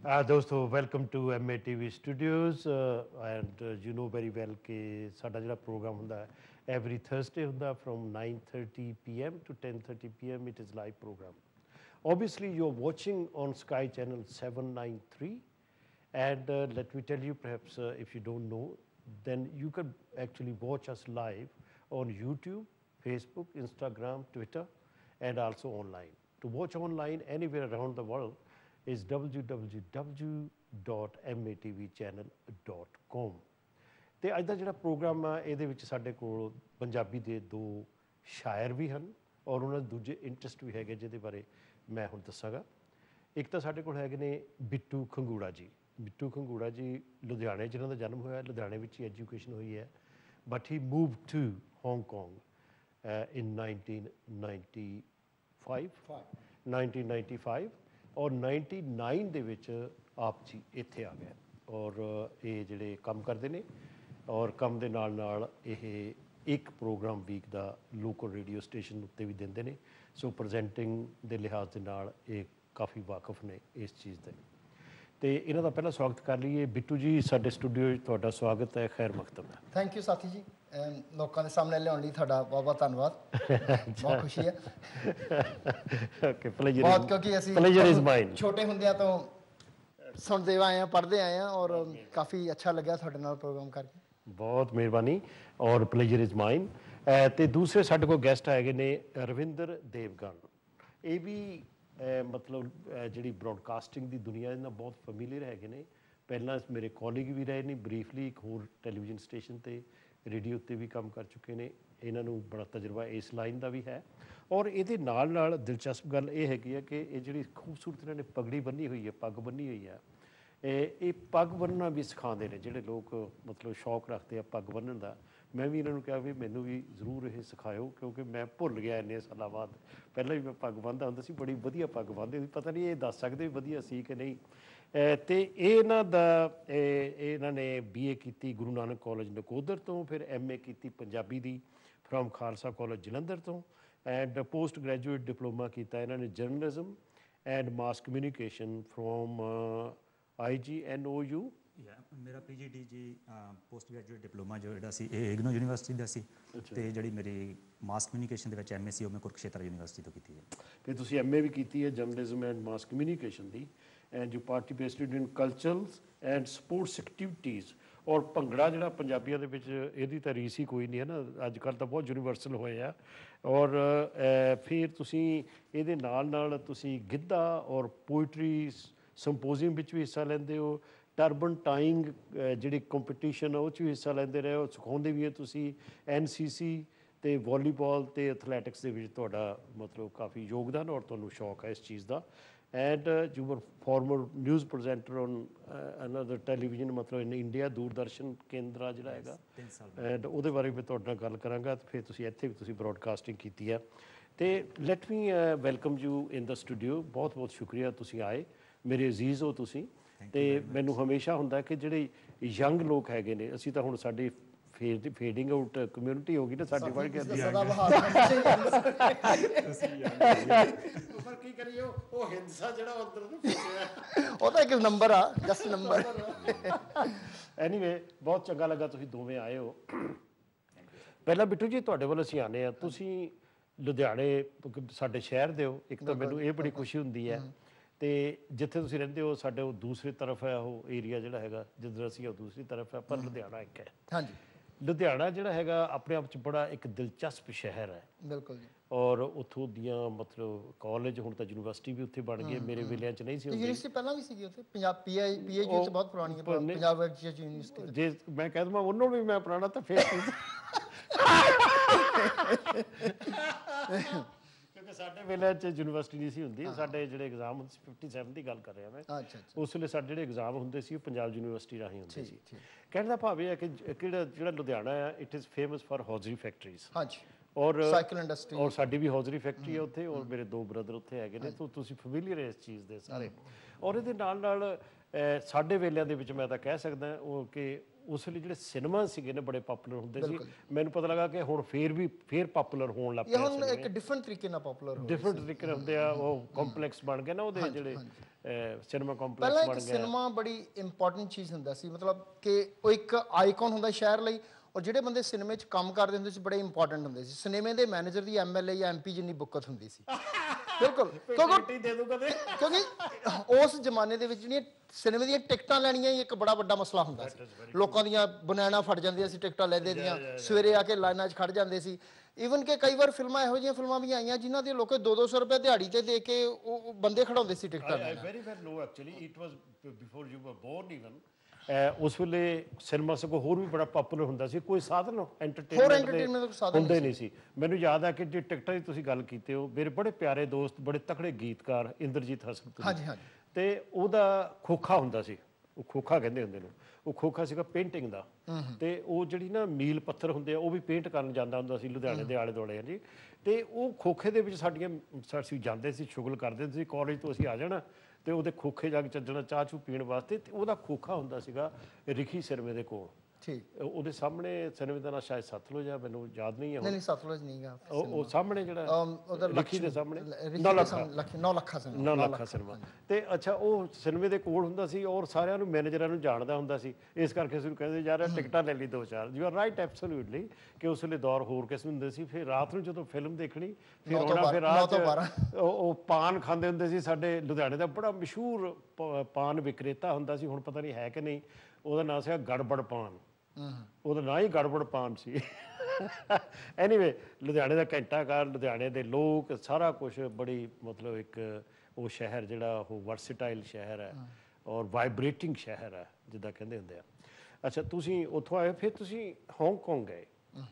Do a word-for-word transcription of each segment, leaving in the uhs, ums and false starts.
Uh, दोस्तों welcome to M A T V studios and you know very well कि साਡਾ ਜਿਹੜਾ program ਹੁੰਦਾ ਹੈ ਐਵਰੀ ਥਰਸਡੇ ਹੁੰਦਾ from nine thirty p m to ten thirty p m it is live program. Obviously you're watching on Sky Channel seven ninety-three and uh, let me tell you perhaps uh, if you don't know then you can actually watch us live on YouTube, Facebook, Instagram, Twitter and also online. To watch online anywhere around the world is w w w dot m a t v channel dot com. ਤੇ ਅੱਜ ਦਾ ਜਿਹੜਾ programme ਆ ਇਹਦੇ ਵਿੱਚ ਸਾਡੇ ਕੋਲ ਪੰਜਾਬੀ ਦੇ ਦੋ ਸ਼ਾਇਰ ਵੀ ਹਨ ਔਰ ਉਹਨਾਂ ਦੇ ਦੂਜੇ ਇੰਟਰਸਟ ਵੀ ਹੈਗੇ ਜਿਹਦੇ ਬਾਰੇ ਮੈਂ ਹੁਣ ਦੱਸਾਂਗਾ। ਇੱਕ ਤਾਂ ਸਾਡੇ ਕੋਲ ਹੈਗੇ ਨੇ ਬਿੱਟੂ ਖੰਗੂੜਾ ਜੀ। ਬਿੱਟੂ ਖੰਗੂੜਾ ਜੀ ਲੁਧਿਆਣੇ ਜਿਹਨਾਂ ਦਾ ਜਨਮ ਹੋਇਆ, ਲੁਧਿਆਣੇ ਵਿੱਚ ਹੀ ਐਜੂਕੇਸ਼ਨ ਹੋਈ ਹੈ, but he move to Hong Kong in nineteen ninety-five nineteen ninety-five ਔਰ ninety-nine ਦੇ ਵਿੱਚ ਆਪ ਜੀ ਇੱਥੇ ਆ ਗਏ ਔਰ ਇਹ ਜਿਹੜੇ ਕੰਮ ਕਰਦੇ ਨੇ ਔਰ ਕੰਮ ਦੇ ਨਾਲ ਨਾਲ ਇਹ ਇੱਕ ਪ੍ਰੋਗਰਾਮ ਵੀਕ ਦਾ ਲੋਕਲ ਰੇਡੀਓ ਸਟੇਸ਼ਨ ਉੱਤੇ ਵੀ ਦਿੰਦੇ ਨੇ। ਸੋ ਪ੍ਰੈਜ਼ੈਂਟਿੰਗ ਦੇ ਲਿਹਾਜ਼ ਦੇ ਨਾਲ ਇਹ ਕਾਫੀ ਵਾਕਫ ਨੇ ਇਸ ਚੀਜ਼ ਦੇ। ਤੇ ਇਹਨਾਂ ਦਾ ਪਹਿਲਾਂ ਸਵਾਗਤ ਕਰ ਲਈਏ। ਬਿੱਟੂ ਜੀ ਸਾਡੇ ਸਟੂਡੀਓ ਵਿੱਚ ਤੁਹਾਡਾ ਸਵਾਗਤ ਹੈ, ਖੈਰ ਮਕਤਬ ਹੈ। ਥੈਂਕ ਯੂ ਸਾਥੀ ਜੀ, ਲੋਕਾਂ ਦੇ ਸਾਹਮਣੇ ਲਿਆਉਣ ਲਈ ਤੁਹਾਡਾ ਬਹੁਤ ਬਹੁਤ ਧੰਨਵਾਦ। ਬਹੁਤ ਖੁਸ਼ੀ ਹੈ ਓਕੇ ਪਲੇਜਰ ਬਹੁਤ, ਕਿਉਂਕਿ ਅਸੀਂ ਪਲੇਜਰ ਇਜ਼ ਮਾਈਨ ਛੋਟੇ ਹੁੰਦਿਆਂ ਤੋਂ ਸੁਣਦੇ ਆਏ ਹਾਂ, ਪੜ੍ਹਦੇ ਆਏ ਹਾਂ ਔਰ ਕਾਫੀ ਅੱਛਾ ਲੱਗਿਆ ਤੁਹਾਡੇ ਨਾਲ ਪ੍ਰੋਗਰਾਮ ਕਰਕੇ। ਬਹੁਤ ਮਿਹਰਬਾਨੀ ਔਰ ਪਲੇਜਰ ਇਜ਼ ਮਾਈਨ। ਤੇ ਦੂਸਰੇ ਸਾਡੇ ਕੋਲ ਗੈਸਟ ਹੈਗੇ ਨੇ ਰਵਿੰਦਰ ਦੇਵਗਨ। ਇਹ ਵੀ ਮਤਲਬ ਜਿਹੜੀ ਬ੍ਰੌਡਕਾਸਟਿੰਗ ਦੀ ਦੁਨੀਆ ਨਾਲ ਬਹੁਤ ਫੈਮੀਲੀਅਰ ਹੈਗੇ ਨੇ। ਪਹਿਲਾਂ ਮੇਰੇ ਕੋਲੀਗ ਵੀ ਰਹੇ ਨੇ ਬਰੀਫਲੀ ਇੱਕ ਹੋਰ ਟੈਲੀਵਿਜ਼ਨ ਸਟੇਸ਼ਨ 'ਤੇ, ਰੇਡੀਓ ਉੱਤੇ ਵੀ ਕੰਮ ਕਰ ਚੁੱਕੇ ਨੇ। ਇਹਨਾਂ ਨੂੰ ਬੜਾ ਤਜਰਬਾ ਇਸ ਲਾਈਨ ਦਾ ਵੀ ਹੈ ਔਰ ਇਹਦੇ ਨਾਲ ਨਾਲ ਦਿਲਚਸਪ ਗੱਲ ਇਹ ਹੈਗੀ ਹੈ ਕਿ ਇਹ ਜਿਹੜੀ ਖੂਬਸੂਰਤ ਇਹਨਾਂ ਨੇ ਪਗੜੀ ਬੰਨੀ ਹੋਈ ਹੈ, ਪੱਗ ਬੰਨੀ ਹੋਈ ਹੈ, ਇਹ ਇਹ ਪੱਗ ਬੰਨਣਾ ਵੀ ਸਿਖਾਉਂਦੇ ਨੇ ਜਿਹੜੇ ਲੋਕ ਮਤਲਬ ਸ਼ੌਕ ਰੱਖਦੇ ਆ ਪੱਗ ਬੰਨਣ ਦਾ। ਮੈਂ ਵੀ ਇਹਨਾਂ ਨੂੰ ਕਿਹਾ ਵੀ ਮੈਨੂੰ ਵੀ ਜ਼ਰੂਰ ਇਹ ਸਿਖਾਇਓ ਕਿਉਂਕਿ ਮੈਂ ਭੁੱਲ ਗਿਆ ਇੰਨੇ ਸਾਲਾਂ ਬਾਅਦ। ਪਹਿਲਾਂ ਵੀ ਮੈਂ ਪੱਗ ਬੰਨ੍ਹਦਾ ਹੁੰਦਾ ਸੀ, ਬੜੀ ਵਧੀਆ ਪੱਗ ਬੰਨ੍ਹਦੇ ਸੀ, ਪਤਾ ਨਹੀਂ ਇਹ ਦੱਸ ਸਕਦੇ ਵਧੀਆ ਸੀ ਕਿ ਨਹੀਂ। ਅਤੇ ਇਹ ਇਹਨਾਂ ਦਾ ਇਹਨਾਂ ਨੇ ਬੀ ਏ ਕੀਤੀ ਗੁਰੂ ਨਾਨਕ ਕਾਲਜ ਨਕੋਦਰ ਤੋਂ, ਫਿਰ ਐਮ ਏ ਕੀਤੀ ਪੰਜਾਬੀ ਦੀ ਫਰੋਮ ਖਾਲਸਾ ਕਾਲਜ ਜਲੰਧਰ ਤੋਂ ਐਂਡ ਪੋਸਟ ਗ੍ਰੈਜੂਏਟ ਡਿਪਲੋਮਾ ਕੀਤਾ ਇਹਨਾਂ ਨੇ journalism and mass communication from I G N O you. ਮੇਰਾ ਪੀ ਜੀ D G post graduate diploma ਜੋ ਜਿਹੜਾ ਸੀ ਇਹ ਇਗਨੋ ਯੂਨੀਵਰਸਿਟੀ ਦਾ ਸੀ ਅਤੇ ਜਿਹੜੀ ਮੇਰੀ ਮਾਸ ਕਮਿਊਨੀਕੇਸ਼ਨ ਦੇ ਵਿੱਚ ਐਮ ਏ ਸੀ ਉਹ ਮੈਂ ਕੁਰੂਕਸ਼ੇਤਰ ਯੂਨੀਵਰਸਿਟੀ ਤੋਂ ਕੀਤੀ ਹੈ। ਫਿਰ ਤੁਸੀਂ ਐਮ ਏ ਵੀ ਕੀਤੀ ਹੈ ਜਰਨਲਿਜ਼ਮ ਐਂਡ ਮਾਸ ਕਮਿਊਨੀਕੇਸ਼ਨ ਦੀ and you participated in culturals and sports activities. ਔਰ ਭੰਗੜਾ ਜਿਹੜਾ ਪੰਜਾਬੀਆਂ ਦੇ ਵਿੱਚ ਇਹਦੀ ਤਾਂ ਰੀਸ ਹੀ ਕੋਈ ਨਹੀਂ ਹੈ ਨਾ, ਅੱਜ ਕੱਲ੍ਹ ਤਾਂ ਬਹੁਤ ਯੂਨੀਵਰਸਲ ਹੋਏ ਆ। ਔਰ ਫਿਰ ਤੁਸੀਂ ਇਹਦੇ ਨਾਲ ਨਾਲ ਤੁਸੀਂ ਗਿੱਧਾ ਔਰ ਪੋਇਟਰੀ ਸੰਪੋਜ਼ੀਅਮ ਵਿੱਚ ਵੀ ਹਿੱਸਾ ਲੈਂਦੇ ਹੋ, ਟਰਬਨ ਟਾਈਂਗ ਜਿਹੜੀ ਕੰਪੀਟੀਸ਼ਨ ਉਹ 'ਚ ਵੀ ਹਿੱਸਾ ਲੈਂਦੇ ਰਹੇ ਹੋ, ਸਿਖਾਉਂਦੇ ਵੀ ਹੈ ਤੁਸੀਂ। ਐਨ ਸੀ ਸੀ ਅਤੇ ਵਾਲੀਬਾਲ ਅਤੇ ਐਥਲੈਟਿਕਸ ਦੇ ਵਿੱਚ ਤੁਹਾਡਾ ਮਤਲਬ ਕਾਫੀ ਯੋਗਦਾਨ ਔਰ ਤੁਹਾਨੂੰ ਸ਼ੌਕ ਹੈ ਇਸ ਚੀਜ਼ ਦਾ। And you were former news presenter on another television ਮਤਲਬ ਇਨ ਇੰਡੀਆ, ਦੂਰਦਰਸ਼ਨ ਕੇਂਦਰਾ ਜਿਹੜਾ ਹੈਗਾ, ਐਂਡ ਉਹਦੇ ਬਾਰੇ ਵੀ ਤੁਹਾਡੇ ਨਾਲ ਗੱਲ ਕਰਾਂਗਾ। ਅਤੇ ਫਿਰ ਤੁਸੀਂ ਇੱਥੇ ਵੀ ਤੁਸੀਂ ਬਰੋਡਕਾਸਟਿੰਗ ਕੀਤੀ ਹੈ। ਅਤੇ let me welcome you in the studio. ਬਹੁਤ ਬਹੁਤ ਸ਼ੁਕਰੀਆ ਤੁਸੀਂ ਆਏ, ਮੇਰੇ ਅਜ਼ੀਜ਼ ਹੋ ਤੁਸੀਂ। ਅਤੇ ਮੈਨੂੰ ਹਮੇਸ਼ਾ ਹੁੰਦਾ ਕਿ ਜਿਹੜੇ ਯੰਗ ਲੋਕ ਹੈਗੇ ਨੇ, ਅਸੀਂ ਤਾਂ ਹੁਣ ਸਾਡੀ ਫੇਡ ਫੇਡਿੰਗ ਆਊਟ ਕਮਿਊਨਿਟੀ ਹੋ ਗਈ ਨਾ ਸਾਡੀ ਵਰਗੀ, ਪਰ ਕੀ ਕਰੀਏ ਉਹ ਹਿੰਸਾ ਜਿਹੜਾ ਉੱਧਰ ਨੂੰ ਫਸਿਆ ਉਹ ਤਾਂ ਇੱਕ ਨੰਬਰ ਆ, ਜਸਟ ਨੰਬਰ। ਐਨੀਵੇ ਬਹੁਤ ਚੰਗਾ ਲੱਗਾ ਤੁਸੀਂ ਦੋਵੇਂ ਆਏ ਹੋ। ਪਹਿਲਾਂ ਬਿੱਟੂ ਜੀ ਤੁਹਾਡੇ ਵੱਲ ਅਸੀਂ ਆਉਂਦੇ ਹਾਂ। ਤੁਸੀਂ ਲੁਧਿਆਣੇ ਸਾਡੇ ਸ਼ਹਿਰ ਦੇ ਹੋ, ਇੱਕ ਤਾਂ ਮੈਨੂੰ ਇਹ ਬੜੀ ਖੁਸ਼ੀ ਹੁੰਦੀ ਹੈ। ਅਤੇ ਜਿੱਥੇ ਤੁਸੀਂ ਰਹਿੰਦੇ ਹੋ ਸਾਡੇ ਉਹ ਦੂਸਰੀ ਤਰਫ ਹੈ, ਉਹ ਏਰੀਆ ਜਿਹੜਾ ਹੈਗਾ ਜਿੱਧਰ ਅਸੀਂ ਉਹ ਦੂਸਰੀ ਤਰਫ ਹੈ, ਪਰ ਲੁਧਿਆਣਾ ਇੱਕ ਹੈ। ਹਾਂਜੀ, ਲੁਧਿਆਣਾ ਜਿਹੜਾ ਹੈਗਾ ਆਪਣੇ ਆਪ 'ਚ ਬੜਾ ਇੱਕ ਦਿਲਚਸਪ ਸ਼ਹਿਰ ਹੈ। ਬਿਲਕੁਲ ਜੀ। ਔਰ ਉੱਥੋਂ ਦੀਆਂ ਮਤਲਬ ਕਾਲਜ, ਹੁਣ ਤਾਂ ਯੂਨੀਵਰਸਿਟੀ ਵੀ ਉੱਥੇ ਬਣ ਗਈ, ਮੇਰੇ ਵੇਲਿਆਂ 'ਚ ਨਹੀਂ ਸੀ ਹੁੰਦੀ। ਯੂਨੀਵਰਸਿਟੀ ਪਹਿਲਾਂ ਵੀ ਸੀਗੀ ਉੱਥੇ, ਪੰਜਾਬ ਪੀ ਆਈ ਪੀ ਆਈ ਜੀ ਬਹੁਤ ਪੁਰਾਣੀ ਹੈ, ਪੰਜਾਬ ਯੂਨੀਵਰਸਿਟੀ। ਜੇ ਮੈਂ ਕਹਿ ਦੇਵਾਂ ਉਹਨੂੰ ਵੀ ਮੈਂ ਪੁਰਾਣਾ ਤਾਂ ਫਿਰ ਕਿਉਂਕਿ ਸਾਡੇ ਵੇਲੇ 'ਚ ਯੂਨੀਵਰਸਿਟੀ ਨਹੀਂ ਸੀ ਹੁੰਦੀ। ਸਾਡੇ ਜਿਹੜੇ ਐਗਜ਼ਾਮ ਹੁੰਦੇ ਸੀ ਫਿਫਟੀ ਸੈਵਨ ਦੀ ਗੱਲ ਕਰ ਰਿਹਾ ਮੈਂ, ਉਸ ਵੇਲੇ ਸਾਡੇ ਜਿਹੜੇ ਐਗਜ਼ਾਮ ਹੁੰਦੇ ਸੀ ਉਹ ਪੰਜਾਬ ਯੂਨੀਵਰਸਿਟੀ ਰਾਹੀਂ ਹੁੰਦੇ ਸੀ। ਕਹਿਣ ਦਾ ਭਾਵ ਇਹ ਹੈ ਕਿ ਕਿਹੜਾ ਜਿਹੜਾ ਲੁਧਿਆਣਾ ਆ it is famous for hosiery factories. ਹਾਂਜੀ, ਔਰ ਸਾਈਕਲ ਇੰਡਸਟਰੀ, ਔਰ ਸਾਡੀ ਵੀ ਹੌਜ਼ਰੀ ਫੈਕਟਰੀ ਹੈ ਉੱਥੇ, ਔਰ ਮੇਰੇ ਦੋ ਬ੍ਰਦਰ ਉੱਥੇ ਹੈਗੇ ਨੇ। ਤਾਂ ਤੁਸੀਂ ਫੈਮੀਲੀਅਰ ਇਸ ਚੀਜ਼ ਦੇ ਸਾਰੇ। ਔਰ ਇਹਦੇ ਨਾਲ ਨਾਲ ਸਾਡੇ ਵੇਲਿਆਂ ਦੇ ਵਿੱਚ ਮੈਂ ਤਾਂ ਕਹਿ ਸਕਦਾ ਉਹ ਕਿ ਉਸ ਵੇਲੇ ਜਿਹੜੇ ਸਿਨੇਮਾ ਸੀਗੇ ਨੇ ਬੜੇ ਪਾਪੂਲਰ ਹੁੰਦੇ ਸੀ ਮੈਨੂੰ ਪਤਾ ਲੱਗਾ ਕਿ ਹੁਣ ਫੇਰ ਵੀ ਫੇਰ ਪਾਪੂਲਰ ਹੋਣ ਲੱਗ ਇਹ ਪਏ ਹੁਣ ਇੱਕ ਡਿਫਰੈਂਟ ਤਰੀਕੇ ਨਾਲ ਪਪੂਲਰ ਹੋ ਡਿਫਰੈਂਟ ਤਰੀਕੇ ਨਾਲ ਹੁੰਦੇ ਆ ਉਹ ਕੰਪਲੈਕਸ ਬਣ ਗਏ ਨਾ ਉਹਦੇ ਜਿਹੜੇ ਸਿਨੇਮਾ ਪਹਿਲਾਂ ਕੰਪਲੈਕਸ ਇੱਕ ਬਣ ਗਏ ਸਿਨੇਮਾ ਬੜੀ ਇੰਪੋਰਟੈਂਟ ਚੀਜ਼ ਹੁੰਦਾ ਸੀ ਮਤਲਬ ਕਿ ਉਹ ਇੱਕ ਆਈਕਨ ਹੁੰਦਾ ਸ਼ਹਿਰ ਲਈ ਔਰ ਜਿਹੜੇ ਬੰਦੇ ਸਿਨੇਮੇ 'ਚ ਕੰਮ ਕਰਦੇ ਹੁੰਦੇ ਸੀ ਬੜੇ ਇੰਪੋਰਟੈਂਟ ਹੁੰਦੇ ਸੀ ਸਿਨੇਮੇ ਦੇ ਮੈਨੇਜਰ ਦੀ ਐਮਐਲਏ ਜਾਂ ਐਮਪੀ ਜਿੰਨੀ ਬੁੱਕਤ ਹੁੰਦੀ ਸੀ ਬਿਲਕੁਲ ਕਿਉਂਕਿ ਦੇ ਦੂ ਕਦੇ ਕਿਉਂਕਿ ਉਸ ਜ਼ਮਾਨੇ ਦੇ ਵਿੱਚ ਜਿਹੜੀਆਂ ਸਿਨੇਮੇ ਦੀਆਂ ਟਿਕਟਾਂ ਲੈਣੀਆਂ ਹੀ ਇੱਕ ਬੜਾ ਵੱਡਾ ਮਸਲਾ ਹੁੰਦਾ ਸੀ ਲੋਕਾਂ ਦੀਆਂ ਬਨੈਣਾ ਫਟ ਜਾਂਦੀਆਂ ਸੀ ਟਿਕਟਾਂ ਲੈਦੇ ਦੀਆਂ ਸਵੇਰੇ ਆ ਕੇ ਲਾਈਨਾਂ 'ਚ ਖੜ ਜਾਂਦੇ ਸੀ ਈਵਨ ਕਿ ਕਈ ਵਾਰ ਫਿਲਮਾਂ ਇਹੋ ਜਿਹੀਆਂ ਫਿਲਮਾਂ ਵੀ ਆਈਆਂ ਜਿਨ੍ਹਾਂ ਦੇ ਲੋਕ ਦੋ ਦੋ ਸੌ ਰੁਪਏ ਦਿਹਾੜੀ ਤੇ ਦੇ ਕੇ ਉਹ ਬੰਦੇ ਖੜਾਉਂਦੇ ਸੀ ਟਿਕਟਾਂ ਲੈਣ very very no actually it was before you were born even ਉਸ ਵੇਲੇ ਸਿਨੇਮਾ ਸਗੋਂ ਹੋਰ ਵੀ ਬੜਾ ਪਪੂਲਰ ਹੁੰਦਾ ਸੀ ਕੋਈ ਸਾਧਨ ਹੋਰ ਐਂਟਰਟੇਨਮੈਂਟ entertainment ਦਾ ਸਾਧਨ ਹੁੰਦੇ ਨਹੀਂ ਸੀ ਮੈਨੂੰ ਯਾਦ ਆ ਕਿ ਜੇ ਟਿਕਟਾਂ ਦੀ ਤੁਸੀਂ ਗੱਲ ਕੀਤੀ ਹੋ ਮੇਰੇ ਬੜੇ ਪਿਆਰੇ ਦੋਸਤ ਬੜੇ ਤਕੜੇ ਗੀਤਕਾਰ ਇੰਦਰਜੀਤ ਹਸਨਪੁਰੀ ਹਾਂਜੀ ਹਾਂਜੀ ਤੇ ਉਹਦਾ ਖੋਖਾ ਹੁੰਦਾ ਸੀ ਉਹ ਖੋਖਾ ਕਹਿੰਦੇ ਹੁੰਦੇ ਨੂੰ ਉਹ ਖੋਖਾ ਸੀਗਾ ਪੇਂਟਿੰਗ ਦਾ ਤੇ ਉਹ ਜਿਹੜੀ ਨਾ ਮੀਲ ਪੱਥਰ ਹੁੰਦੇ ਆ ਉਹ ਵੀ ਪੇਂਟ ਕਰਨ ਜਾਂਦਾ ਹੁੰਦਾ ਸੀ ਲੁਧਿਆਣੇ ਦੇ ਆਲੇ ਦੁਆਲੇ ਜੀ ਤੇ ਉਹ ਖੋਖੇ ਦੇ ਵਿੱਚ ਸਾਡੀਆਂ ਅਸੀਂ ਜਾਂਦੇ ਸੀ ਸ਼ੁਗਲ ਕਰਦੇ ਸੀ ਕਾਲਜ ਤੋਂ ਅਸੀਂ ਆ ਜਾਣਾ ਤੇ ਉਹਦੇ ਖੋਖੇ ਜਾ ਕੇ ਚੱਜਣਾ ਚਾਹ ਚੂ ਪੀਣ ਵਾਸਤੇ ਤੇ ਉਹਦਾ ਖੋਖਾ ਹੁੰਦਾ ਸੀਗਾ ਰਿਖੀ ਸਿਨੇਮੇ ਦੇ ਕੋਲ ਠੀਕ ਉਹਦੇ ਸਾਹਮਣੇ ਸਿਨੇਮੇ ਦਾ ਨਾਂ ਸ਼ਾਇਦ ਸਤਲੁਜ ਆ ਮੈਨੂੰ ਯਾਦ ਨਹੀਂ ਹੈ ਨਹੀਂ ਨਹੀਂ ਸਤਲੁਜ ਨਹੀਂ ਗਾ ਉਹ ਉਹ ਸਾਹਮਣੇ ਜਿਹੜਾ ਉਧਰ ਰਿਖੀ ਦੇ ਸਾਹਮਣੇ ਨੌ ਲੱਖਾ ਨੌ ਲੱਖਾ ਸਿਨੇਮਾ ਨੌ ਲੱਖਾ ਸਿਨੇਮਾ ਤੇ ਅੱਛਾ ਉਹ ਸਿਨੇਮੇ ਦੇ ਕੋਲ ਹੁੰਦਾ ਸੀ ਔਰ ਸਾਰਿਆਂ ਨੂੰ ਮੈਨੇਜਰਾਂ ਨੂੰ ਜਾਣਦਾ ਹੁੰਦਾ ਸੀ ਇਸ ਕਰਕੇ ਅਸੀਂ ਕਹਿੰਦੇ ਯਾਰ ਟਿਕਟਾਂ ਲੈ ਲਈ ਦੋ ਚਾਰ ਯੂ ਆਰ ਰਾਈਟ ਐਬਸੋਲੂਟਲੀ ਕਿ ਉਸ ਵੇਲੇ ਦੌਰ ਹੋਰ ਕਿਸਮ ਹੁੰਦੇ ਸੀ ਫਿਰ ਰਾਤ ਨੂੰ ਜਦੋਂ ਫਿਲਮ ਦੇਖਣੀ ਫਿਰ ਹੋਣਾ ਫਿਰ ਰਾਤ ਉਹ ਪਾਨ ਖਾਂਦੇ ਹੁੰਦੇ ਸੀ ਸਾਡੇ ਲੁਧਿਆਣੇ ਦਾ ਬੜਾ ਮਸ਼ਹੂਰ ਪਾਨ ਵਿਕਰੇਤਾ ਹੁੰਦਾ ਸੀ ਹੁਣ ਪਤਾ ਨਹੀਂ ਹੈ ਕਿ ਨਹੀਂ ਉਹਦਾ ਨਾਂ ਸੀਗਾ ਗੜਬੜ ਪਾਨ ਉਹਦਾ ਨਾਂ ਹੀ ਗੜਬੜ ਪਾਨ ਸੀ ਐਨੀਵੇ ਲੁਧਿਆਣੇ ਦਾ ਘੰਟਾਘਰ ਲੁਧਿਆਣੇ ਦੇ ਲੋਕ ਸਾਰਾ ਕੁਝ ਬੜੀ ਮਤਲਬ ਇੱਕ ਉਹ ਸ਼ਹਿਰ ਜਿਹੜਾ ਉਹ ਵਰਸਟਾਈਲ ਸ਼ਹਿਰ ਹੈ ਔਰ ਵਾਈਬ੍ਰੇਟਿੰਗ ਸ਼ਹਿਰ ਹੈ ਜਿੱਦਾਂ ਕਹਿੰਦੇ ਹੁੰਦੇ ਆ ਅੱਛਾ ਤੁਸੀਂ ਉੱਥੋਂ ਆਏ ਫਿਰ ਤੁਸੀਂ ਹਾਂਗਕਾਂਗ ਗਏ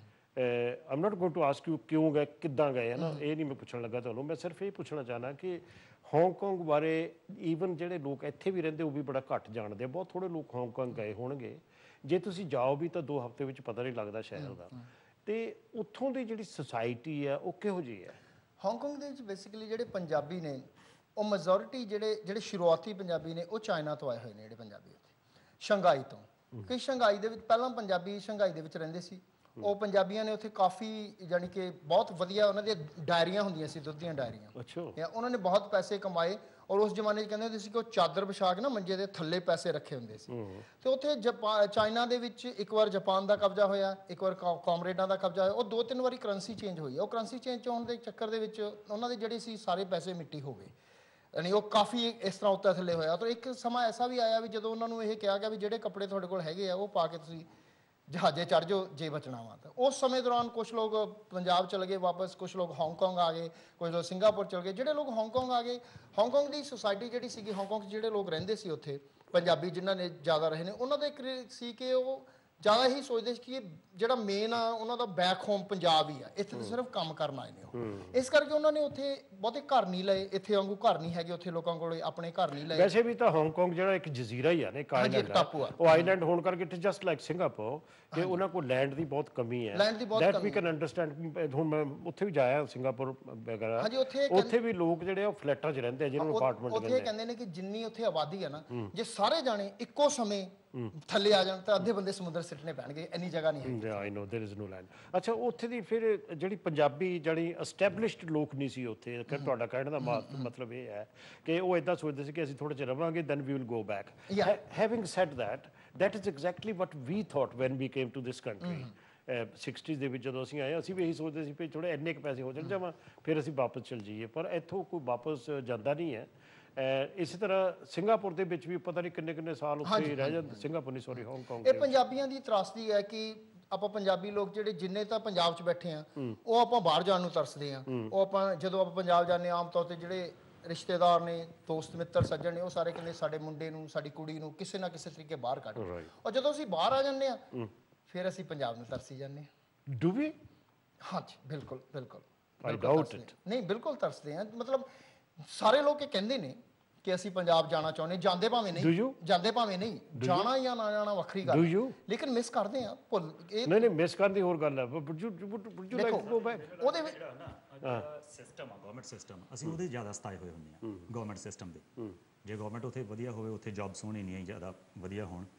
I'm not going to ask you ਕਿਉਂ ਗਏ ਕਿੱਦਾਂ ਗਏ ਹੈ ਨਾ ਇਹ ਨਹੀਂ ਮੈਂ ਪੁੱਛਣ ਲੱਗਾ ਤੁਹਾਨੂੰ ਮੈਂ ਸਿਰਫ ਇਹ ਪੁੱਛਣਾ ਚਾਹਨਾ ਕਿ ਹਾਂਗਕਾਂਗ ਬਾਰੇ ਈਵਨ ਜਿਹੜੇ ਲੋਕ ਇੱਥੇ ਵੀ ਰਹਿੰਦੇ ਉਹ ਵੀ ਬੜਾ ਘੱਟ ਜਾਣਦੇ ਆ ਬਹੁਤ ਥੋੜੇ ਲੋਕ ਹਾਂਗਕਾਂਗ ਗਏ ਹੋਣਗੇ ਜੇ ਤੁਸੀਂ ਜਾਓ ਵੀ ਤਾਂ ਦੋ ਹਫ਼ਤੇ ਵਿੱਚ ਪਤਾ ਨਹੀਂ ਲੱਗਦਾ ਸ਼ਹਿਰ ਦਾ ਤੇ ਉੱਥੋਂ ਦੀ ਜਿਹੜੀ ਸੁਸਾਇਟੀ ਆ ਉਹ ਕਿਹੋ ਜਿਹੀ ਹੈ ਹਾਂਗਕਾਂਗ ਦੇ ਵਿੱਚ ਬੇਸਿਕਲੀ ਜਿਹੜੇ ਪੰਜਾਬੀ ਨੇ ਉਹ ਮੈਜੋਰਿਟੀ ਜਿਹੜੇ ਜਿਹੜੇ ਸ਼ੁਰੂਆਤੀ ਪੰਜਾਬੀ ਨੇ ਉਹ ਚਾਈਨਾ ਤੋਂ ਆਏ ਹੋਏ ਨੇ ਜਿਹੜੇ ਪੰਜਾਬੀ ਉੱਥੇ ਸ਼ੰਘਾਈ ਤੋਂ ਕਿ ਸ਼ੰਘਾਈ ਦੇ ਵਿੱਚ ਪਹਿਲਾਂ ਪੰਜਾਬੀ ਸ਼ੰਘਾਈ ਦੇ ਵਿੱਚ ਰਹਿੰਦੇ ਸੀ ਉਹ ਪੰਜਾਬੀਆਂ ਨੇ ਉੱਥੇ ਕਾਫੀ ਯਾਨੀ ਕਿ ਬਹੁਤ ਵਧੀਆ ਉਹਨਾਂ ਦੀਆਂ ਡਾਇਰੀਆਂ ਹੁੰਦੀਆਂ ਸੀ ਦੁੱਧ ਦੀਆਂ ਡਾਇਰੀਆਂ ਅੱਛਾ ਉਹਨਾਂ ਨੇ ਬਹੁਤ ਪੈਸੇ ਕਮਾਏ ਔਰ ਉਸ ਜ਼ਮਾਨੇ 'ਚ ਕਹਿੰਦੇ ਹੁੰਦੇ ਸੀ ਕਿ ਉਹ ਚਾਦਰ ਵਿਛਾ ਕੇ ਨਾ ਮੰਜੇ ਦੇ ਥੱਲੇ ਪੈਸੇ ਰੱਖੇ ਹੁੰਦੇ ਸੀ ਤੇ ਉੱਥੇ ਜਪਾਨ ਚਾਈਨਾ ਦੇ ਵਿੱਚ ਇੱਕ ਵਾਰ ਜਾਪਾਨ ਦਾ ਕਬਜ਼ਾ ਹੋਇਆ ਇੱਕ ਵਾਰ ਕਾਮਰੇਡਾਂ ਦਾ ਕਬਜ਼ਾ ਹੋਇਆ ਉਹ ਦੋ ਤਿੰਨ ਵਾਰੀ ਕਰੰਸੀ ਚੇਂਜ ਹੋਈ ਉਹ ਕਰੰਸੀ ਚੇਂਜ ਹੋਣ ਦੇ ਚੱਕਰ ਦੇ ਵਿੱਚ ਉਹਨਾਂ ਦੇ ਜਿਹੜੇ ਸੀ ਸਾਰੇ ਪੈਸੇ ਮਿੱਟੀ ਹੋ ਗਏ ਯਾਨੀ ਉਹ ਕਾਫੀ ਇਸ ਤਰ੍ਹਾਂ ਉੱਤੇ ਥੱਲੇ ਹੋਇਆ ਤਾਂ ਇੱਕ ਸਮਾਂ ਐਸਾ ਵੀ ਆਇਆ ਵੀ ਜਦੋਂ ਉਹਨਾਂ ਨੂੰ ਇਹ ਕਿਹਾ ਗਿਆ ਵੀ ਜਿਹੜੇ ਕੱਪੜੇ ਤੁਹਾਡੇ ਕੋਲ ਹੈਗੇ ਆ ਉਹ ਪਾ ਕੇ ਤੁਸੀਂ ਜਹਾਜ਼ੇ ਚੜ੍ਹ ਜਾਓ ਜੇ ਬਚਣਾ ਵਾ ਤਾਂ ਉਸ ਸਮੇਂ ਦੌਰਾਨ ਕੁਝ ਲੋਕ ਪੰਜਾਬ ਚਲੇ ਗਏ ਵਾਪਸ ਕੁਝ ਲੋਕ ਹਾਂਗਕਾਂਗ ਆ ਗਏ ਕੁਝ ਲੋਕ ਸਿੰਗਾਪੁਰ ਚਲੇ ਗਏ ਜਿਹੜੇ ਲੋਕ ਹਾਂਗਕਾਂਗ ਆ ਗਏ ਹਾਂਗਕਾਂਗ ਦੀ ਸੁਸਾਇਟੀ ਜਿਹੜੀ ਸੀਗੀ ਹਾਂਗਕਾਂਗ 'ਚ ਜਿਹੜੇ ਲੋਕ ਰਹਿੰਦੇ ਸੀ ਉੱਥੇ ਪੰਜਾਬੀ ਜਿਨ੍ਹਾਂ ਨੇ ਜ਼ਿਆਦਾ ਰਹੇ ਨੇ ਉਹਨਾਂ ਦਾ ਇੱਕ ਸੀ ਕਿ ਉਹ ਜ਼ਿਆਦਾ ਹੀ ਸੋਚਦੇ ਸੀ ਕਿ ਇਹ ਜਿਹੜਾ ਮੇਨ ਆ ਉਹਨਾਂ ਦਾ ਬੈਕ ਹੋਮ ਪੰਜਾਬ ਹੀ ਆ ਇੱਥੇ ਤਾਂ ਸਿਰਫ ਕੰਮ ਕਰਨ ਆਏ ਨੇ ਉਹ ਇਸ ਕਰਕੇ ਉਹਨਾਂ ਨੇ ਉੱਥੇ ਬਹੁਤੇ ਘਰ ਨਹੀਂ ਲਏ ਇੱਥੇ ਵਾਂਗੂ ਘਰ ਨਹੀਂ ਹੈਗੇ ਉੱਥੇ ਲੋਕਾਂ ਕੋਲ ਆਪਣੇ ਘਰ ਨਹੀਂ ਲਏ ਵੈਸੇ ਵੀ ਤਾਂ ਹਾਂਗਕਾਂਗ ਜਿਹੜਾ ਇੱਕ ਜਜ਼ੀਰਾ ਹੀ ਆ ਨੇ ਇੱਕ ਆਈਲੈਂਡ ਉਹ ਆਈਲੈਂਡ ਹੋਣ ਕਰਕੇ ਇਟ ਜਸਟ ਲਾਈਕ ਸਿੰਗਾਪੁਰ ਕਿ ਉਹਨਾਂ ਕੋਲ ਲੈਂਡ ਦੀ ਬਹੁਤ ਕਮੀ ਹੈ ਲੈਂਡ ਦੀ ਬਹੁਤ ਦੈਟ ਵੀ ਕੈਨ ਅੰਡਰਸਟੈਂਡ ਹੁਣ ਮੈਂ ਉੱਥੇ ਵੀ ਜਾਇਆ ਸਿੰਗਾਪੁਰ ਵਗੈਰਾ ਹਾਂਜੀ ਉੱਥੇ ਉੱਥੇ ਵੀ ਲੋਕ ਜਿਹੜੇ ਆ ਫਲੈਟਾਂ 'ਚ ਰਹਿੰਦੇ ਆ ਜਿਹਨਾਂ ਨੂੰ ਅਪਾਰਟਮੈਂਟ ਕਹਿੰਦੇ ਉੱਥੇ ਕਹਿੰਦੇ ਨੇ ਕਿ ਜਿੰਨੀ ਉੱਥੇ ਆਬਾਦੀ ਹੈ ਨਾ ਜੇ ਸਾਰੇ ਜਾਣੇ ਇੱਕੋ ਸਮੇਂ ਥੱਲੇ ਆ ਜਾਣ ਤਾਂ ਅੱਧੇ ਬੰਦੇ ਸਮੁੰਦਰ ਸਿੱਟਣੇ ਪੈਣਗੇ ਇੰਨੀ ਜਗ੍ਹਾ ਨਹੀਂ ਹੈ I know there is no land ਅੱਛਾ ਉੱਥੇ ਦੀ ਫਿਰ ਜਿਹੜੀ ਪੰਜਾਬੀ ਜਿਹੜੀ ਐਸਟੈਬਲਿਸ਼ਡ ਲੋਕ ਨਹੀਂ ਸੀ ਉੱਥੇ ਤੁਹਾਡਾ ਕਹਿਣ ਦਾ ਮਤਲਬ ਇਹ ਹੈ ਕਿ ਉਹ ਇਦਾਂ ਸੋਚਦੇ ਸੀ ਕਿ ਅਸੀਂ ਥੋੜੇ ਚਿਰ ਰਵਾਂਗੇ then we will go back having said that that is exactly what we thought when we came to this country sixties ਦੇ ਵਿੱਚ ਜਦੋਂ ਅਸੀਂ ਆਏ ਅਸੀਂ ਵੀ ਇਹੀ ਸੋਚਦੇ ਸੀ ਵੀ ਥੋੜੇ ਇੰਨੇ ਕੁ ਪੈਸੇ ਹੋ ਜਾਣ ਜਾਵਾਂ ਫਿਰ ਅਸੀਂ ਵਾਪਸ ਚਲ ਜਾਈਏ ਪਰ ਇੱਥੋਂ ਕੋਈ ਵਾਪਸ ਜਾਂਦਾ ਨਹੀਂ ਹੈ ਇਸੇ ਤਰ੍ਹਾਂ ਸਿੰਗਾਪੁਰ ਦੇ ਵਿੱਚ ਵੀ ਪਤਾ ਨਹੀਂ ਕਿੰਨੇ ਕਿੰਨੇ ਸਾਲ ਉੱਥੇ ਰਹਿ ਜਾਂਦੇ ਸਿੰਗਾਪੁਰ ਨਹੀਂ ਸੌਰੀ ਹਾਂਗਕਾਂਗ ਇਹ ਪੰਜਾਬੀਆਂ ਦੀ ਤਰਾਸਦੀ ਹੈ ਕਿ ਆਪਾਂ ਪੰਜਾਬੀ ਲੋਕ ਜਿਹੜੇ ਜਿੰਨੇ ਤਾਂ ਪੰਜਾਬ 'ਚ ਬੈਠੇ ਆ ਉਹ ਆਪਾਂ ਬਾਹਰ ਜਾਣ ਨੂੰ ਤਰਸਦੇ ਆ ਉਹ ਆਪਾਂ ਜਦੋਂ ਆਪਾਂ ਪੰਜਾਬ ਜਾਂਦੇ ਆਮ ਤੌਰ ਤੇ ਜਿਹੜੇ ਰਿਸ਼ਤੇਦਾਰ ਨੇ ਦੋਸਤ ਮਿੱਤਰ ਸੱਜਣ ਨੇ ਉਹ ਸਾਰੇ ਕਹਿੰਦੇ ਸਾਡੇ ਮੁੰਡੇ ਨੂੰ ਸਾਡੀ ਕੁੜੀ ਨੂੰ ਕਿਸੇ ਨਾ ਕਿਸੇ ਤਰੀਕੇ ਬਾਹਰ ਕੱਢ ਔਰ ਜਦੋਂ ਅਸੀਂ ਬਾਹਰ ਆ ਜਾਂਦੇ ਆ ਫਿਰ ਅਸੀਂ ਪੰਜਾਬ ਨੂੰ ਤਰਸੀ ਜਾਂਦੇ ਆ ਡੂ ਵੀ ਹਾਂਜੀ ਬਿਲਕੁਲ ਬਿਲਕੁਲ ਆਈ ਡਾਊਟ ਇਟ ਨਹੀਂ ਬਿਲਕੁਲ ਤਰਸਦੇ ਆ ਮਤਲਬ ਸਾਰੇ ਲੋਕ ਇਹ ਕਹਿੰਦੇ ਨੇ ਕਿ ਅਸੀਂ ਪੰਜਾਬ ਜਾਣਾ ਚਾਹੁੰਦੇ ਜਾਂਦੇ ਭਾਵੇਂ ਨਹੀਂ ਜਾਂਦੇ ਭਾਵੇਂ ਨਹੀਂ ਜਾਣਾ ਜਾਂ ਨਾ ਜਾਣਾ ਵੱਖਰੀ ਗੱਲ ਲੇਕਿਨ ਮਿਸ ਕਰਦੇ ਆ ਭੁੱਲ ਇਹ ਨਹੀਂ ਨਹੀਂ ਮਿਸ ਕਰਨ ਦੀ ਹੋਰ ਗੱਲ ਹੈ but you you like to go back ਉਹਦੇ ਵਿੱਚ ਸਿਸਟਮ ਆ ਗਵਰਨਮੈਂਟ ਸਿਸਟਮ ਅਸੀਂ ਉਹਦੇ ਜ਼ਿਆਦਾ ਸਤਾਏ ਹੋਏ ਹੁੰਦੇ ਆ ਗਵਰਨਮੈਂਟ ਸਿਸਟਮ ਦੇ ਜੇ ਗਵਰਨਮੈਂਟ ਉੱਥੇ ਵਧੀਆ ਹੋਵੇ ਉੱਥੇ ਜੌਬਸ ਹੋਣੀ ਨਹੀਂ ਜ਼ਿਆਦਾ ਵਧੀਆ ਹੋਣ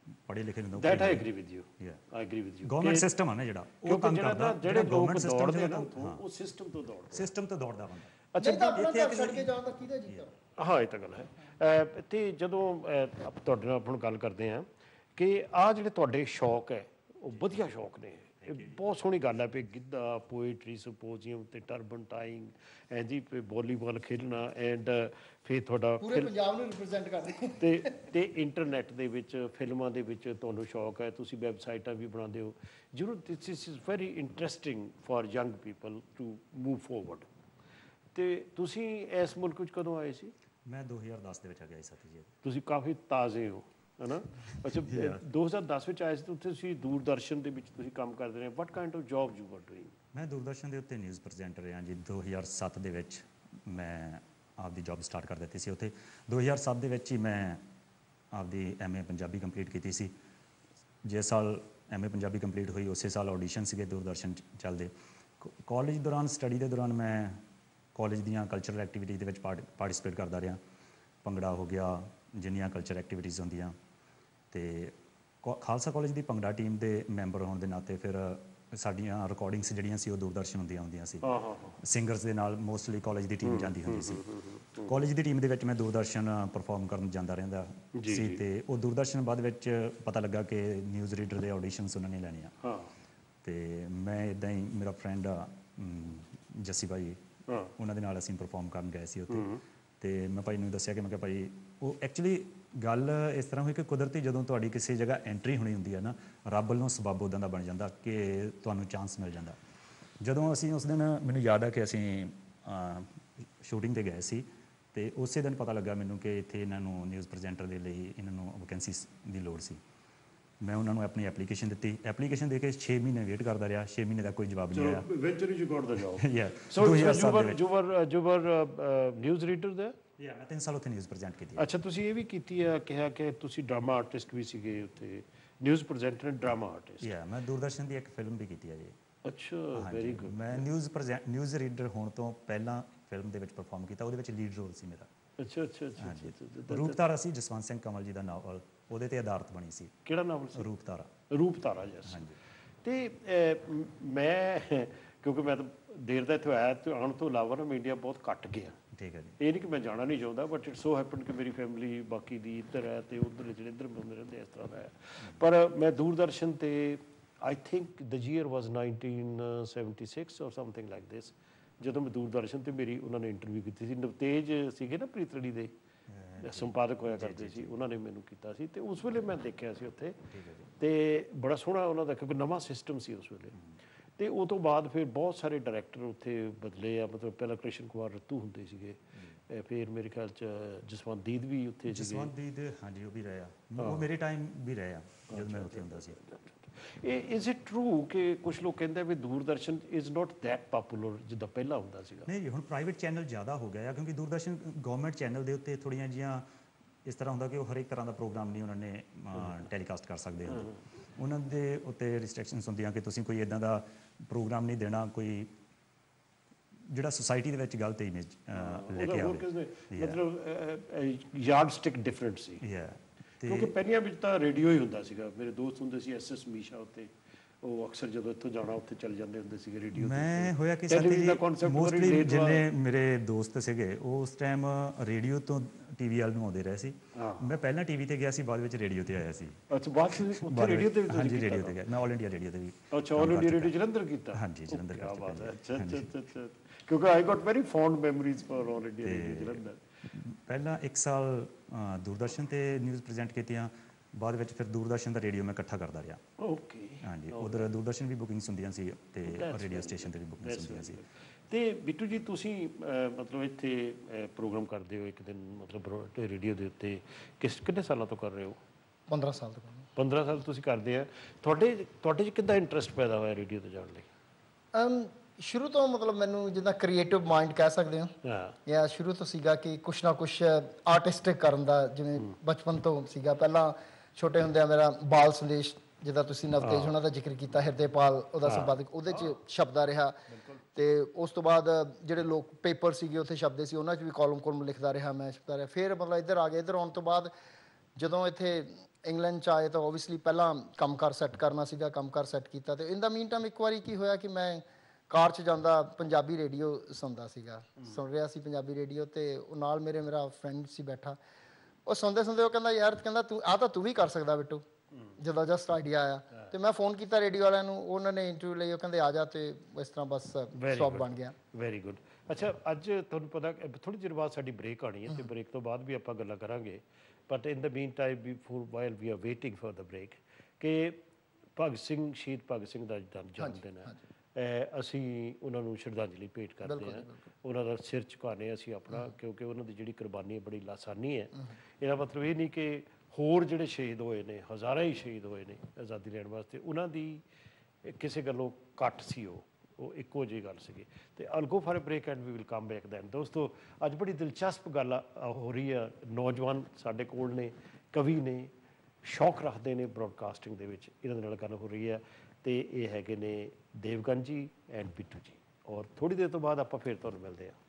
ਪੜ੍ਹੇ ਲਿਖੇ ਨੂੰ that I agree with you Yeah. I agree with you government system ਆ ਨਾ ਜਿਹੜਾ ਉਹ ਕਿਉਂਕਿ ਕੰਮ ਜਿਹੜਾ ਕਰਦਾ ਨਾ ਜਿਹੜੇ ਲੋਕ government system ਦੌੜਦੇ ਆ ਜਿਹੜਾ ਨਾ ਕੰਮ- ਉੱਥੋਂ, ਉਹ ਸਿਸਟਮ ਤੋਂ ਦੌੜਦੇ ਸਿਸਟਮ ਤੋਂ ਦੌੜਦਾ ਬੰਦਾ ਅੱਛਾ ਨਹੀਂ ਤਾਂ ਆਪਣਾ ਘਰ ਛੱਡ ਕੇ ਜਾਣ ਦਾ ਕਿਹਦਾ ਜੀਤਾ ਹਾਂ ਇਹ ਤਾਂ ਗੱਲ ਹੈ ਅਹ ਤੇ ਜਦੋਂ ਅਹ, ਆਪਾਂ ਤੁਹਾਡੇ ਨਾਲ ਹੁਣ ਗੱਲ ਕਰਦੇ ਹਾਂ ਕਿ ਆਹ ਜਿਹੜੇ ਤੁਹਾਡੇ ਸ਼ੌਕ ਹੈ ਉਹ ਵਧੀਆ ਸ਼ੌਕ ਨੇ ਇਹ ਬਹੁਤ ਸੋਹਣੀ ਗੱਲ ਹੈ ਵੀ ਗਿੱਧਾ ਪੋਇਟਰੀ ਸਿੰਪੋਜ਼ੀਅਮ ਤੇ ਟਰਬਨ ਟਾਈਂਗ ਐਂ ਜੀ ਵਾਲੀਬਾਲ ਖੇਡਣਾ ਐਂਡ ਫਿਰ ਤੁਹਾਡਾ ਪੂਰੇ ਪੰਜਾਬ ਨੂੰ ਰਿਪਰੈਜ਼ੈਂਟ ਕਰਦੇ ਤੇ ਤੇ ਇੰਟਰਨੈਟ ਦੇ ਵਿੱਚ ਫਿਲਮਾਂ ਦੇ ਵਿੱਚ ਤੁਹਾਨੂੰ ਸ਼ੌਕ ਹੈ ਤੁਸੀਂ ਵੈਬਸਾਈਟਾਂ ਵੀ ਬਣਾਉਂਦੇ ਹੋ ਜ਼ਰੂਰ this is very interesting for young people to move forward ਤੇ ਤੁਸੀਂ ਇਸ ਮੁਲਕ ਵਿੱਚ ਕਦੋਂ ਆਏ ਸੀ ਮੈਂ ਦੋ ਹਜ਼ਾਰ ਦਸ ਦੇ ਵਿੱਚ ਆ ਗਿਆ ਸੀ ਸਾਥੀ ਜੀ ਤੁਸੀਂ ਕਾਫੀ ਤਾਜ਼ੇ ਹੋ ਹੈ ਨਾ ਅੱਛਾ ਦੋ ਹਜ਼ਾਰ ਦਸ ਵਿੱਚ ਆਏ ਸੀ ਤੇ ਉੱਥੇ ਤੁਸੀਂ ਦੂਰਦਰਸ਼ਨ ਦੇ ਵਿੱਚ ਤੁਸੀਂ ਕੰਮ ਕਰਦੇ ਰਹੇ what kind of job you were doing ਮੈਂ ਦੂਰਦਰਸ਼ਨ ਦੇ ਉੱਤੇ ਨਿਊਜ਼ ਪ੍ਰੈਜ਼ੈਂਟਰ ਰਿਹਾ ਜੀ ਦੋ ਹਜ਼ਾਰ ਸੱਤ ਦੇ ਵਿੱਚ ਮੈਂ ਆਪਦੀ ਜੌਬ ਸਟਾਰਟ ਕਰ ਦਿੱਤੀ ਸੀ ਉੱਥੇ ਦੋ ਹਜ਼ਾਰ ਸੱਤ ਦੇ ਵਿੱਚ ਹੀ ਮੈਂ ਆਪਦੀ ਐਮਏ ਪੰਜਾਬੀ ਕੰਪਲੀਟ ਕੀਤੀ ਸੀ ਜਿਸ ਸਾਲ ਐਮਏ ਪੰਜਾਬੀ ਕੰਪਲੀਟ ਹੋਈ ਉਸੇ ਸਾਲ ਆਡੀਸ਼ਨ ਸੀਗੇ ਦੂਰਦਰਸ਼ਨ 'ਚ ਚੱਲਦੇ ਕਾਲਜ ਦੌਰਾਨ ਸਟੱਡੀ ਦੇ ਦੌਰਾਨ ਮੈਂ ਕਾਲਜ ਦੀਆਂ ਕਲਚਰਲ ਐਕਟੀਵਿਟੀਜ਼ ਦੇ ਵਿੱਚ ਪਾਰਟਿਸਿਪੇਟ ਕਰਦਾ ਰਿਹਾ ਭੰਗੜਾ ਹੋ ਗਿਆ ਜਿੰਨੀਆਂ ਕਲਚਰ ਐਕਟੀਵਿਟੀਜ਼ ਹੁੰਦੀਆਂ ਤੇ ਖਾਲਸਾ ਕਾਲਜ ਦੀ ਭੰਗੜਾ ਟੀਮ ਦੇ ਮੈਂਬਰ ਹੋਣ ਦੇ ਨਾਤੇ ਫਿਰ ਸਾਡੀਆਂ ਰਿਕਾਰਡਿੰਗਸ ਜਿਹੜੀਆਂ ਸੀ ਉਹ ਦੂਰਦਰਸ਼ਨ ਹੁੰਦੀਆਂ ਹੁੰਦੀਆਂ ਸੀ ਹਾਂ ਹਾਂ ਸਿੰਗਰਸ ਦੇ ਨਾਲ ਮੋਸਟਲੀ ਕਾਲਜ ਦੀ ਟੀਮ ਜਾਂਦੀ ਹੁੰਦੀ ਸੀ ਕਾਲਜ ਦੀ ਟੀਮ ਦੇ ਵਿੱਚ ਮੈਂ ਦੂਰਦਰਸ਼ਨ ਪਰਫਾਰਮ ਕਰਨ ਜਾਂਦਾ ਰਹਿੰਦਾ ਸੀ ਤੇ ਉਹ ਦੂਰਦਰਸ਼ਨ ਬਾਅਦ ਵਿੱਚ ਪਤਾ ਲੱਗਾ ਕਿ ਨਿਊਜ਼ ਰੀਡਰ ਦੇ ਆਡੀਸ਼ਨਸ ਉਹਨਾਂ ਨੇ ਲੈਣੇ ਆ ਹਾਂ ਤੇ ਮੈਂ ਇਦਾਂ ਹੀ ਮੇਰਾ ਫਰੈਂਡ ਆ ਜੱਸੀ ਭਾਈ ਉਹਨਾਂ ਦੇ ਨਾਲ ਅਸੀਂ ਪਰਫਾਰਮ ਕਰਨ ਗਏ ਸੀ ਉੱਥੇ ਤੇ ਮੈਂ ਭਾਈ ਨੂੰ ਦੱਸਿਆ ਕਿ ਮੈਂ ਕਿਹਾ ਭਾਈ ਉਹ ਐਕਚੁਅਲੀ ਗੱਲ ਇਸ ਤਰ੍ਹਾਂ ਹੋਈ ਕਿ ਕੁਦਰਤੀ ਜਦੋਂ ਤੁਹਾਡੀ ਕਿਸੇ ਜਗ੍ਹਾ ਐਂਟਰੀ ਹੋਣੀ ਹੁੰਦੀ ਹੈ ਨਾ ਰੱਬ ਵੱਲੋਂ ਸਬੱਬ ਉੱਦਾਂ ਦਾ ਬਣ ਜਾਂਦਾ ਕਿ ਤੁਹਾਨੂੰ ਚਾਂਸ ਮਿਲ ਜਾਂਦਾ ਜਦੋਂ ਅਸੀਂ ਉਸ ਦਿਨ ਮੈਨੂੰ ਯਾਦ ਆ ਕਿ ਅਸੀਂ ਸ਼ੂਟਿੰਗ ਤੇ ਗਏ ਸੀ ਤੇ ਉਸੇ ਦਿਨ ਪਤਾ ਲੱਗਾ ਮੈਨੂੰ ਕਿ ਇੱਥੇ ਇਹਨਾਂ ਨੂੰ ਨਿਊਜ਼ ਪ੍ਰੈਜ਼ੈਂਟਰ ਦੇ ਲਈ ਇਹਨਾਂ ਨੂੰ ਵੈਕੈਂਸੀ ਦੀ ਲੋੜ ਸੀ ਮੈਂ ਉਹਨਾਂ ਨੂੰ ਆਪਣੀ ਐਪਲੀਕੇਸ਼ਨ ਦਿੱਤੀ ਐਪਲੀਕੇਸ਼ਨ ਦੇ ਕੇ ਛੇ ਮਹੀਨੇ ਵੇਟ ਕਰਦਾ ਰਿਹਾ ਛੇ ਮਹੀਨੇ ਦਾ ਕੋਈ ਜਵਾਬ ਨਹੀਂ ਆਇਆ eventually you got the job ਯਾ so you were you were you were news reader there ਯਾ ਮੈਂ ਤਿੰਨ ਸਾਲ ਉੱਥੇ ਨਿਊਜ਼ ਪ੍ਰੈਜ਼ੈਂਟ ਕੀਤੀ ਅੱਛਾ ਤੁਸੀਂ ਇਹ ਵੀ ਕੀਤੀ ਆ ਕਿਹਾ ਕਿ ਤੁਸੀਂ ਡਰਾਮਾ ਆਰਟਿਸਟ ਵੀ ਸੀਗੇ ਉੱਥੇ ਨਿਊਜ਼ ਪ੍ਰੈਜ਼ੈਂਟਰ ਡਰਾਮਾ ਆਰਟਿਸਟ ਯਾ ਮੈਂ ਦੂਰਦਰਸ਼ਨ ਦੀ ਇੱਕ ਫਿਲਮ ਵੀ ਕੀਤੀ ਹੈ ਜੀ ਅੱਛਾ ਵੈਰੀ ਗੁੱਡ ਮੈਂ ਨਿਊਜ਼ ਪ੍ਰੈਜ਼ੈਂਟ ਨਿਊਜ਼ ਰੀਡਰ ਹੋਣ ਤੋਂ ਪਹਿਲਾਂ ਫਿਲਮ ਦੇ ਵਿੱਚ ਪਰਫਾਰਮ ਕੀਤਾ ਉਹਦੇ ਵਿੱਚ ਲੀਡ ਰੋਲ ਸੀ ਮੇਰਾ ਅੱਛਾ ਅੱਛਾ ਅੱਛਾ ਰੂਪਤਾਰਾ ਸੀ ਜਸਵੰਤ ਸਿੰਘ ਕਮਲ ਜੀ ਦਾ ਨਾਵਲ ਉਹਦੇ ਤੇ ਆਧਾਰਿਤ ਬਣੀ ਸੀ ਕਿਹੜਾ ਨਾਵਲ ਸੀ ਰੂਪਤਾਰਾ ਰੂਪਤਾਰਾ ਜਸ ਹਾਂਜੀ ਤੇ ਮੈਂ ਕਿਉਂਕਿ ਮੈਂ ਤਾਂ ਦੇਰ ਦਾ ਇੱਥੇ ਆਇਆ ਤੇ ਆਉਣ ਤੋਂ ਇਲਾਵਾ ਨਾ ਮੈਂ ਇੰਡੀਆ ਬਹੁਤ ਘੱਟ ਗਿਆ ਠੀਕ ਹੈ ਜੀ ਇਹ ਨਹੀਂ ਕਿ ਮੈਂ ਜਾਣਾ ਨਹੀਂ ਚਾਹੁੰਦਾ ਬਟ ਇਟ ਸੋ ਹੈਪਨ ਕਿ ਮੇਰੀ ਫੈਮਿਲੀ ਬਾਕੀ ਦੀ ਇੱਧਰ ਹੈ ਤੇ ਉੱਧਰ ਜਿਹੜੇ ਇੱਧਰ ਹੁੰਦੇ ਰਹਿੰਦੇ ਇਸ ਤਰ੍ਹਾਂ ਦਾ ਹੈ ਪਰ ਮੈਂ ਦੂਰਦਰਸ਼ਨ ਤੇ I think the year was nineteen seventy six or something like this ਜਦੋਂ ਮੈਂ ਦੂਰਦਰਸ਼ਨ ਤੇ ਮੇਰੀ ਉਹਨਾਂ ਨੇ ਇੰਟਰਵਿਊ ਕੀਤੀ ਸੀ ਨਵਤੇਜ ਸੀਗੇ ਨਾ ਪ੍ਰੀਤੜੀ ਦੇ ਸੰਪਾਦਕ ਹੋਇਆ ਕਰਦੇ ਸੀ ਉਹਨਾਂ ਨੇ ਮੈਨੂੰ ਕੀਤਾ ਸੀ ਤੇ ਉਸ ਵੇਲੇ ਮੈਂ ਦੇਖਿਆ ਸੀ ਉੱਥੇ ਤੇ ਬੜਾ ਸੋਹਣਾ ਉਹਨਾਂ ਦਾ ਕਿਉਂਕਿ ਨਵਾਂ ਸਿਸਟਮ ਸੀ ਉਸ ਵੇਲੇ ਤੇ ਉਹ ਤੋਂ ਬਾਅਦ ਫਿਰ ਬਹੁਤ ਸਾਰੇ ਡਾਇਰੈਕਟਰ ਉੱਥੇ ਬਦਲੇ ਆ ਮਤਲਬ ਪਹਿਲਾਂ ਕ੍ਰਿਸ਼ਨ ਕੁਮਾਰ ਰੱਤੂ ਹੁੰਦੇ ਸੀਗੇ ਫਿਰ ਮੇਰੇ ਖਿਆਲ ਚ ਜਸਵੰਤ ਦੀਦ ਵੀ ਉੱਥੇ ਸੀਗੇ ਜਸਵੰਤ ਦੀਦ ਹਾਂਜੀ ਉਹ ਵੀ ਰਹੇ ਆ ਉਹ ਮੇਰੇ ਟਾਈਮ ਵੀ ਰਹੇ ਆ ਜਦੋਂ ਮੈਂ ਉੱਥੇ ਹੁੰਦਾ ਸੀ ਇਹ ਇਜ਼ ਇਟ ਟਰੂ ਕਿ ਕੁਝ ਲੋਕ ਕਹਿੰਦੇ ਵੀ Doordarshan is not that popular ਜਿੱਦਾਂ ਪਹਿਲਾਂ ਹੁੰਦਾ ਸੀਗਾ ਨਹੀਂ ਹੁਣ ਪ੍ਰਾਈਵੇਟ ਚੈਨਲ ਜ਼ਿਆਦਾ ਹੋ ਗਿਆ ਆ ਕਿਉਂਕਿ ਦੂਰਦਰਸ਼ਨ ਗਵਰਨਮੈਂਟ ਚੈਨਲ ਦੇ ਉੱਤੇ ਥੋੜ੍ਹੀਆਂ ਜਿਹੀਆਂ ਇਸ ਤਰ੍ਹਾਂ ਹੁੰਦਾ ਕਿ ਉਹ ਹਰ ਇੱਕ ਤਰ੍ਹਾਂ ਦਾ ਪ੍ਰੋਗਰਾਮ ਨਹੀਂ ਉਹਨਾਂ ਨੇ ਟੈਲੀਕਾਸਟ ਕਰ ਸਕਦੇ ਹਨ ਉਹਨਾਂ ਦੇ ਉੱਤੇ ਰਿਸਟ੍ਰਿਕਸ਼ਨਸ ਹੁੰਦੀਆਂ ਕਿ ਤੁਸੀਂ ਕੋਈ ਇਦਾਂ ਦਾ ਪ੍ਰੋਗਰਾਮ ਨਹੀਂ ਦੇਣਾ ਕੋਈ ਜਿਹੜਾ ਸੋਸਾਇਟੀ ਦੇ ਵਿੱਚ ਗਲਤ ਇਮੇਜ ਲੈ ਕੇ ਆਵੇ ਮਤਲਬ ਯਾਰਡ ਸਟਿਕ ਡਿਫਰੈਂਟ ਸੀ ਕਿਉਂਕਿ ਪਹਿਲੀਆਂ ਵਿੱਚ ਤਾਂ ਰੇਡੀਓ ਹੀ ਹੁੰਦਾ ਸੀਗਾ ਮੇਰੇ ਦੋਸਤ ਹੁੰਦੇ ਸੀ ਐਸ ਐਸ ਮੀਸ਼ਾ ਉੱਤੇ ਉਹ ਅਕਸਰ ਜਦੋਂ ਇੱਥੋਂ ਜਾਣਾ ਉੱਥੇ ਚੱਲ ਜਾਂਦੇ ਹੁੰਦੇ ਸੀਗੇ ਰੇਡੀਓ ਤੇ ਮੈਂ ਹੋਇਆ ਕਿ ਸਾਥੀ ਮੋਸਟਲੀ ਜਿੰਨੇ ਮੇਰੇ ਦੋਸਤ ਸੀਗੇ ਉਸ ਟਾਈਮ ਰੇਡੀਓ ਤੋਂ ਟੀਵੀ ਵਾਲ ਨੂੰ ਆਉਂਦੇ ਰਹੇ ਸੀ ਮੈਂ ਪਹਿਲਾਂ ਟੀਵੀ ਤੇ ਗਿਆ ਸੀ ਬਾਅਦ ਵਿੱਚ ਰੇਡੀਓ ਤੇ ਆਇਆ ਸੀ ਅੱਛਾ ਬਾਅਦ ਵਿੱਚ ਉੱਥੇ ਰੇਡੀਓ ਤੇ ਵੀ ਹਾਂਜੀ ਰੇਡੀਓ ਤੇ ਗਿਆ ਮੈਂ ਆਲ ਇੰਡੀਆ ਰੇਡੀਓ ਤੇ ਵੀ ਅੱਛਾ ਆਲ ਇੰਡੀਆ ਰੇਡੀਓ ਜਲੰਧਰ ਕੀਤਾ ਹਾਂਜੀ ਜਲੰਧਰ ਕੀ ਬਾਤ ਹੈ ਅੱਛਾ ਅੱਛਾ ਅੱਛਾ ਕਿਉਂਕਿ I got very fond memories for All India Radio Jalandhar ਪਹਿਲਾਂ ਇੱਕ ਸਾਲ ਦੂਰਦਰਸ਼ਨ ਤੇ ਨਿਊਜ਼ ਪ੍ਰੈਜ਼ੈਂਟ ਕੀਤੀਆਂ ਬਾਅਦ ਵਿੱਚ ਫਿਰ ਦੂਰਦਰਸ਼ਨ ਦਾ ਰੇਡੀਓ ਮੈਂ ਇਕੱਠਾ ਕਰਦਾ ਰਿਹਾ ਓਕੇ ਹਾਂਜੀ ਉਧਰ ਦੂਰਦਰਸ਼ਨ ਵੀ ਬੁਕਿੰਗਸ ਹੁੰਦੀਆਂ ਸੀ ਤੇ ਰੇਡੀਓ ਸਟੇਸ਼ਨ ਤੇ ਵੀ ਬੁਕਿੰਗਸ ਹੁੰਦੀਆਂ ਸੀ ਤੇ ਬਿੱਟੂ ਜੀ ਤੁਸੀਂ ਮਤਲਬ ਇੱਥੇ ਪ੍ਰੋਗਰਾਮ ਕਰਦੇ ਹੋ ਇੱਕ ਦਿਨ ਮਤਲਬ ਰੇਡੀਓ ਦੇ ਉੱਤੇ ਕਿਸ ਕਿੰਨੇ ਸਾਲਾਂ ਤੋਂ ਕਰ ਰਹੇ ਹੋ ਪੰਦਰਾਂ ਸਾਲ ਤੋਂ ਪੰਦਰਾਂ ਸਾਲ ਤੁਸੀਂ ਕਰਦੇ ਆ ਤੁਹਾਡੇ ਤੁਹਾਡੇ 'ਚ ਕਿੱਦਾਂ ਇੰਟਰਸਟ ਪੈਦਾ ਹੋਇਆ ਰੇਡੀਓ ਤੇ ਜਾਣ ਲਈ ਸ਼ੁਰੂ ਤੋਂ ਮਤਲਬ ਮੈਨੂੰ ਜਿੱਦਾਂ ਕ੍ਰੀਏਟਿਵ ਮਾਈਂਡ ਕਹਿ ਸਕਦੇ ਹੋ ਹਾਂ ਜਾਂ ਸ਼ੁਰੂ ਤੋਂ ਸੀਗਾ ਕਿ ਕੁਛ ਨਾ ਕੁਛ ਆਰਟਿਸਟਿਕ ਕਰਨ ਦਾ ਜਿਵੇਂ ਬਚਪਨ ਤੋਂ ਸੀਗਾ ਪਹਿਲਾਂ ਛੋਟੇ ਹੁੰਦਿਆਂ ਮੇਰਾ ਬਾਲ ਸੰਦੇਸ਼ ਜਿੱਦਾਂ ਤੁਸੀਂ ਨਵਤੇਜ ਉਹਨਾਂ ਦਾ ਜ਼ਿਕਰ ਕੀਤਾ ਹਿਰਦੇਪਾਲ ਉਹਦਾ ਸੰਪਾਦਕ ਉਹਦੇ 'ਚ ਛਪਦਾ ਰਿਹਾ ਤੇ ਉਸ ਤੋਂ ਬਾਅਦ ਜਿਹੜੇ ਲੋਕ ਪੇਪਰ ਸੀਗੇ ਉੱਥੇ ਛਪਦੇ ਸੀ ਉਹਨਾਂ 'ਚ ਵੀ ਕਾਲਮ ਕੋਲਮ ਲਿਖਦਾ ਰਿਹਾ ਮੈਂ ਛਪਦਾ ਰਿਹਾ ਫਿਰ ਮਤਲਬ ਇੱਧਰ ਆ ਗਿਆ ਇੱਧਰ ਆਉਣ ਤੋਂ ਬਾਅਦ ਜਦੋਂ ਇੱਥੇ ਇੰਗਲੈਂਡ 'ਚ ਆਏ ਤਾਂ ਓਬਵੀਅਸਲੀ ਪਹਿਲਾਂ ਕੰਮਕਾਰ ਸੈੱਟ ਕਰਨਾ ਸੀਗਾ, ਕੰਮਕਾਰ ਸੈੱਟ ਕੀਤਾ। ਅਤੇ ਇਨ ਦਾ ਮੀਨ ਟਾਈਮ ਇੱਕ ਵਾਰੀ ਕੀ ਹੋਇਆ ਕਿ ਮੈਂ ਕਾਰ 'ਚ ਜਾਂਦਾ ਪੰਜਾਬੀ ਰੇਡੀਓ ਸੁਣਦਾ ਸੀਗਾ, ਸੁਣ ਰਿਹਾ ਸੀ ਪੰਜਾਬੀ ਰੇਡੀਓ, ਅਤੇ ਉਹ ਨਾਲ ਮੇਰੇ ਮੇਰਾ ਫਰੈਂਡ ਸੀ ਬੈਠਾ। ਉਹ ਸੁਣਦੇ ਸੁਣਦੇ ਉਹ ਕਹਿੰਦਾ ਯਾਰ, ਕਹਿੰਦਾ ਤੂੰ ਆਹ ਤਾਂ ਤੂੰ ਵੀ ਕਰ ਸਕਦਾ ਬਿੱਟੂ, ਜਦੋਂ ਜਸਟ ਆਈਡੀਆ ਆਇਆ। ਅਤੇ ਮੈਂ ਫੋਨ ਕੀਤਾ ਰੇਡੀਓ ਵਾਲਿਆਂ ਨੂੰ, ਉਹਨਾਂ ਨੇ ਇੰਟਰਵਿਊ ਲਈ, ਉਹ ਕਹਿੰਦੇ ਆ ਜਾ, ਅਤੇ ਇਸ ਤਰ੍ਹਾਂ ਬਸ ਸ਼ੌਪ ਬਣ ਗਿਆ। Very good. ਅੱਛਾ, ਅੱਜ ਤੁਹਾਨੂੰ ਪਤਾ ਥੋੜ੍ਹੀ ਦੇਰ ਬਾਅਦ ਸਾਡੀ ਬ੍ਰੇਕ ਆਉਣੀ ਹੈ, ਅਤੇ ਬ੍ਰੇਕ ਤੋਂ ਬਾਅਦ ਵੀ ਆਪਾਂ ਗੱਲਾਂ ਕਰਾਂਗੇ। But in the mean time we for while we are waiting for the break, ਕਿ ਭਗਤ ਸਿੰਘ, ਸ਼ਹੀਦ ਭਗਤ ਸਿੰਘ ਦਾ ਜਨਮ ਦਿਨ ਹੈ, ਅਸੀਂ ਉਹਨਾਂ ਨੂੰ ਸ਼ਰਧਾਂਜਲੀ ਭੇਟ ਕਰਦੇ ਹਾਂ, ਉਹਨਾਂ ਦਾ ਸਿਰ ਝੁਕਾਉਂਦੇ ਅਸੀਂ ਆਪਣਾ, ਕਿਉਂਕਿ ਉਹਨਾਂ ਦੀ ਜਿਹੜੀ ਕੁਰਬਾਨੀ ਬੜੀ ਲਾਸਾਨੀ ਹੈ। ਇਹਦਾ ਮਤਲਬ ਇਹ ਨਹੀਂ ਕਿ ਹੋਰ ਜਿਹੜੇ ਸ਼ਹੀਦ ਹੋਏ ਨੇ, ਹਜ਼ਾਰਾਂ ਹੀ ਸ਼ਹੀਦ ਹੋਏ ਨੇ ਆਜ਼ਾਦੀ ਲੈਣ ਵਾਸਤੇ, ਉਹਨਾਂ ਦੀ ਕਿਸੇ ਗੱਲੋਂ ਘੱਟ ਸੀ, ਉਹ ਉਹ ਇੱਕੋ ਜਿਹੀ ਗੱਲ ਸੀਗੀ। ਅਤੇ all go for a break and we will come back then. ਦੋਸਤੋ, ਅੱਜ ਬੜੀ ਦਿਲਚਸਪ ਗੱਲ ਹੋ ਰਹੀ ਆ। ਨੌਜਵਾਨ ਸਾਡੇ ਕੋਲ ਨੇ, ਕਵੀ ਨੇ, ਸ਼ੌਕ ਰੱਖਦੇ ਨੇ ਬਰੋਡਕਾਸਟਿੰਗ ਦੇ ਵਿੱਚ, ਇਹਨਾਂ ਦੇ ਨਾਲ ਗੱਲ ਹੋ ਰਹੀ ਹੈ। ਅਤੇ ਇਹ ਹੈਗੇ ਨੇ ਦੇਵਗਨ ਜੀ ਐਂਡ ਬਿੱਟੂ ਜੀ, ਔਰ ਥੋੜ੍ਹੀ ਦੇਰ ਤੋਂ ਬਾਅਦ ਆਪਾਂ ਫਿਰ ਤੁਹਾਨੂੰ ਮਿਲਦੇ ਹਾਂ।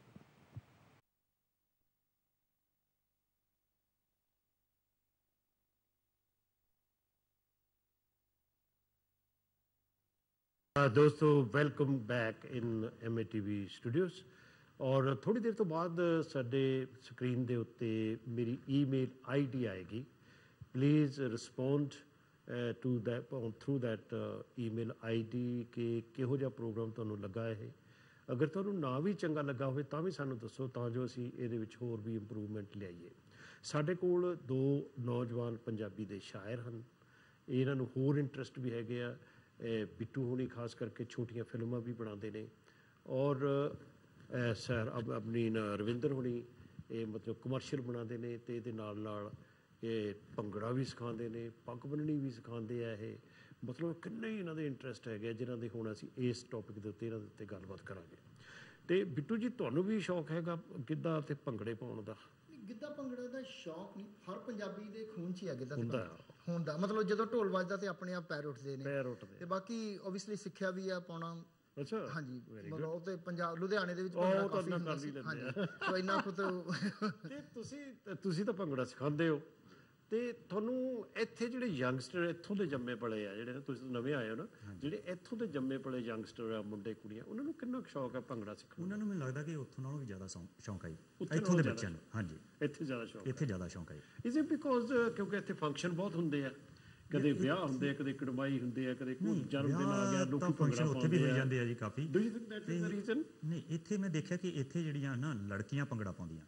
ਦੋਸਤੋ, welcome back in M A T V studios. ਔਰ ਥੋੜ੍ਹੀ ਦੇਰ ਤੋਂ ਬਾਅਦ ਸਾਡੇ ਸਕਰੀਨ ਦੇ ਉੱਤੇ ਮੇਰੀ ਈਮੇਲ ਆਈ ਡੀ ਆਏਗੀ। Please respond to that through that email I D ਕਿ ਕਿਹੋ ਜਿਹਾ ਪ੍ਰੋਗਰਾਮ ਤੁਹਾਨੂੰ ਲੱਗਾ ਇਹ। ਅਗਰ ਤੁਹਾਨੂੰ ਨਾ ਵੀ ਚੰਗਾ ਲੱਗਾ ਹੋਵੇ ਤਾਂ ਵੀ ਸਾਨੂੰ ਦੱਸੋ, ਤਾਂ ਜੋ ਅਸੀਂ ਇਹਦੇ ਵਿੱਚ ਹੋਰ ਵੀ ਇੰਪਰੂਵਮੈਂਟ ਲਿਆਈਏ। ਸਾਡੇ ਕੋਲ ਦੋ ਨੌਜਵਾਨ ਪੰਜਾਬੀ ਦੇ ਸ਼ਾਇਰ ਹਨ, ਇਹਨਾਂ ਨੂੰ ਹੋਰ ਇੰਟਰਸਟ ਵੀ ਹੈਗੇ ਆ। ਬਿੱਟੂ ਹੋਣੀ ਖਾਸ ਕਰਕੇ ਛੋਟੀਆਂ ਫਿਲਮਾਂ ਵੀ ਬਣਾਉਂਦੇ ਨੇ, ਔਰ ਸਰ ਆਪਣੀ ਰਵਿੰਦਰ ਹੋਣੀ ਇਹ ਮਤਲਬ ਕਮਰਸ਼ੀਅਲ ਬਣਾਉਂਦੇ ਨੇ, ਅਤੇ ਇਹਦੇ ਨਾਲ ਨਾਲ ਇਹ ਭੰਗੜਾ ਵੀ ਸਿਖਾਉਂਦੇ ਨੇ, ਪੱਗ ਬੰਨਣੀ ਵੀ ਸਿਖਾਉਂਦੇ ਆ। ਇਹ ਮਤਲਬ ਕਿੰਨੇ ਹੀ ਇਹਨਾਂ ਦੇ ਇੰਟਰਸਟ ਹੈਗੇ, ਜਿਨ੍ਹਾਂ ਦੇ ਹੁਣ ਅਸੀਂ ਇਸ ਟੌਪਿਕ ਦੇ ਉੱਤੇ ਇਹਨਾਂ ਦੇ ਉੱਤੇ ਗੱਲਬਾਤ ਕਰਾਂਗੇ। ਅਤੇ ਬਿੱਟੂ ਜੀ, ਤੁਹਾਨੂੰ ਵੀ ਸ਼ੌਕ ਹੈਗਾ ਗਿੱਧਾ ਅਤੇ ਭੰਗੜੇ ਪਾਉਣ ਦਾ? ਗਿੱਧਾ ਭੰਗੜਾ ਦਾ ਸ਼ੌਕ ਨਹੀਂ, ਹਰ ਪੰਜਾਬੀ ਦੇ ਖੂਨ 'ਚ ਹੀ ਹੈ ਗਿੱਧਾ ਹੁੰਦਾ ਹੁੰਦਾ। ਮਤਲਬ ਜਦੋਂ ਢੋਲ ਵੱਜਦਾ ਤੇ ਆਪਣੇ ਆਪ ਪੈਰ ਉੱਠਦੇ ਨੇ, ਪੈਰ ਉੱਠਦੇ। ਤੇ ਬਾਕੀ ਓਬਵੀਅਸਲੀ ਸਿੱਖਿਆ ਵੀ ਆ ਪਾਉਣਾ। ਅੱਛਾ, ਹਾਂਜੀ, ਮਤਲਬ ਉਹ ਤੇ ਪੰਜਾਬ ਲੁਧਿਆਣੇ ਦੇ ਵਿੱਚ ਭੰਗੜਾ ਕਾਫੀ ਹੁੰਦਾ ਸੀ। ਹਾਂਜੀ, ਸੋ ਇੰਨਾ ਕੁ ਤਾਂ। ਤੇ ਤੁਸੀਂ ਤੁਸੀਂ ਤਾਂ ਭੰਗੜਾ ਸਿਖਾਉਂਦੇ ਹੋ, ਤੇ ਤੁਹਾਨੂੰ ਇੱਥੇ ਜਿਹੜੇ ਯੰਗਸਟਰ ਇੱਥੋਂ ਦੇ ਜੰਮੇ ਪਲੇ ਆ, ਜਿਹੜੇ ਤੁਸੀਂ ਨਵੇਂ ਆਏ ਹੋ ਨਾ, ਜਿਹੜੇ ਇੱਥੋਂ ਦੇ ਜੰਮੇ ਪਲੇ ਯੰਗਸਟਰ ਆ, ਮੁੰਡੇ ਕੁੜੀਆਂ, ਉਹਨਾਂ ਨੂੰ ਕਿੰਨਾ ਕੁ ਸ਼ੌਕ ਹੈ ਭੰਗੜਾ ਸਿੱਖਣ? ਉਹਨਾਂ ਨੂੰ ਮੈਨੂੰ ਲੱਗਦਾ ਕਿ ਉੱਥੋਂ ਨਾਲੋਂ ਵੀ ਜ਼ਿਆਦਾ ਸ਼ੌਂਕ ਹੈ ਇੱਥੋਂ ਦੇ ਬੱਚਿਆਂ ਨੂੰ। ਹਾਂਜੀ, ਇੱਥੇ ਜ਼ਿਆਦਾ ਸ਼ੌਕ, ਇੱਥੇ ਜ਼ਿਆਦਾ ਸ਼ੌਂਕ ਹੈ। ਇਜ਼ ਇਟ ਬਿਕੋਜ਼ ਕਿਉਂਕਿ ਇੱਥੇ ਫੰਕਸ਼ਨ ਬਹੁਤ ਹੁੰਦੇ ਆ, ਕਦੇ ਵਿਆਹ ਹੁੰਦੇ ਆ, ਕਦੇ ਕੜਮਾਈ ਹੁੰਦੇ ਆ, ਕਦੇ ਕੋਈ ਜਨਮ ਦਿਨ ਆ ਗਿਆ, ਲੋਕੀ ਭੰਗੜਾ ਉੱਥੇ ਵੀ ਹੋ ਜਾਂਦੇ ਆ ਜੀ ਕਾਫੀ। Do you think that is the reason? ਨਹੀਂ, ਇੱਥੇ ਮੈਂ ਦੇਖਿਆ ਕਿ ਇੱਥੇ ਜਿਹੜੀਆਂ ਨਾ ਲੜਕੀਆਂ ਭੰਗੜਾ ਪਾਉਂਦੀਆਂ,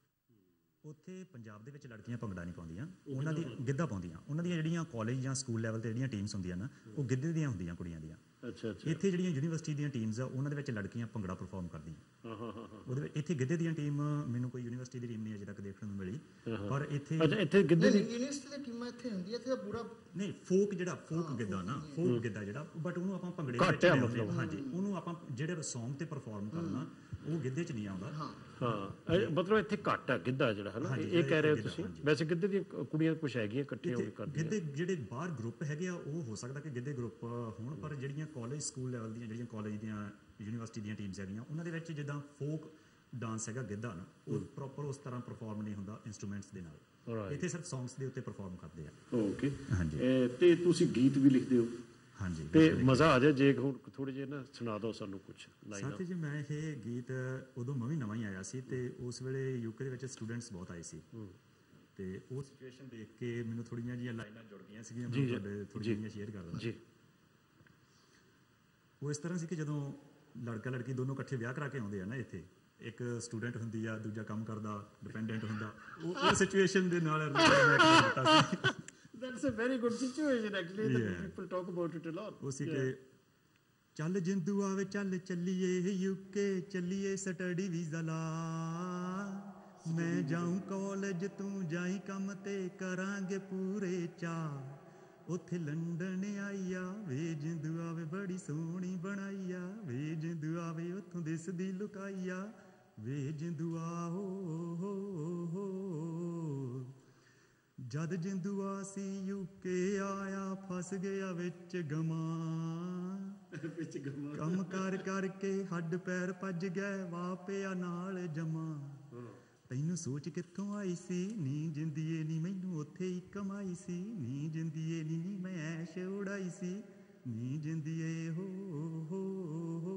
ਉੱਥੇ ਪੰਜਾਬ ਦੇ ਵਿੱਚ ਲੜਕੀਆਂ ਭੰਗੜਾ ਨਹੀਂ ਪਾਉਂਦੀਆਂ, ਉਹਨਾਂ ਦੀ ਗਿੱਧਾ ਪਾਉਂਦੀਆਂ। ਉਹਨਾਂ ਦੀਆਂ ਜਿਹੜੀਆਂ ਕਾਲਜ ਜਾਂ ਸਕੂਲ ਲੈਵਲ 'ਤੇ ਜਿਹੜੀਆਂ ਟੀਮਸ ਹੁੰਦੀਆਂ ਨਾ, ਉਹ ਗਿੱਧੇ ਦੀਆਂ ਹੁੰਦੀਆਂ ਕੁੜੀਆਂ ਦੀਆਂ। ਅੱਛਾ ਅੱਛਾ। ਇੱਥੇ ਜਿਹੜੀਆਂ ਯੂਨੀਵਰਸਿਟੀ ਦੀਆਂ ਟੀਮਸ ਆ, ਉਹਨਾਂ ਦੇ ਵਿੱਚ ਲੜਕੀਆਂ ਭੰਗੜਾ ਪਰਫਾਰਮ ਕਰਦੀਆਂ। ਹਾਂ ਹਾਂ ਹਾਂ। ਉਹਦੇ ਵਿੱਚ ਇੱਥੇ ਗਿੱਧੇ ਦੀਆਂ ਟੀਮ ਮੈਨੂੰ ਕੋਈ ਯੂਨੀਵਰਸਿਟੀ ਦੀ ਟੀਮ ਨਹੀਂ ਅਜੇ ਤੱਕ ਦੇਖਣ ਨੂੰ ਮਿਲੀ, ਪਰ ਇੱਥੇ ਇੱਥੇ ਗਿੱਧੇ ਦੀ ਯੂਨੀਵਰਸਿਟੀ ਦੀ ਟੀਮਾਂ ਇੱਥੇ ਹੁੰਦੀਆਂ। ਇੱਥੇ ਪੂਰਾ ਨਹੀਂ, ਫੋਕ ਜਿਹੜਾ ਫੋਕ ਗਿੱਧਾ ਨਾ, ਫੋਕ ਗਿੱਧਾ ਜਿਹੜਾ, ਬਟ ਉਹਨੂੰ ਆਪਾਂ ਭੰਗੜੇ ਘੱਟ ਆ ਮਤਲਬ। ਹਾਂਜੀ, ਉਹਨੂੰ ਆਪਾਂ ਜਿਹੜੇ ਸੌਂਗ ਤੇ ਪਰਫਾਰਮ ਕਰਨਾ, ਉਹ ਗਿੱਧੇ 'ਚ ਨਹੀਂ ਆਉਂਦਾ। ਹਾਂ, ਮਤਲਬ ਇੱਥੇ ਘੱਟ ਆ ਗਿੱਧਾ ਜਿਹੜਾ ਹੈ ਨਾ, ਇਹ ਕਹਿ ਰਹੇ ਹੋ ਤੁਸੀਂ? ਵੈਸੇ ਗਿੱਧੇ ਦੀਆਂ ਕੁੜੀਆਂ ਕੁਛ ਹੈਗੀਆਂ ਇਕੱਠੀਆਂ ਹੋ ਕੇ ਕਰਦੀਆਂ। ਗਿੱਧੇ ਜਿਹੜੇ ਬਾਹਰ ਗਰੁੱਪ ਹੈਗੇ ਆ, ਉਹ ਹੋ ਸਕਦਾ ਕਿ ਗਿੱਧੇ ਗਰੁੱਪ ਹੋਣ, ਪਰ ਜਿਹੜੀਆਂ ਕਾਲਜ ਸਕੂਲ ਲੈਵਲ ਦੀਆਂ, ਜਿਹੜੀਆਂ ਕਾਲਜ ਦੀਆਂ ਯੂਨੀਵਰਸਿਟੀ ਦੀਆਂ ਟੀਮਸ ਹੈਗੀਆਂ, ਉਹਨਾਂ ਦੇ ਵਿੱਚ ਜਿੱਦਾਂ ਫੋਕ ਡਾਂਸ ਹੈਗਾ ਗਿੱਧਾ ਨਾ, ਉਹ ਪ੍ਰੋਪਰ ਉਸ ਤਰ੍ਹਾਂ ਪਰਫਾਰਮ ਨਹੀਂ ਹੁੰਦਾ ਇੰਸਟਰੂਮੈਂਟਸ ਦੇ ਨਾਲ। ਇੱਥੇ ਸਿਰਫ ਸੌਂਗਸ ਦੇ ਉੱਤੇ ਪਰਫਾਰਮ ਕਰਦੇ ਆ। ਓਕੇ, ਹਾਂਜੀ। ਤੇ ਤੁਸੀਂ ਗੀਤ ਵੀ ਲਿਖਦੇ ਹੋ? ਹਾਂਜੀ। ਤੇ ਮਜ਼ਾ ਆ ਜਾਏ ਜੇ ਹੁਣ ਥੋੜੇ ਜਿਹੇ ਨਾ ਸੁਣਾ ਦਿਓ ਸਾਨੂੰ ਕੁਛ ਲਾਈਨਾਂ। ਸਾਥੀ ਜੀ, ਮੈਂ ਇਹ ਗੀਤ ਉਦੋਂ ਮੈਂ ਵੀ ਨਵਾਂ ਹੀ ਆਇਆ ਸੀ, ਤੇ ਉਸ ਵੇਲੇ ਯੂਕੇ ਦੇ ਵਿੱਚ ਸਟੂਡੈਂਟਸ ਬਹੁਤ ਆਏ ਸੀ, ਤੇ ਉਹ ਸਿਚੁਏਸ਼ਨ ਦੇਖ ਕੇ ਮੈਨੂੰ ਥੋੜੀਆਂ ਜਿਹੀਆਂ ਲਾਈਨਾਂ ਜੁੜ ਗਈਆਂ ਸੀਗੀਆਂ, ਮੈਂ ਤੁਹਾਡੇ ਥੋੜ੍ਹੀਆਂ ਜਿਹੀਆਂ ਸ਼ੇਅਰ ਕਰ ਦਿੰਦਾ ਜੀ। ਉਹ ਇਸ ਤਰ੍ਹਾਂ ਸੀ ਕਿ ਜਦੋਂ ਲੜਕਾ ਲੜਕੀ ਦੋਨੋਂ ਇਕੱਠੇ ਵਿਆਹ ਕਰਾ ਕੇ ਆਉਂਦੇ ਆ ਨਾ, ਇੱਥੇ ਇੱਕ ਸਟੂਡੈਂਟ ਹੁੰਦੀ ਆ, ਦੂਜਾ ਕੰਮ ਕਰਦਾ ਡਿਪੈਂਡੈਂਟ ਹੁੰਦਾ, ਉਹ ਉਹ ਸਿਚੁਏਸ਼ਨ ਦੇ ਨਾਲ ਦਿੱਤਾ ਸੀ। That's a very good situation actually. Yeah. That people talk about it a lot. ਉਹ ਸੀ ਕਿ ਚੱਲ ਜਿੰਦੂ ਆਵੇ ਚੱਲ ਚੱਲੀਏ ਯੂਕੇ ਚੱਲੀਏ ਸਟੱਡੀ ਵੀਜ਼ਾ ਲਾ, ਮੈਂ ਜਾਊਂ ਕਾਲਜ ਤੂੰ ਜਾਈ ਕੰਮ ਤੇ ਕਰਾਂਗੇ ਪੂਰੇ ਚਾਅ, ਉੱਥੇ ਲੰਡਨ ਆਈ ਆ ਵੇ ਜਿੰਦੂ ਆਵੇ ਬੜੀ ਸੋਹਣੀ ਬਣਾਈ ਆ, ਵੇ ਜਿੰਦੂ ਆਵੇ ਉੱਥੋਂ ਦਿਸਦੀ ਲੁਕਾਈ ਆ, ਵੇ ਜਿੰਦੂ ਆ ਹੋ ਹੋ ਹੋ। ਜਦ ਜਿੰਦੂਆ ਸੀ ਯੂਕੇ ਆਇਆ ਫਸ ਗਿਆ ਵਿੱਚ ਗਮਾਂ, ਕੰਮ ਕਰ ਕਰਕੇ ਹੱਡ ਪੈਰ ਭੱਜ ਗਏ, ਵਾਪਿਆ ਨਾਲ ਜਮਾ, ਤੈਨੂੰ ਸੋਚ ਕਿੱਥੋਂ ਆਈ ਸੀ ਨੀ ਜਿੰਦੀਏ ਨੀ ਮੈਨੂੰ ਉੱਥੇ ਹੀ ਕਮਾਈ ਸੀ ਨੀ ਜਿੰਦੀਏ ਨੀ ਨੀ ਮੈਂ ਐਸ਼ ਉਡਾਈ ਸੀ ਨੀ ਜਿੰਦੀਏ ਹੋ ਹੋ ਹੋ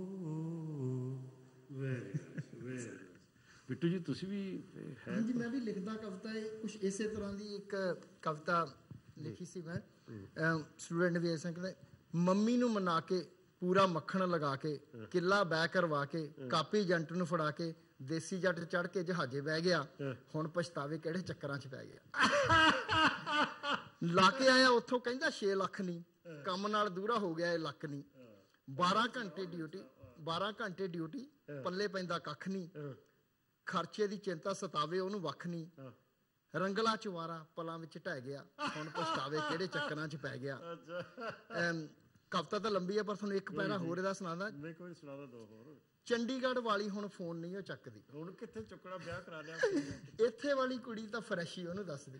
ਵੈਰੀ ਵੈਰੀ ਬਿੱਟੂ ਜੀ ਤੁਸੀਂ ਵੀ ਹੈ ਹਾਂਜੀ ਮੈਂ ਵੀ ਲਿਖਦਾ ਕਵਿਤਾ ਕੁਝ ਇਸੇ ਤਰ੍ਹਾਂ ਦੀ ਇੱਕ ਕਵਿਤਾ ਲਿਖੀ ਸੀ ਮੈਂ ਸਟੂਡੈਂਟ ਵੀ ਐਸਾ ਕਹਿੰਦੇ ਮੰਮੀ ਨੂੰ ਮਨਾ ਕੇ ਪੂਰਾ ਮੱਖਣ ਲਗਾ ਕੇ ਕਿੱਲਾ ਬਹਿ ਕਰਵਾ ਕੇ ਕਾਪੀ ਜੰਟ ਨੂੰ ਫੜਾ ਕੇ ਦੇਸੀ ਜੱਟ ਚੜ ਕੇ ਜਹਾਜ਼ੇ ਬਹਿ ਗਿਆ ਹੁਣ ਪਛਤਾਵੇ ਕਿਹੜੇ ਚੱਕਰਾਂ 'ਚ ਪੈ ਗਿਆ ਲਾ ਕੇ ਆਇਆ ਉੱਥੋਂ ਕਹਿੰਦਾ ਛੇ ਲੱਖ ਨਹੀਂ ਕੰਮ ਨਾਲ ਦੂਰਾ ਹੋ ਗਿਆ ਇਹ ਲੱਕ ਨਹੀਂ ਬਾਰਾਂ ਘੰਟੇ ਡਿਊਟੀ ਬਾਰਾਂ ਘੰਟੇ ਡਿਊਟੀ ਪੱਲੇ ਪੈਂਦਾ ਕੱਖ ਨਹੀਂ ਖਰਚੇ ਦੀ ਚਿੰਤਾ ਸਤਾਵੇ ਉਹਨੂੰ ਵੱਖ ਨਹੀਂ ਰੰਗਲਾ ਚੁਵਾਰਾ ਪਲਾਂ ਵਿੱਚ ਢਹਿ ਗਿਆ ਹੁਣ ਪਛਤਾਵੇ ਕਿਹੜੇ ਚੱਕਰਾਂ 'ਚ ਪੈ ਗਿਆ ਕਵਿਤਾ ਤਾਂ ਲੰਬੀ ਹੈ ਪਰ ਤੁਹਾਨੂੰ ਇੱਕ ਪੈਰਾ ਹੋਰ ਇਹਦਾ ਸੁਣਾਦਾ ਨਹੀਂ ਕੋਈ ਸੁਣਾਦਾ ਦੋ ਹੋਰ ਚੰਡੀਗੜ੍ਹ ਵਾਲੀ ਹੁਣ ਫੋਨ ਨਹੀਂ ਉਹ ਚੱਕਦੀ ਹੁਣ ਕਿੱਥੇ ਚੁੱਕਣਾ ਵਿਆਹ ਕਰਾ ਲਿਆ ਇੱਥੇ ਵਾਲੀ ਕੁੜੀ ਤਾਂ ਫਰੈਸ਼ ਹੀ ਉਹਨੂੰ ਦੱਸਦੀ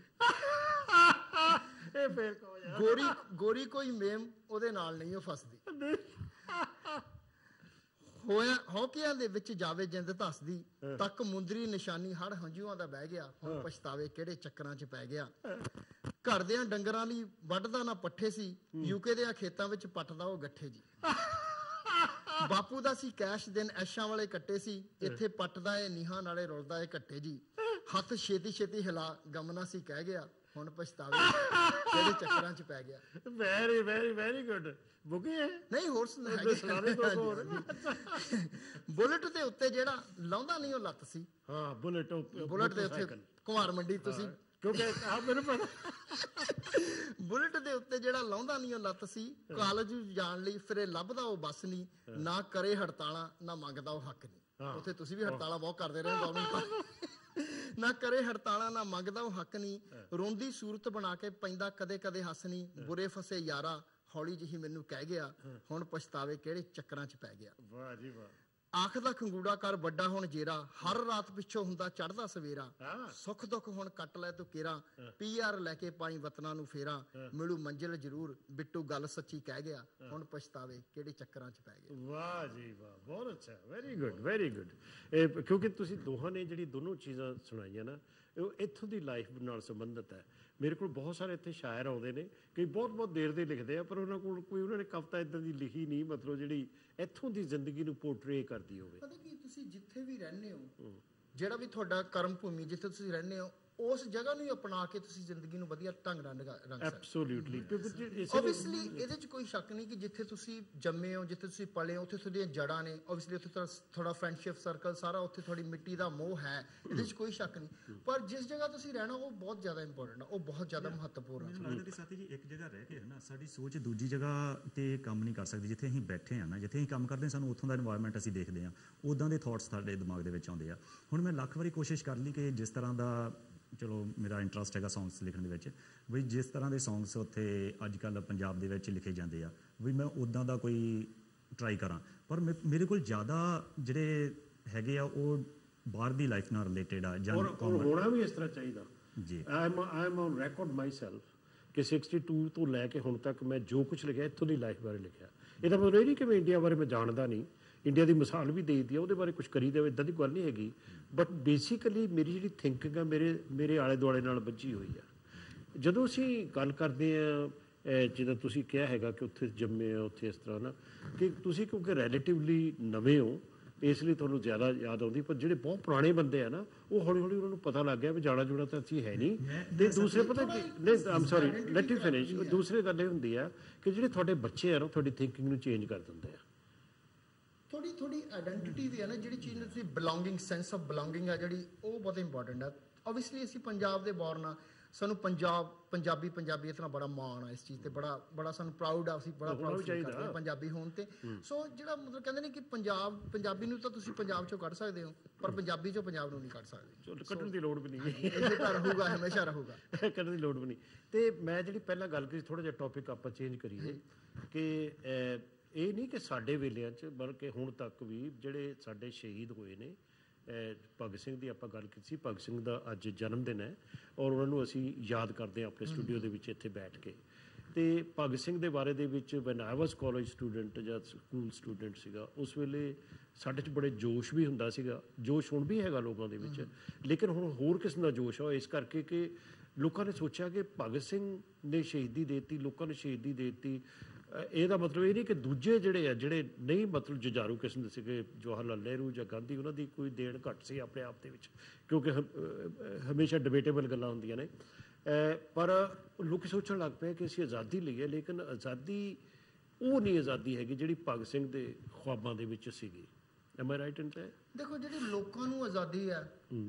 ਇਹ ਫੇਰ ਕਹੋ ਯਾਰ ਗੋਰੀ ਗੋਰੀ ਕੋਈ ਮੇਮ ਉਹਦੇ ਨਾਲ ਨਹੀਂ ਉਹ ਫਸਦੀ ਹੋਇਆ ਹੌਕਿਆਂ ਦੇ ਵਿੱਚ ਜਾਵੇ ਜਿੰਦ ਧੱਸਦੀ ਤੱਕ ਮੁੰਦਰੀ ਨਿਸ਼ਾਨੀ ਹੜ ਹੰਝੂਆਂ ਦਾ ਬਹਿ ਗਿਆ ਹੁਣ ਪਛਤਾਵੇ ਕਿਹੜੇ ਚੱਕਰਾਂ 'ਚ ਪੈ ਗਿਆ ਘਰ ਦਿਆਂ ਡੰਗਰਾਂ ਲਈ ਵੱਢਦਾ ਨਾ ਪੱਠੇ ਸੀ ਯੂਕੇ ਦੇ ਖੇਤਾਂ ਵਿੱਚ ਪੱਟਦਾ ਉਹ ਗੱਠੇ ਜੀ ਬਾਪੂ ਦਾ ਸੀ ਕੈਸ਼ ਦਿਨ ਐਸ਼ਾਂ ਵਾਲੇ ਕੱਟੇ ਸੀ ਇੱਥੇ ਪੱਟਦਾ ਏ ਨੀਹਾਂ ਨਾਲੇ ਰੁਲਦਾ ਏ ਕੱਟੇ ਜੀ ਹੱਥ ਛੇਤੀ ਛੇਤੀ ਹਿਲਾ ਗਮਨਾ ਸੀ ਕਹਿ ਗਿਆ ਹੁਣ ਪਛਤਾਵੇ ਕਿਹੜੇ ਚੱਕਰਾਂ 'ਚ ਪੈ ਗਿਆ very very very good bouquet ਹੈ ਨਹੀਂ ਹੋਰ ਬੁਲਟ ਦੇ ਉੱਤੇ ਜਿਹੜਾ ਲਾਉਂਦਾ ਨਹੀਂ ਉਹ ਲੱਤ ਸੀ ਹਾਂ ਬੁਲਟ ਬੁਲਟ ਦੇ ਉੱਤੇ ਕੁਮਾਰ ਮੰਡੀ ਤੁਸੀਂ ਕਿਉਂਕਿ ਆ ਮੈਨੂੰ ਪਤਾ ਬੁਲਟ ਦੇ ਉੱਤੇ ਜਿਹੜਾ ਲਾਉਂਦਾ ਨਹੀਂ ਉਹ ਲੱਤ ਸੀ ਕਾਲਜ ਜਾਣ ਲਈ ਫਿਰੇ ਲੱਭਦਾ ਉਹ ਬੱਸ ਨਹੀਂ ਨਾ ਕਰੇ ਹੜਤਾਲਾਂ ਨਾ ਮੰਗਦਾ ਉਹ ਹੱਕ ਨਹੀਂ ਉੱਥੇ ਤੁਸੀਂ ਵੀ ਹੜਤਾਲਾਂ ਬਹੁਤ ਕਰਦੇ ਰਹੇ ਗਵਰਨਮੈਂਟ ਨਾ ਕਰੇ ਹੜਤਾਲਾਂ ਨਾ ਮੰਗਦਾ ਉਹ ਹੱਕ ਨਹੀਂ ਰੋਂਦੀ ਸੂਰਤ ਬਣਾ ਕੇ ਪੈਂਦਾ ਕਦੇ ਕਦੇ ਹੱਸ ਨਹੀਂ ਬੁਰੇ ਫਸੇ ਯਾਰਾ ਹੌਲੀ ਜਿਹੀ ਮੈਨੂੰ ਕਹਿ ਗਿਆ ਹੁਣ ਪਛਤਾਵੇ ਕਿਹੜੇ ਚੱਕਰਾਂ 'ਚ ਪੈ ਗਿਆ ਵਾਹ ਜੀ ਵਾਹ ਆਖ ਦਾ ਖੰਗੂੜਾ ਕਰ ਵੱਡਾ ਹੁਣ ਜੇਰਾ ਹਰ ਰਾਤ ਪਿੱਛੋਂ ਹੁੰਦਾ ਚੜਦਾ ਸਵੇਰਾ ਸੁੱਖ ਦੁੱਖ ਹੁਣ ਕੱਟ ਲੈ ਤੂੰ ਕੇਰਾ ਪੀ ਆਰ ਲੈ ਕੇ ਪਾਈ ਵਤਨਾਂ ਨੂੰ ਫੇਰਾ ਮਿਲੂ ਮੰਜ਼ਿਲ ਜ਼ਰੂਰ ਬਿੱਟੂ ਗੱਲ ਸੱਚੀ ਕਹਿ ਗਿਆ ਹੁਣ ਪਛਤਾਵੇ ਕਿਹੜੇ ਚੱਕਰਾਂ 'ਚ ਪੈ ਗਿਆ ਵਾਹ ਜੀ ਵਾਹ ਬਹੁਤ ਅੱਛਾ ਵੈਰੀ ਗੁੱਡ ਵੈਰੀ ਗੁੱਡ ਇਹ ਕਿਉਂਕਿ ਤੁਸੀਂ ਦੋਹਾਂ ਨੇ ਜਿਹੜੀ ਦੋਨੋਂ ਚੀਜ਼ਾਂ ਸੁਣਾਈਆਂ ਨਾ ਉਹ ਇੱਥੋਂ ਦੀ ਲਾਈਫ ਨਾਲ ਸੰਬੰਧਿਤ ਹੈ ਮੇਰੇ ਕੋਲ ਬਹੁਤ ਸਾਰੇ ਇੱਥੇ ਸ਼ਾਇਰ ਆਉਂਦੇ ਨੇ ਕਈ ਬਹੁਤ ਬਹੁਤ ਦੇਰ ਦੇ ਲਿਖਦੇ ਆ ਪਰ ਉਹਨਾਂ ਕੋਲ ਕੋਈ ਉਹਨਾਂ ਨੇ ਕਵਿਤਾ ਇੱਦਾਂ ਦੀ ਲਿਖੀ ਨਹੀਂ ਮਤਲਬ ਜਿਹੜੀ ਇੱਥੋਂ ਦੀ ਜ਼ਿੰਦਗੀ ਨੂੰ ਪੋਰਟਰੇ ਕਰਦੀ ਹੋਵੇ ਪਤਾ ਕੀ ਤੁਸੀਂ ਜਿੱਥੇ ਵੀ ਰਹਿੰਦੇ ਹੋ ਜਿਹੜਾ ਵੀ ਤੁਹਾਡਾ ਕਰਮ ਭੂਮੀ ਜਿੱਥੇ ਤੁਸੀਂ ਰਹਿੰਦੇ ਹੋ ਉਸ ਜਗ੍ਹਾ ਨੂੰ ਹੀ ਅਪਣਾ ਕੇ ਤੁਸੀਂ ਜ਼ਿੰਦਗੀ ਨੂੰ ਵਧੀਆ ਢੰਗ ਨਾਲ ਰੰਗ ਸਕਦੇ ਐਬਸੋਲੂਟਲੀ ਓਬਵੀਅਸਲੀ ਇਹਦੇ 'ਚ ਕੋਈ ਸ਼ੱਕ ਨਹੀਂ ਕਿ ਜਿੱਥੇ ਤੁਸੀਂ ਜੰਮੇ ਹੋ ਜਿੱਥੇ ਤੁਸੀਂ ਪਲੇ ਹੋ ਉੱਥੇ ਤੁਹਾਡੀਆਂ ਜੜ੍ਹਾਂ ਨੇ ਓਬਵੀਅਸਲੀ ਉੱਥੇ ਥੋੜਾ ਫਰੈਂਡਸ਼ਿਪ ਸਰਕਲ ਸਾਰਾ ਉੱਥੇ ਤੁਹਾਡੀ ਮਿੱਟੀ ਦਾ ਮੋਹ ਹੈ ਇਹਦੇ 'ਚ ਕੋਈ ਸ਼ੱਕ ਨਹੀਂ ਪਰ ਜਿਸ ਜਗ੍ਹਾ ਤੁਸੀਂ ਰਹਿਣਾ ਉਹ ਬਹੁਤ ਜ਼ਿਆਦਾ ਇੰਪੋਰਟੈਂਟ ਹੈ ਉਹ ਬਹੁਤ ਜ਼ਿਆਦਾ ਮਹੱਤਵਪੂਰਨ ਹੈ। ਮੈਨੂੰ ਲੱਗਦਾ ਕਿ ਸਾਥੀ ਜੀ ਇੱਕ ਜਗ੍ਹਾ ਰਹਿ ਕੇ ਹੈ ਨਾ ਸਾਡੀ ਸੋਚ ਦੂਜੀ ਜਗ੍ਹਾ ਤੇ ਕੰਮ ਨਹੀਂ ਕਰ ਸਕਦੀ ਜਿੱਥੇ ਅਸੀਂ ਬੈਠੇ ਹਾਂ ਨਾ ਜਿੱਥੇ ਅਸੀਂ ਕੰਮ ਕਰਦੇ ਹਾਂ ਸਾਨੂੰ ਉੱਥੋਂ ਦਾ ਇਨਵਾਇਰਨਮੈਂਟ ਅਸੀਂ ਦੇਖਦੇ ਹਾਂ ਉੱਦਾਂ ਦੇ ਥਾਟਸ ਸਾਡੇ ਦਿਮਾਗ ਦੇ ਵਿੱਚ ਆਉਂਦੇ ਆ ਹੁਣ ਮੈਂ ਲੱਖ ਵਾਰੀ ਕੋਸ਼ਿਸ਼ ਕਰ ਲਈ ਕਿ ਜਿਸ ਤਰ੍ਹਾਂ ਦਾ ਚਲੋ ਮੇਰਾ ਇੰਟਰਸਟ ਹੈਗਾ ਸੌਂਗਸ ਲਿਖਣ ਦੇ ਵਿੱਚ ਵੀ ਜਿਸ ਤਰ੍ਹਾਂ ਦੇ ਸੌਂਗਸ ਉੱਥੇ ਅੱਜ ਕੱਲ੍ਹ ਪੰਜਾਬ ਦੇ ਵਿੱਚ ਲਿਖੇ ਜਾਂਦੇ ਆ ਵੀ ਮੈਂ ਉੱਦਾਂ ਦਾ ਕੋਈ ਟਰਾਈ ਕਰਾਂ ਪਰ ਮੇਰੇ ਕੋਲ ਜ਼ਿਆਦਾ ਜਿਹੜੇ ਹੈਗੇ ਆ ਉਹ ਬਾਹਰ ਦੀ ਲਾਈਫ ਨਾਲ ਰਿਲੇਟਡ ਆ ਜਾਂ ਹੋਣਾ ਵੀ ਇਸ ਤਰ੍ਹਾਂ ਚਾਹੀਦਾ ਜੀ I am I am on record myself ਕਿ ਸਿਕਸਟੀ ਟੂ ਤੋਂ ਲੈ ਕੇ ਹੁਣ ਤੱਕ ਮੈਂ ਜੋ ਕੁਝ ਲਿਖਿਆ ਇੱਥੋਂ ਦੀ ਲਾਈਫ ਬਾਰੇ ਲਿਖਿਆ ਇਹਦਾ ਮਤਲਬ ਇਹ ਨਹੀਂ ਕਿ ਮੈਂ ਇੰਡੀਆ ਬਾਰੇ ਮੈਂ ਜਾਣਦਾ ਨਹੀਂ ਇੰਡੀਆ ਦੀ ਮਿਸਾਲ ਵੀ ਦੇ ਦਿੱਤੀ ਆ ਉਹਦੇ ਬਾਰੇ ਕੁਝ ਕਰੀ ਦੇਵੇ ਇੱਦਾਂ ਦੀ ਗੱਲ ਨਹੀਂ ਹੈਗੀ ਬਟ ਬੇਸਿਕਲੀ ਮੇਰੀ ਜਿਹੜੀ ਥਿੰਕਿੰਗ ਆ ਮੇਰੇ ਮੇਰੇ ਆਲੇ ਦੁਆਲੇ ਨਾਲ ਬੱਝੀ ਹੋਈ ਆ ਜਦੋਂ ਅਸੀਂ ਗੱਲ ਕਰਦੇ ਆ ਜਿੱਦਾਂ ਤੁਸੀਂ ਕਿਹਾ ਹੈਗਾ ਕਿ ਉੱਥੇ ਜੰਮੇ ਆ ਉੱਥੇ ਇਸ ਤਰ੍ਹਾਂ ਨਾ ਕਿ ਤੁਸੀਂ ਕਿਉਂਕਿ ਰੈਲੇਟਿਵਲੀ ਨਵੇਂ ਹੋ ਇਸ ਲਈ ਤੁਹਾਨੂੰ ਜ਼ਿਆਦਾ ਯਾਦ ਆਉਂਦੀ ਪਰ ਜਿਹੜੇ ਬਹੁਤ ਪੁਰਾਣੇ ਬੰਦੇ ਆ ਨਾ ਉਹ ਹੌਲੀ ਹੌਲੀ ਉਹਨਾਂ ਨੂੰ ਪਤਾ ਲੱਗ ਗਿਆ ਵੀ ਜਾਣਾ ਜੁਣਾ ਤਾਂ ਅਸੀਂ ਹੈ ਨਹੀਂ ਤੇ ਦੂਸਰੇ ਪਤਾ ਕੀ ਨਹੀਂ am sorry let me finish ਦੂਸਰੀ ਗੱਲ ਇਹ ਹੁੰਦੀ ਆ ਕਿ ਜਿਹੜੇ ਤੁਹਾਡੇ ਬੱਚੇ ਆ ਨਾ ਤੁਹਾਡੀ ਥਿੰਕਿੰਗ ਨੂੰ ਚੇਂਜ ਕਰ ਦਿੰਦੇ ਆ ਥੋੜੀ ਥੋੜੀ ਆਇਡੈਂਟੀਟੀ ਵੀ ਹੈ ਨਾ ਜਿਹੜੀ ਚੀਜ਼ ਨੂੰ ਤੁਸੀਂ ਬਿਲੋਂਗਿੰਗ ਸੈਂਸ ਆਫ ਬਿਲੋਂਗਿੰਗ ਆ ਜਿਹੜੀ ਉਹ ਬਹੁਤ ਇੰਪੋਰਟੈਂਟ ਆ ਓਬਵੀਅਸਲੀ ਅਸੀਂ ਪੰਜਾਬ ਦੇ ਬੋਰਨ ਆ ਸਾਨੂੰ ਪੰਜਾਬ ਪੰਜਾਬੀ ਪੰਜਾਬੀ ਇਤਨਾ ਬੜਾ ਮਾਣ ਆ ਇਸ ਚੀਜ਼ ਤੇ ਬੜਾ ਬੜਾ ਸਾਨੂੰ ਪ੍ਰਾਊਡ ਆ ਅਸੀਂ ਬੜਾ ਪ੍ਰਾਊਡ ਫੀਲ ਕਰਦੇ ਪੰਜਾਬੀ ਹੋਣ ਤੇ ਸੋ ਜਿਹੜਾ ਮਤਲਬ ਕਹਿੰਦੇ ਨੇ ਕਿ ਪੰਜਾਬ ਪੰਜਾਬੀ ਨੂੰ ਤਾਂ ਤੁਸੀਂ ਪੰਜਾਬ ਚੋਂ ਕੱਢ ਸਕਦੇ ਹੋ ਪਰ ਪੰਜਾਬੀ ਚੋਂ ਪੰਜਾਬ ਨੂੰ ਨਹੀਂ ਕੱਢ ਸਕਦੇ ਕੱਢਣ ਦੀ ਲੋੜ ਵੀ ਨਹੀਂ ਇਸੇ ਤਰ੍ਹਾਂ ਰਹੂਗਾ ਹਮੇਸ਼ਾ ਰਹੂਗਾ ਕੱਢਣ ਦੀ ਲੋੜ ਵੀ ਨਹੀਂ ਤੇ ਮੈਂ ਜਿਹੜੀ ਪਹਿਲਾਂ ਗੱਲ ਕੀਤੀ ਥੋੜਾ ਜਿਹਾ ਟੌਪਿਕ ਆਪਾਂ ਚੇਂਜ ਕਰੀਏ ਕਿ ਇਹ ਨਹੀਂ ਕਿ ਸਾਡੇ ਵੇਲਿਆਂ 'ਚ ਬਲਕਿ ਹੁਣ ਤੱਕ ਵੀ ਜਿਹੜੇ ਸਾਡੇ ਸ਼ਹੀਦ ਹੋਏ ਨੇ ਭਗਤ ਸਿੰਘ ਦੀ ਆਪਾਂ ਗੱਲ ਕੀਤੀ ਸੀ ਭਗਤ ਸਿੰਘ ਦਾ ਅੱਜ ਜਨਮ ਦਿਨ ਹੈ ਔਰ ਉਹਨਾਂ ਨੂੰ ਅਸੀਂ ਯਾਦ ਕਰਦੇ ਹਾਂ ਆਪਣੇ ਸਟੂਡੀਓ ਦੇ ਵਿੱਚ ਇੱਥੇ ਬੈਠ ਕੇ ਤੇ ਭਗਤ ਸਿੰਘ ਦੇ ਬਾਰੇ ਦੇ ਵਿੱਚ when I was college student ਜਾਂ ਸਕੂਲ ਸਟੂਡੈਂਟ ਸੀਗਾ, ਉਸ ਵੇਲੇ ਸਾਡੇ 'ਚ ਬੜੇ ਜੋਸ਼ ਵੀ ਹੁੰਦਾ ਸੀਗਾ। ਜੋਸ਼ ਹੁਣ ਵੀ ਹੈਗਾ ਲੋਕਾਂ ਦੇ ਵਿੱਚ, ਲੇਕਿਨ ਹੁਣ ਹੋਰ ਕਿਸਮ ਦਾ ਜੋਸ਼ ਆ, ਇਸ ਕਰਕੇ ਕਿ ਲੋਕਾਂ ਨੇ ਸੋਚਿਆ ਕਿ ਭਗਤ ਸਿੰਘ ਨੇ ਸ਼ਹੀਦੀ ਦੇ ਦਿੱਤੀ, ਲੋਕਾਂ ਨੇ ਸ਼ਹੀਦੀ ਦੇ ਦਿੱਤੀ। ਇਹਦਾ ਮਤਲਬ ਇਹ ਨਹੀਂ ਕਿ ਦੂਜੇ ਜਿਹੜੇ ਆ, ਜਿਹੜੇ ਨਹੀਂ ਮਤਲਬ ਜੁਝਾਰੂ ਕਿਸਮ ਦੇ ਸੀਗੇ, ਜਵਾਹਰ ਲਾਲ ਨਹਿਰੂ ਜਾਂ ਗਾਂਧੀ, ਉਹਨਾਂ ਦੀ ਕੋਈ ਦੇਣ ਘੱਟ ਸੀ ਆਪਣੇ ਆਪ ਦੇ ਵਿੱਚ, ਕਿਉਂਕਿ ਹਮੇਸ਼ਾ ਡਿਬੇਟੇਬਲ ਗੱਲਾਂ ਹੁੰਦੀਆਂ ਨੇ। ਪਰ ਲੋਕ ਸੋਚਣ ਲੱਗ ਪਏ ਕਿ ਅਸੀਂ ਆਜ਼ਾਦੀ ਲਈ ਹੈ, ਲੇਕਿਨ ਆਜ਼ਾਦੀ ਉਹ ਨਹੀਂ ਆਜ਼ਾਦੀ ਹੈਗੀ ਜਿਹੜੀ ਭਗਤ ਸਿੰਘ ਦੇ ਖੁਆਬਾਂ ਦੇ ਵਿੱਚ ਸੀਗੀ। Am I right in that? ਦੇਖੋ, ਜਿਹੜੀ ਲੋਕਾਂ ਨੂੰ ਆਜ਼ਾਦੀ ਹੈ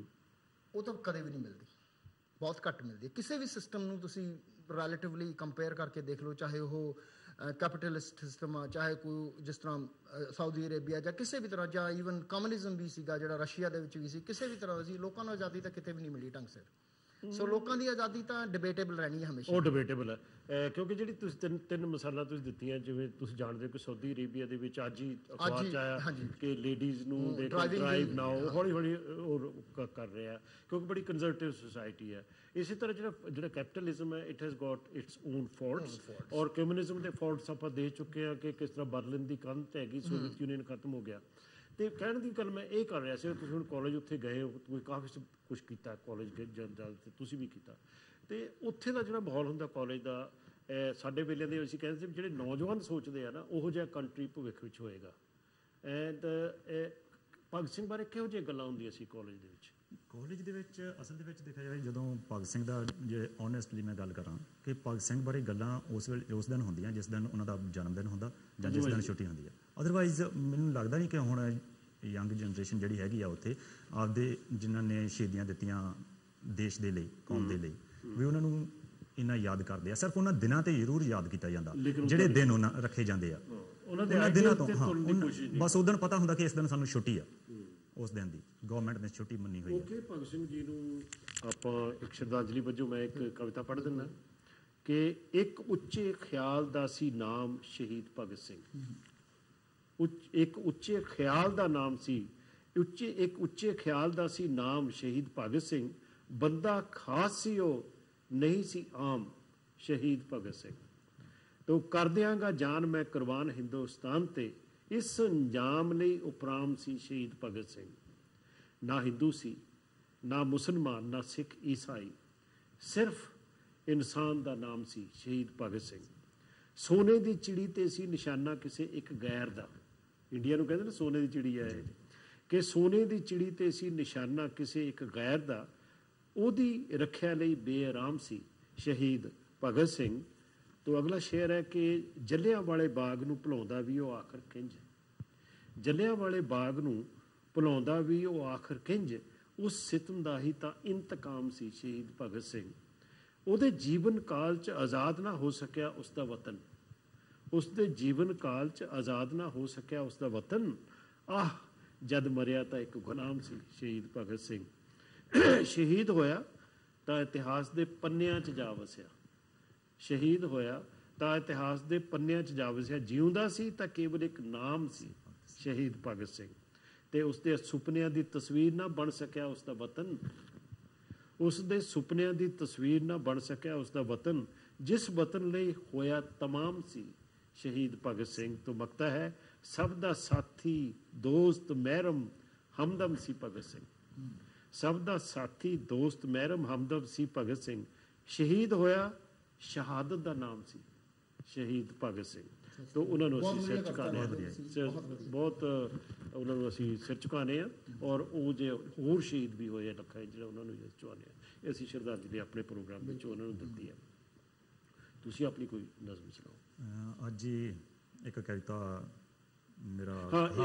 ਉਹ ਤਾਂ ਕਦੇ ਵੀ ਨਹੀਂ ਮਿਲਦੀ, ਬਹੁਤ ਘੱਟ ਮਿਲਦੀ ਹੈ। ਕਿਸੇ ਵੀ ਸਿਸਟਮ ਨੂੰ ਤੁਸੀਂ ਰਿਲੇਟਿਵਲੀ ਕੰਪੇਅਰ ਕਰਕੇ ਦੇਖ ਲਓ, ਚਾਹੇ ਉਹ ਕੈਪੀਟਲਿਸਟ ਸਿਸਟਮ ਆ, ਚਾਹੇ ਕੋਈ ਜਿਸ ਤਰ੍ਹਾਂ ਸਾਊਦੀ ਅਰੇਬੀਆ ਜਾਂ ਕਿਸੇ ਵੀ ਤਰ੍ਹਾਂ, ਜਾਂ ਈਵਨ ਕਮਿਊਨਿਜ਼ਮ ਵੀ ਸੀਗਾ ਜਿਹੜਾ ਰਸ਼ੀਆ ਦੇ ਵਿੱਚ ਵੀ ਸੀ, ਕਿਸੇ ਵੀ ਤਰ੍ਹਾਂ ਸੀ, ਲੋਕਾਂ ਨੂੰ ਆਜ਼ਾਦੀ ਤਾਂ ਕਿਤੇ ਵੀ ਨਹੀਂ ਮਿਲੀ ਢੰਗ ਸਿਰ। ਸੋ ਲੋਕਾਂ ਦੀ ਆਜ਼ਾਦੀ ਤਾਂ ਡਿਬੇਟੇਬਲ ਰਹਿਣੀ ਹੈ ਹਮੇਸ਼ਾ। ਉਹ ਡਿਬੇਟੇਬਲ ਹੈ, ਕਿਉਂਕਿ ਜਿਹੜੀ ਤੁਸੀਂ ਤਿੰਨ ਤਿੰਨ ਮਿਸਾਲਾਂ ਤੁਸੀਂ ਦਿੱਤੀਆਂ, ਜਿਵੇਂ ਤੁਸੀਂ ਜਾਣਦੇ ਹੋ ਕਿ ਸਾਊਦੀ ਅਰੇਬੀਆ ਦੇ ਵਿੱਚ ਅੱਜ ਹੀ ਅਖਬਾਰ 'ਚ ਆਇਆ ਕਿ ਲੇਡੀਜ਼ ਨੂੰ ਦੇ ਡਰਾਈਵ ਨਾ, ਉਹ ਹੌਲੀ ਹੌਲੀ ਉਹ ਕਰ ਰਿਹਾ, ਕਿਉਂਕਿ ਬੜੀ ਕੰਜ਼ਰਵੇਟਿਵ ਸੁਸਾਇਟੀ ਹੈ। ਇਸੇ ਤਰ੍ਹਾਂ ਜਿਹੜਾ ਜਿਹੜਾ ਕੈਪੀਟਲਿਜ਼ਮ ਹੈ, it has got its own faults, ਔਰ ਕਮਿਊਨਿਜ਼ਮ ਦੇ ਫਾਲਟਸ ਆਪਾਂ ਦੇਖ ਚੁੱਕੇ ਹਾਂ ਕਿ ਕਿਸ ਤਰ੍ਹਾਂ ਬਰਲਿਨ ਦੀ ਕੰਧ ਹੈਗੀ, ਸੋਵੀਅਤ ਯੂਨੀਅਨ ਖਤਮ ਹੋ ਗਿਆ। ਤੇ ਕਹਿਣ ਦੀ ਗੱਲ ਮੈਂ ਇਹ ਕਰ ਰਿਹਾ ਸੀ, ਤੁਸੀਂ ਹੁਣ ਕਾਲਜ ਉੱਥੇ ਗਏ ਹੋ, ਤੁਸੀਂ ਕਾਫੀ ਕੁਛ ਕੀਤਾ ਕਾਲਜ ਜਾਂ ਤੁਸੀਂ ਵੀ ਕੀਤਾ, ਤੇ ਉੱਥੇ ਦਾ ਜਿਹੜਾ ਮਾਹੌਲ ਹੁੰਦਾ ਕਾਲਜ ਦਾ, ਸਾਡੇ ਵੇਲੇ ਦੇ ਅਸੀਂ ਕਹਿੰਦੇ ਸੀ ਜਿਹੜੇ ਨੌਜਵਾਨ ਸੋਚਦੇ ਆ ਨਾ, ਉਹੋ ਜਿਹਾ ਕੰਟਰੀ ਭਵਿੱਖ ਵਿੱਚ ਹੋਏਗਾ। ਐਂਡ ਭਗਤ ਸਿੰਘ ਬਾਰੇ ਕਿਹੋ ਜਿਹੀਆਂ ਗੱਲਾਂ ਹੁੰਦੀਆਂ ਸੀ ਕਾਲਜ ਦੇ ਵਿੱਚ? ਕਾਲਜ ਦੇ ਵਿੱਚ ਅਸਲ ਦੇ ਵਿੱਚ ਦੇਖਿਆ ਜਾਵੇ, ਜਦੋਂ ਭਗਤ ਸਿੰਘ ਦਾ, ਜੇ ਓਨੈਸਟਲੀ ਮੈਂ ਗੱਲ ਕਰਾਂ, ਕਿ ਭਗਤ ਸਿੰਘ ਬਾਰੇ ਗੱਲਾਂ ਉਸ ਵੇਲੇ ਉਸ ਦਿਨ ਹੁੰਦੀਆਂ ਜਿਸ ਦਿਨ ਉਹਨਾਂ ਦਾ ਜਨਮ ਦਿਨ ਹੁੰਦਾ ਜਾਂ ਜਿਸ ਦਿਨ ਛੁੱਟੀ ਹੁੰਦੀ ਹੈ। ਅਦਰਵਾਈਜ਼ ਮੈਨੂੰ ਲੱਗਦਾ ਨਹੀਂ ਕਿ ਹੁਣ ਯੰਗ ਜਨਰੇਸ਼ਨ ਜਿਹੜੀ ਹੈਗੀ ਆ ਉੱਥੇ ਆਪਦੇ ਜਿਨ੍ਹਾਂ ਨੇ ਸ਼ਹੀਦੀਆਂ ਦਿੱਤੀਆਂ ਦੇਸ਼ ਦੇ ਲਈ, ਕੌਮ ਦੇ ਲਈ, ਵੀ ਉਹਨਾਂ ਨੂੰ ਇੰਨਾ ਯਾਦ ਕਰਦੇ ਆ। ਸਿਰਫ ਉਹਨਾਂ ਦਿਨਾਂ ਤੇ ਜ਼ਰੂਰ ਯਾਦ ਕੀਤਾ ਜਾਂਦਾ ਜਿਹੜੇ ਦਿਨ ਉਹਨਾਂ ਰੱਖੇ ਜਾਂਦੇ ਆ, ਉਹਨਾਂ ਦਿਨਾਂ ਤੋਂ। ਹਾਂ, ਬਸ ਉਸ ਦਿਨ ਪਤਾ ਹੁੰਦਾ ਕਿ ਇਸ ਦਿਨ ਸਾਨੂੰ ਛੁੱਟੀ ਆ, ਉਸ ਦਿਨ ਦੀ ਗਵਰਨਮੈਂਟ ਨੇ ਛੁੱਟੀ ਮੰਨੀ ਹੋਈ ਹੈ। ਭਗਤ ਸਿੰਘ ਜੀ ਨੂੰ ਆਪਾਂ ਇੱਕ ਸ਼ਰਧਾਂਜਲੀ ਵਜੋਂ ਮੈਂ ਇੱਕ ਕਵਿਤਾ ਪੜ੍ਹ ਦਿੰਦਾ ਕਿ ਇੱਕ ਉੱਚੇ ਖਿਆਲ ਦਾ ਸੀ ਨਾਮ ਸ਼ਹੀਦ ਭਗਤ ਸਿੰਘ। ਇੱਕ ਉੱਚੇ ਖਿਆਲ ਦਾ ਨਾਮ ਸੀ, ਉੱਚੇ ਇੱਕ ਉੱਚੇ ਖਿਆਲ ਦਾ ਸੀ ਨਾਮ ਸ਼ਹੀਦ ਭਗਤ ਸਿੰਘ। ਬੰਦਾ ਖਾਸ ਸੀ ਉਹ, ਨਹੀਂ ਸੀ ਆਮ, ਸ਼ਹੀਦ ਭਗਤ ਸਿੰਘ। ਤੋ ਕਰ ਦਿਆਂਗਾ ਜਾਨ ਮੈਂ ਕੁਰਬਾਨ ਹਿੰਦੁਸਤਾਨ ਤੇ, ਇਸ ਅੰਜਾਮ ਲਈ ਉਪਰਾਮ ਸੀ ਸ਼ਹੀਦ ਭਗਤ ਸਿੰਘ। ਨਾ ਹਿੰਦੂ ਸੀ, ਨਾ ਮੁਸਲਮਾਨ, ਨਾ ਸਿੱਖ ਈਸਾਈ, ਸਿਰਫ ਇਨਸਾਨ ਦਾ ਨਾਮ ਸੀ ਸ਼ਹੀਦ ਭਗਤ ਸਿੰਘ। ਸੋਨੇ ਦੀ ਚਿੜੀ ਤੇ ਸੀ ਨਿਸ਼ਾਨਾ ਕਿਸੇ ਇੱਕ ਗੈਰ ਦਾ। ਇੰਡੀਆ ਨੂੰ ਕਹਿੰਦੇ ਨਾ ਸੋਨੇ ਦੀ ਚਿੜੀ ਹੈ, ਕਿ ਸੋਨੇ ਦੀ ਚਿੜੀ ਤੇ ਸੀ ਨਿਸ਼ਾਨਾ ਕਿਸੇ ਇੱਕ ਗੈਰ ਦਾ। ਉਹਦੀ ਰੱਖਿਆ ਲਈ ਬੇਆਰਾਮ ਸੀ ਸ਼ਹੀਦ ਭਗਤ ਸਿੰਘ। ਤੋਂ ਅਗਲਾ ਸ਼ੇਅਰ ਹੈ ਕਿ ਜੱਲਿਆਂ ਵਾਲੇ ਬਾਗ ਨੂੰ ਭੁਲਾਉਂਦਾ ਵੀ ਉਹ ਆਖਰ ਕਿੰਝ, ਜੱਲਿਆਂ ਵਾਲੇ ਬਾਗ ਨੂੰ ਭੁਲਾਉਂਦਾ ਵੀ ਉਹ ਆਖਰ ਕਿੰਝ, ਉਸ ਸਿਤਮ ਦਾ ਹੀ ਤਾਂ ਇੰਤਕਾਮ ਸੀ ਸ਼ਹੀਦ ਭਗਤ ਸਿੰਘ। ਉਹਦੇ ਜੀਵਨ ਕਾਲ 'ਚ ਆਜ਼ਾਦ ਨਾ ਹੋ ਸਕਿਆ ਉਸ ਦਾ ਵਤਨ, ਉਸ ਦੇ ਜੀਵਨ ਕਾਲ 'ਚ ਆਜ਼ਾਦ ਨਾ ਹੋ ਸਕਿਆ ਉਸ ਦਾ ਵਤਨ। ਆਹ ਜਦ ਮਰਿਆ ਤਾਂ ਇੱਕ ਗੁਲਾਮ ਸੀ ਸ਼ਹੀਦ ਭਗਤ ਸਿੰਘ। ਸ਼ਹੀਦ ਹੋਇਆ ਤਾਂ ਇਤਿਹਾਸ ਦੇ ਪੰਨਿਆਂ 'ਚ ਜਾ ਵਸਿਆ, ਸ਼ਹੀਦ ਹੋਇਆ ਤਾਂ ਇਤਿਹਾਸ ਦੇ ਪੰਨਿਆਂ 'ਚ ਜਾ ਵਸਿਆ। ਜਿਉਂਦਾ ਸੀ ਤਾਂ ਕੇਵਲ ਇੱਕ ਨਾਮ ਸੀ ਸ਼ਹੀਦ ਭਗਤ ਸਿੰਘ, ਤੇ ਉਸਦੇ ਸੁਪਨਿਆਂ ਦੀ ਤਸਵੀਰ ਨਾ ਬਣ ਸਕਿਆ ਉਸ ਦਾ ਵਤਨ। ਉਸ ਦੇ ਸੁਪਨਿਆਂ ਦੀ ਤਸਵੀਰ ਨਾ ਬਣ ਸਕਿਆ ਉਸ ਦਾ ਵਤਨ, ਜਿਸ ਵਤਨ ਲਈ ਹੋਇਆ ਤਮਾਮ ਸੀ ਸ਼ਹੀਦ ਭਗਤ ਸਿੰਘ। ਤੋਂ ਬਖਤਾ ਹੈ ਸਭ ਦਾ ਸਾਥੀ ਦੋਸਤ ਮਹਿਰਮ ਹਮਦਮ ਸੀ ਭਗਤ ਸਿੰਘ। ਸਭ ਦਾ ਸਾਥੀ ਦੋਸਤ ਮਹਿਰਮ ਹਮਦਮ ਸੀ ਭਗਤ ਸਿੰਘ। ਸ਼ਹੀਦ ਹੋਇਆ, ਸ਼ਹਾਦਤ ਦਾ ਨਾਮ ਸੀ ਸ਼ਹੀਦ ਭਗਤ ਸਿੰਘ। ਤੋਂ ਉਹਨਾਂ ਨੂੰ ਅਸੀਂ ਸਿਰ ਝੁਕਾਉਂਦੇ ਹਾਂ, ਬਹੁਤ ਉਹਨਾਂ ਨੂੰ ਅਸੀਂ ਸਿਰ ਝੁਕਾਉਂਦੇ ਹਾਂ। ਔਰ ਉਹ ਜੇ ਹੋਰ ਸ਼ਹੀਦ ਵੀ ਹੋਏ ਲੱਖਾਂ, ਜਿਹੜਾ ਉਹਨਾਂ ਨੂੰ ਝੁਕਾਉਂਦੇ ਹਾਂ, ਅਸੀਂ ਸ਼ਰਧਾਂਜਲੀ ਆਪਣੇ ਪ੍ਰੋਗਰਾਮ ਵਿੱਚ ਉਹਨਾਂ ਨੂੰ ਦਿੱਤੀ ਹੈ। ਤੁਸੀਂ ਆਪਣੀ ਕੋਈ ਨਜ਼ਮ ਸੁਣਾਓ। ਅੱਜ ਹੀ ਇੱਕ ਕਵਿਤਾ ਮੇਰਾ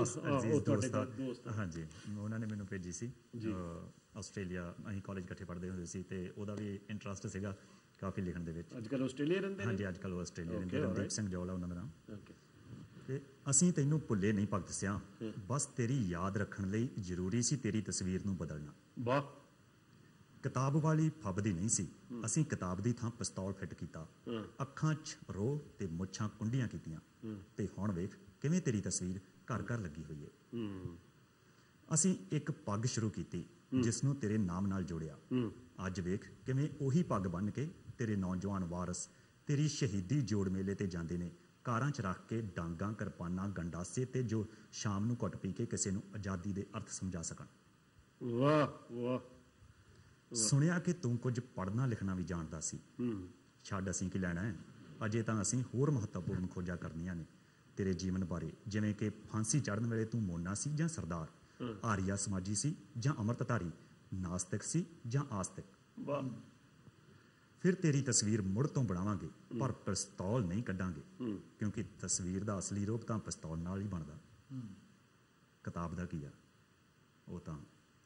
ਦੋਸਤ, ਹਾਂਜੀ, ਉਹਨਾਂ ਨੇ ਮੈਨੂੰ ਭੇਜੀ ਸੀ। ਆਸਟ੍ਰੇਲੀਆ, ਅਸੀਂ ਕਾਲਜ ਇਕੱਠੇ ਪੜ੍ਹਦੇ ਹੁੰਦੇ ਸੀ, ਤੇ ਉਹਦਾ ਵੀ ਇੰਟਰਸਟ ਸੀਗਾ ਕਾਫੀ ਲਿਖਣ ਦੇ ਵਿੱਚ। ਅੱਜ ਕੱਲ੍ਹ ਆਸਟ੍ਰੇਲੀਆ ਰਹਿੰਦੇ? ਹਾਂਜੀ, ਅੱਜ ਕੱਲ੍ਹ ਉਹ ਆਸਟ੍ਰੇਲੀਆ ਰਹਿੰਦੇ। ਰਣਦੀਪ ਸਿੰਘ ਜੌਲਾ ਉਹਨਾਂ ਦਾ ਨਾਮ। ਤੇ ਅਸੀਂ ਤੈਨੂੰ ਭੁੱਲੇ ਨਹੀਂ ਭਗਤ ਸਿਆਂ, ਬਸ ਤੇਰੀ ਯਾਦ ਰੱਖਣ ਲਈ ਜ਼ਰੂਰੀ ਸੀ ਤੇਰੀ ਤਸਵੀਰ ਨੂੰ ਬਦਲਣਾ। ਵਾਹ। ਕਿਤਾਬ ਵਾਲੀ ਫੱਬਦੀ ਨਹੀਂ ਸੀ, ਅਸੀਂ ਕਿਤਾਬ ਦੀ ਥਾਂ ਪਿਸਤੌਲ ਫਿੱਟ ਕੀਤਾ। ਅੱਖਾਂ 'ਚ ਰੋਹ ਤੇ ਮੁੱਛਾਂ ਕੁੰਡੀਆਂ ਕੀਤੀਆਂ, ਤੇ ਹੁਣ ਵੇਖ ਕਿਵੇਂ ਤੇਰੀ ਤਸਵੀਰ ਘਰ ਘਰ ਲੱਗੀ ਹੋਈ ਹੈ। ਅਸੀਂ ਇੱਕ ਪੱਗ ਸ਼ੁਰੂ ਕੀਤੀ ਜਿਸ ਨੂੰ ਤੇਰੇ ਨਾਮ ਨਾਲ ਜੋੜਿਆ। ਅੱਜ ਵੇਖ ਕਿਵੇਂ ਉਹੀ ਪੱਗ ਬੰਨ੍ਹ ਕੇ ਤੇਰੇ ਨੌਜਵਾਨ ਵਾਰਸ ਤੇਰੀ ਸ਼ਹੀਦੀ ਜੋੜ ਮੇਲੇ ਤੇ ਜਾਂਦੇ ਨੇ, ਕਾਰਾਂ 'ਚ ਰੱਖ ਕੇ ਡਾਂਗਾਂ, ਕਿਰਪਾਨਾਂ, ਗੰਡਾਸੇ ਤੇ ਜੋ ਸ਼ਾਮ ਨੂੰ ਘੁੱਟ ਪੀ ਕੇ ਕਿਸੇ ਨੂੰ ਆਜ਼ਾਦੀ ਦੇ ਅਰਥ ਸਮਝਾ ਸਕਣ। ਵਾਹ ਵਾਹ। ਸੁਣਿਆ ਕਿ ਤੂੰ ਕੁਝ ਪੜ੍ਹਨਾ ਲਿਖਣਾ ਵੀ ਜਾਣਦਾ ਸੀ। ਛੱਡ, ਅਸੀਂ ਕੀ ਲੈਣਾ ਹੈ, ਅਜੇ ਤਾਂ ਅਸੀਂ ਹੋਰ ਮਹੱਤਵਪੂਰਨ ਖੋਜਾਂ ਕਰਨੀਆਂ ਨੇ ਤੇਰੇ ਜੀਵਨ ਬਾਰੇ, ਜਿਵੇਂ ਕਿ ਫਾਂਸੀ ਚੜ੍ਹਨ ਵੇਲੇ ਤੂੰ ਮੋਨਾ ਸੀ ਜਾਂ ਸਰਦਾਰ, ਆਰੀਆ ਸਮਾਜੀ ਸੀ ਜਾਂ ਅੰਮ੍ਰਿਤਧਾਰੀ, ਨਾਸਤਿਕ ਸੀ ਜਾਂ ਆਸਤਿਕ। ਵਾਹ। ਫਿਰ ਤੇਰੀ ਤਸਵੀਰ ਮੁੜ ਤੋਂ ਬਣਾਵਾਂਗੇ, ਪਰ ਪਿਸਤੌਲ ਨਹੀਂ ਕੱਢਾਂਗੇ, ਕਿਉਂਕਿ ਤਸਵੀਰ ਦਾ ਅਸਲੀ ਰੂਪ ਤਾਂ ਪਿਸਤੌਲ ਨਾਲ ਹੀ ਬਣਦਾ। ਕਿਤਾਬ ਦਾ ਕੀ ਆ, ਉਹ ਤਾਂ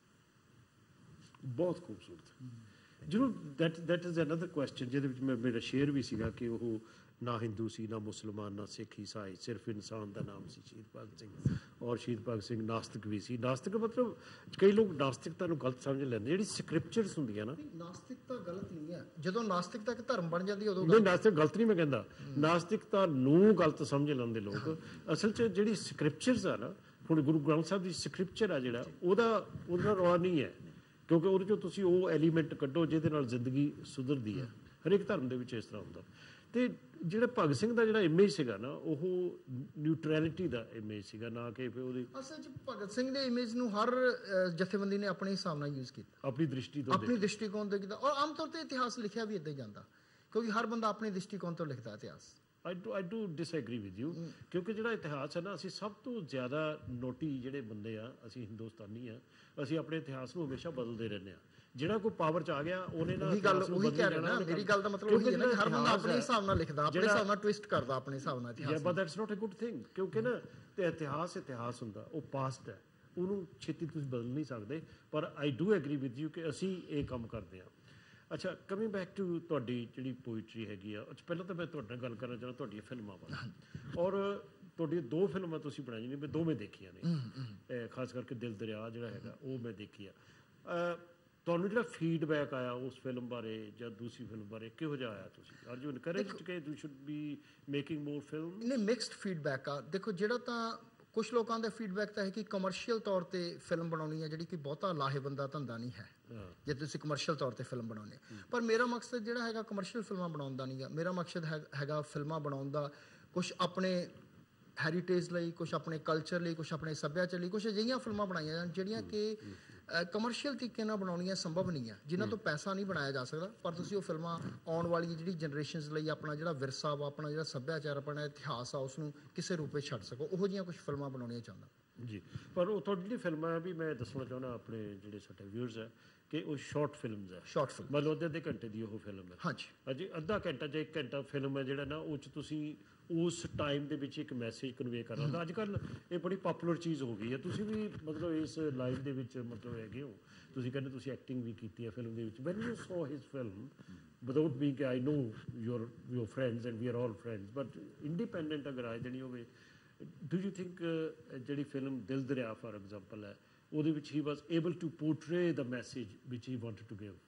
ਬਹੁਤ ਖੂਬਸੂਰਤ। ਜਿਹਨੂੰ that that is another question ਜਿਹਦੇ ਵਿੱਚ ਮੈਂ ਮੇਰਾ ਸ਼ੇਅਰ ਵੀ ਸੀਗਾ ਕਿ ਉਹ ਨਾ ਹਿੰਦੂ ਸੀ, ਨਾ ਮੁਸਲਮਾਨ, ਨਾ ਸਿੱਖ, ਈਸਾਈ, ਸਿਰਫ ਇਨਸਾਨ ਦਾ ਨਾਮ ਸੀ ਸ਼ਹੀਦ ਭਗਤ ਸਿੰਘ। ਔਰ ਸ਼ਹੀਦ ਭਗਤ ਸਿੰਘ ਨਾਸਤਿਕ ਵੀ ਸੀ। ਨਾਸਤਿਕ ਮਤਲਬ ਕਈ ਲੋਕ ਨਾਸਤਿਕਤਾ ਨੂੰ ਗਲਤ ਸਮਝ ਲੈਂਦੇ, ਜਿਹੜੀ ਸਕ੍ਰਿਪਚਰਸ ਹੁੰਦੀਆਂ ਨਾ। ਨਾਸਤਿਕਤਾ ਗਲਤ ਨਹੀਂ ਹੈ, ਜਦੋਂ ਨਾਸਤਿਕਤਾ ਇੱਕ ਧਰਮ ਬਣ ਜਾਂਦੀ ਉਦੋਂ ਨਹੀਂ, ਨਾਸਤਿਕ ਗਲਤ ਨਹੀਂ ਮੈਂ ਕਹਿੰਦਾ, ਨਾਸਤਿਕਤਾ ਨੂੰ ਗਲਤ ਸਮਝ ਲੈਂਦੇ ਲੋਕ। ਅਸਲ 'ਚ ਜਿਹੜੀ ਸਕ੍ਰਿਪਚਰਸ ਆ ਨਾ, ਹੁਣ ਗੁਰੂ ਗ੍ਰੰਥ ਸਾਹਿਬ ਦੀ ਸਕ੍ਰਿਪਚਰ ਆ ਜਿਹੜਾ, ਉਹਦਾ ਉਹਦਾ ਰੌਲਾ ਨਹੀਂ ਹੈ, ਕਿਉਂਕਿ ਉਹਦੇ 'ਚੋਂ ਤੁਸੀਂ ਉਹ ਐਲੀਮੈਂਟ ਕੱਢੋ ਜਿਹਦੇ ਨਾਲ ਜ਼ਿੰਦਗੀ ਸੁਧਰਦੀ ਹੈ। ਹਰੇਕ ਧਰਮ ਦੇ ਵਿੱਚ ਇਸ ਤਰ੍ਹਾਂ ਹੁੰਦਾ। ਤੇ ਜਿਹੜਾ ਭਗਤ ਸਿੰਘ ਦਾ ਜਿਹੜਾ ਇਮੇਜ ਸੀਗਾ ਨਾ, ਉਹ ਨਿਊਟਰੈਲਿਟੀ ਦਾ ਇਮੇਜ ਸੀਗਾ, ਨਾ ਕਿ ਉਹਦੀ। ਅਸਲ 'ਚ ਭਗਤ ਸਿੰਘ ਦੇ ਇਮੇਜ ਨੂੰ ਹਰ ਜਥੇਬੰਦੀ ਨੇ ਆਪਣੇ ਹਿਸਾਬ ਨਾਲ ਯੂਜ਼ ਕੀਤਾ, ਆਪਣੀ ਦ੍ਰਿਸ਼ਟੀ ਤੋਂ, ਆਪਣੀ ਦ੍ਰਿਸ਼ਟੀਕੋਣ ਤੋਂ ਕੀਤਾ। ਔਰ ਆਮ ਤੌਰ ਤੇ ਇਤਿਹਾਸ ਲਿਖਿਆ ਵੀ ਇੱਦਾਂ ਹੀ ਜਾਂਦਾ, ਕਿਉਂਕਿ ਹਰ ਬੰਦਾ ਆਪਣੀ ਦ੍ਰਿਸ਼ਟੀਕੋਣ ਤੋਂ ਲਿਖਦਾ ਇਤਿਹਾਸ। I do I do disagree with you, ਕਿਉਂਕਿ ਜਿਹੜਾ ਇਤਿਹਾਸ ਹੈ ਨਾ, ਅਸੀਂ ਸਭ ਤੋਂ ਜ਼ਿਆਦਾ ਨੋਟੀ ਜਿਹੜੇ ਬੰਦੇ ਆ, ਅਸੀਂ ਹਿੰਦੁਸਤਾਨੀ ਆ, ਅਸੀਂ ਆਪਣੇ ਇਤਿਹਾਸ ਨੂੰ ਹਮੇਸ਼ਾ ਬਦਲਦੇ ਰਹਿੰਦੇ ਹਾਂ। ਜਿਹੜਾ ਕੋਈ ਪਾਵਰ 'ਚ ਆ ਗਿਆ ਉਹਨੇ ਨਾ ਗੱਲ ਉਹੀ ਕਹਿ ਰਿਹਾ ਨਾ, ਮੇਰੀ ਗੱਲ ਦਾ ਮਤਲਬ ਉਹੀ ਹੈ ਨਾ ਕਿ ਹਰ ਬੰਦਾ ਆਪਣੇ ਹਿਸਾਬ ਨਾਲ ਲਿਖਦਾ, ਆਪਣੇ ਹਿਸਾਬ ਨਾਲ ਟਵਿਸਟ ਕਰਦਾ ਆਪਣੇ ਹਿਸਾਬ ਨਾਲ ਇਤਿਹਾਸ। But that's not a good thing, ਕਿਉਂਕਿ ਨਾ ਤੇ ਇਤਿਹਾਸ ਇਤਿਹਾਸ ਹੁੰਦਾ, ਉਹ ਪਾਸਟ ਹੈ, ਉਹਨੂੰ ਛੇਤੀ ਤੁਸੀਂ ਬਦਲ ਨਹੀਂ ਸਕਦੇ। ਪਰ I do agree with you ਕਿ ਅਸੀਂ ਇਹ ਕੰਮ ਕਰਦੇ ਹਾਂ। ਅੱਛਾ, ਕਮਿੰਗ ਬੈਕ ਟੂ ਤੁਹਾਡੀ ਜਿਹੜੀ ਪੋਇਟਰੀ ਹੈਗੀ ਆ, ਪਹਿਲਾਂ ਤਾਂ ਮੈਂ ਤੁਹਾਡੇ ਨਾਲ ਗੱਲ ਕਰਨਾ ਚਾਹੁੰਦਾ ਤੁਹਾਡੀਆਂ ਫਿਲਮਾਂ ਬਾਰੇ। ਔਰ ਤੁਹਾਡੀਆਂ ਦੋ ਫਿਲਮਾਂ ਤੁਸੀਂ ਬਣਾਈਆਂ ਨੇ, ਮੈਂ ਦੋਵੇਂ ਦੇਖੀਆਂ ਨੇ, ਖਾਸ ਕਰਕੇ ਦਿਲ ਦਰਿਆ ਜਿਹੜਾ ਹੈਗਾ ਉਹ ਮੈਂ ਦੇਖੀ ਆ। ਤੁਹਾਨੂੰ ਜਿਹੜਾ ਫੀਡਬੈਕ ਆਇਆ ਉਸ ਫਿਲਮ ਬਾਰੇ ਜਾਂ ਦੂਸਰੀ ਫਿਲਮ ਬਾਰੇ, ਕਿਹੋ ਜਿਹਾ ਆਇਆ? ਤੁਸੀਂ ਆਰ ਯੂ ਇਨਕਰੇਜਡ ਕਿ you should be making more film? ਨਹੀਂ, ਮਿਕਸਡ ਫੀਡਬੈਕ ਆ। ਦੇਖੋ, ਜਿਹੜਾ ਤਾਂ ਕੁਝ ਲੋਕਾਂ ਦਾ ਫੀਡਬੈਕ ਤਾਂ ਹੈ ਕਿ ਕਮਰਸ਼ੀਅਲ ਤੌਰ ਤੇ ਫਿਲਮ ਬਣਾਉਣੀ ਹੈ, ਜਿਹੜੀ ਕਿ ਬਹੁਤਾ ਲਾਹੇਵੰਦਾ ਧੰਦਾ ਨਹੀਂ ਹੈ ਜੇ ਤੁਸੀਂ ਕਮਰਸ਼ੀਅਲ ਤੌਰ ਤੇ ਫਿਲਮ ਬਣਾਉਣੀ। ਪਰ ਮੇਰਾ ਮਕਸਦ ਜਿਹੜਾ ਹੈਗਾ ਕਮਰਸ਼ੀਅਲ ਫਿਲਮਾਂ ਬਣਾਉਣ ਦਾ ਨਹੀਂ ਗਾ। ਮੇਰਾ ਮਕਸਦ ਹੈਗਾ ਫਿਲਮਾਂ ਬਣਾਉਣ ਦਾ ਕੁਝ ਆਪਣੇ ਹੈਰੀਟੇਜ ਲਈ, ਕੁਝ ਆਪਣੇ ਕਲਚਰ ਲਈ, ਕੁਝ ਆਪਣੇ ਸੱਭਿਆਚਾਰ ਲਈ, ਕੁਝ ਅਜਿਹੀਆਂ ਫਿਲਮਾਂ ਬਣਾਈਆਂ ਜਾਣ ਜਿਹੜੀਆਂ ਕਿ ਕਮਰਸ਼ੀਅਲ ਤਰੀਕੇ ਨਾਲ ਬਣਾਉਣੀਆਂ ਸੰਭਵ ਨਹੀਂ ਹੈ, ਜਿਨ੍ਹਾਂ ਤੋਂ ਪੈਸਾ ਨਹੀਂ ਬਣਾਇਆ ਜਾ ਸਕਦਾ। ਪਰ ਤੁਸੀਂ ਉਹ ਫਿਲਮਾਂ ਆਉਣ ਵਾਲੀ ਜਿਹੜੀ ਜਨਰੇਸ਼ਨਸ ਲਈ ਆਪਣਾ ਜਿਹੜਾ ਵਿਰਸਾ ਵਾ, ਆਪਣਾ ਜਿਹੜਾ ਸੱਭਿਆਚਾਰ, ਆਪਣਾ ਇਤਿਹਾਸ ਆ, ਉਸ ਨੂੰ ਕਿਸੇ ਰੂਪ ਵਿੱਚ ਛੱਡ ਸਕੋ। ਉਹੋ ਜਿਹੀਆਂ ਕੁਝ ਫਿਲਮਾਂ ਬਣਾਉਣੀਆਂ ਚਾਹੁੰਦਾ ਜੀ। ਪਰ ਉਹ ਤੁਹਾਡੀ ਜਿਹੜੀ ਫਿਲਮਾਂ ਹੈ ਵੀ ਮੈਂ ਦੱਸਣਾ ਚਾਹੁੰਦਾ ਆਪਣੇ ਜਿਹੜੇ ਸਾਡੇ ਵਿਊਅਰਸ ਹੈ ਕਿ ਉਹ ਸ਼ਾਰਟ ਫਿਲਮਸ ਹੈ। ਸ਼ਾਰਟ ਫਿਲਮ ਮਤਲਬ ਅੱਧੇ ਅੱਧੇ ਘੰਟੇ ਦੀ ਉਹ ਫਿਲਮ ਹੈ। ਹਾਂਜੀ, ਅਜੇ ਅੱਧਾ ਘੰਟਾ ਜਾਂ ਇੱਕ ਘੰਟਾ ਫਿਲਮ ਹੈ ਜਿਹੜਾ ਨਾ, ਉਹ 'ਚ ਤੁਸੀਂ ਉਸ ਟਾਈਮ ਦੇ ਵਿੱਚ ਇੱਕ ਮੈਸੇਜ ਕਨਵੇ ਕਰਨਾ ਹੁੰਦਾ। ਅੱਜ ਕੱਲ੍ਹ ਇਹ ਬੜੀ ਪਾਪੂਲਰ ਚੀਜ਼ ਹੋ ਗਈ ਹੈ। ਤੁਸੀਂ ਵੀ ਮਤਲਬ ਇਸ ਲਾਈਨ ਦੇ ਵਿੱਚ ਮਤਲਬ ਹੈਗੇ ਹੋ, ਤੁਸੀਂ ਕਹਿੰਦੇ ਤੁਸੀਂ ਐਕਟਿੰਗ ਵੀ ਕੀਤੀ ਹੈ ਫਿਲਮ ਦੇ ਵਿੱਚ। When you saw his film without being ਕਿ I know your your friends and we are all friends, but independent ਅਗਰ ਆ ਜਾਣੀ ਹੋਵੇ, ਡੂ ਯੂ ਥਿੰਕ ਜਿਹੜੀ film Dil Dariya for example ਹੈ, ਉਹਦੇ ਵਿੱਚ ਹੀ was able to portray the message which he wanted to give?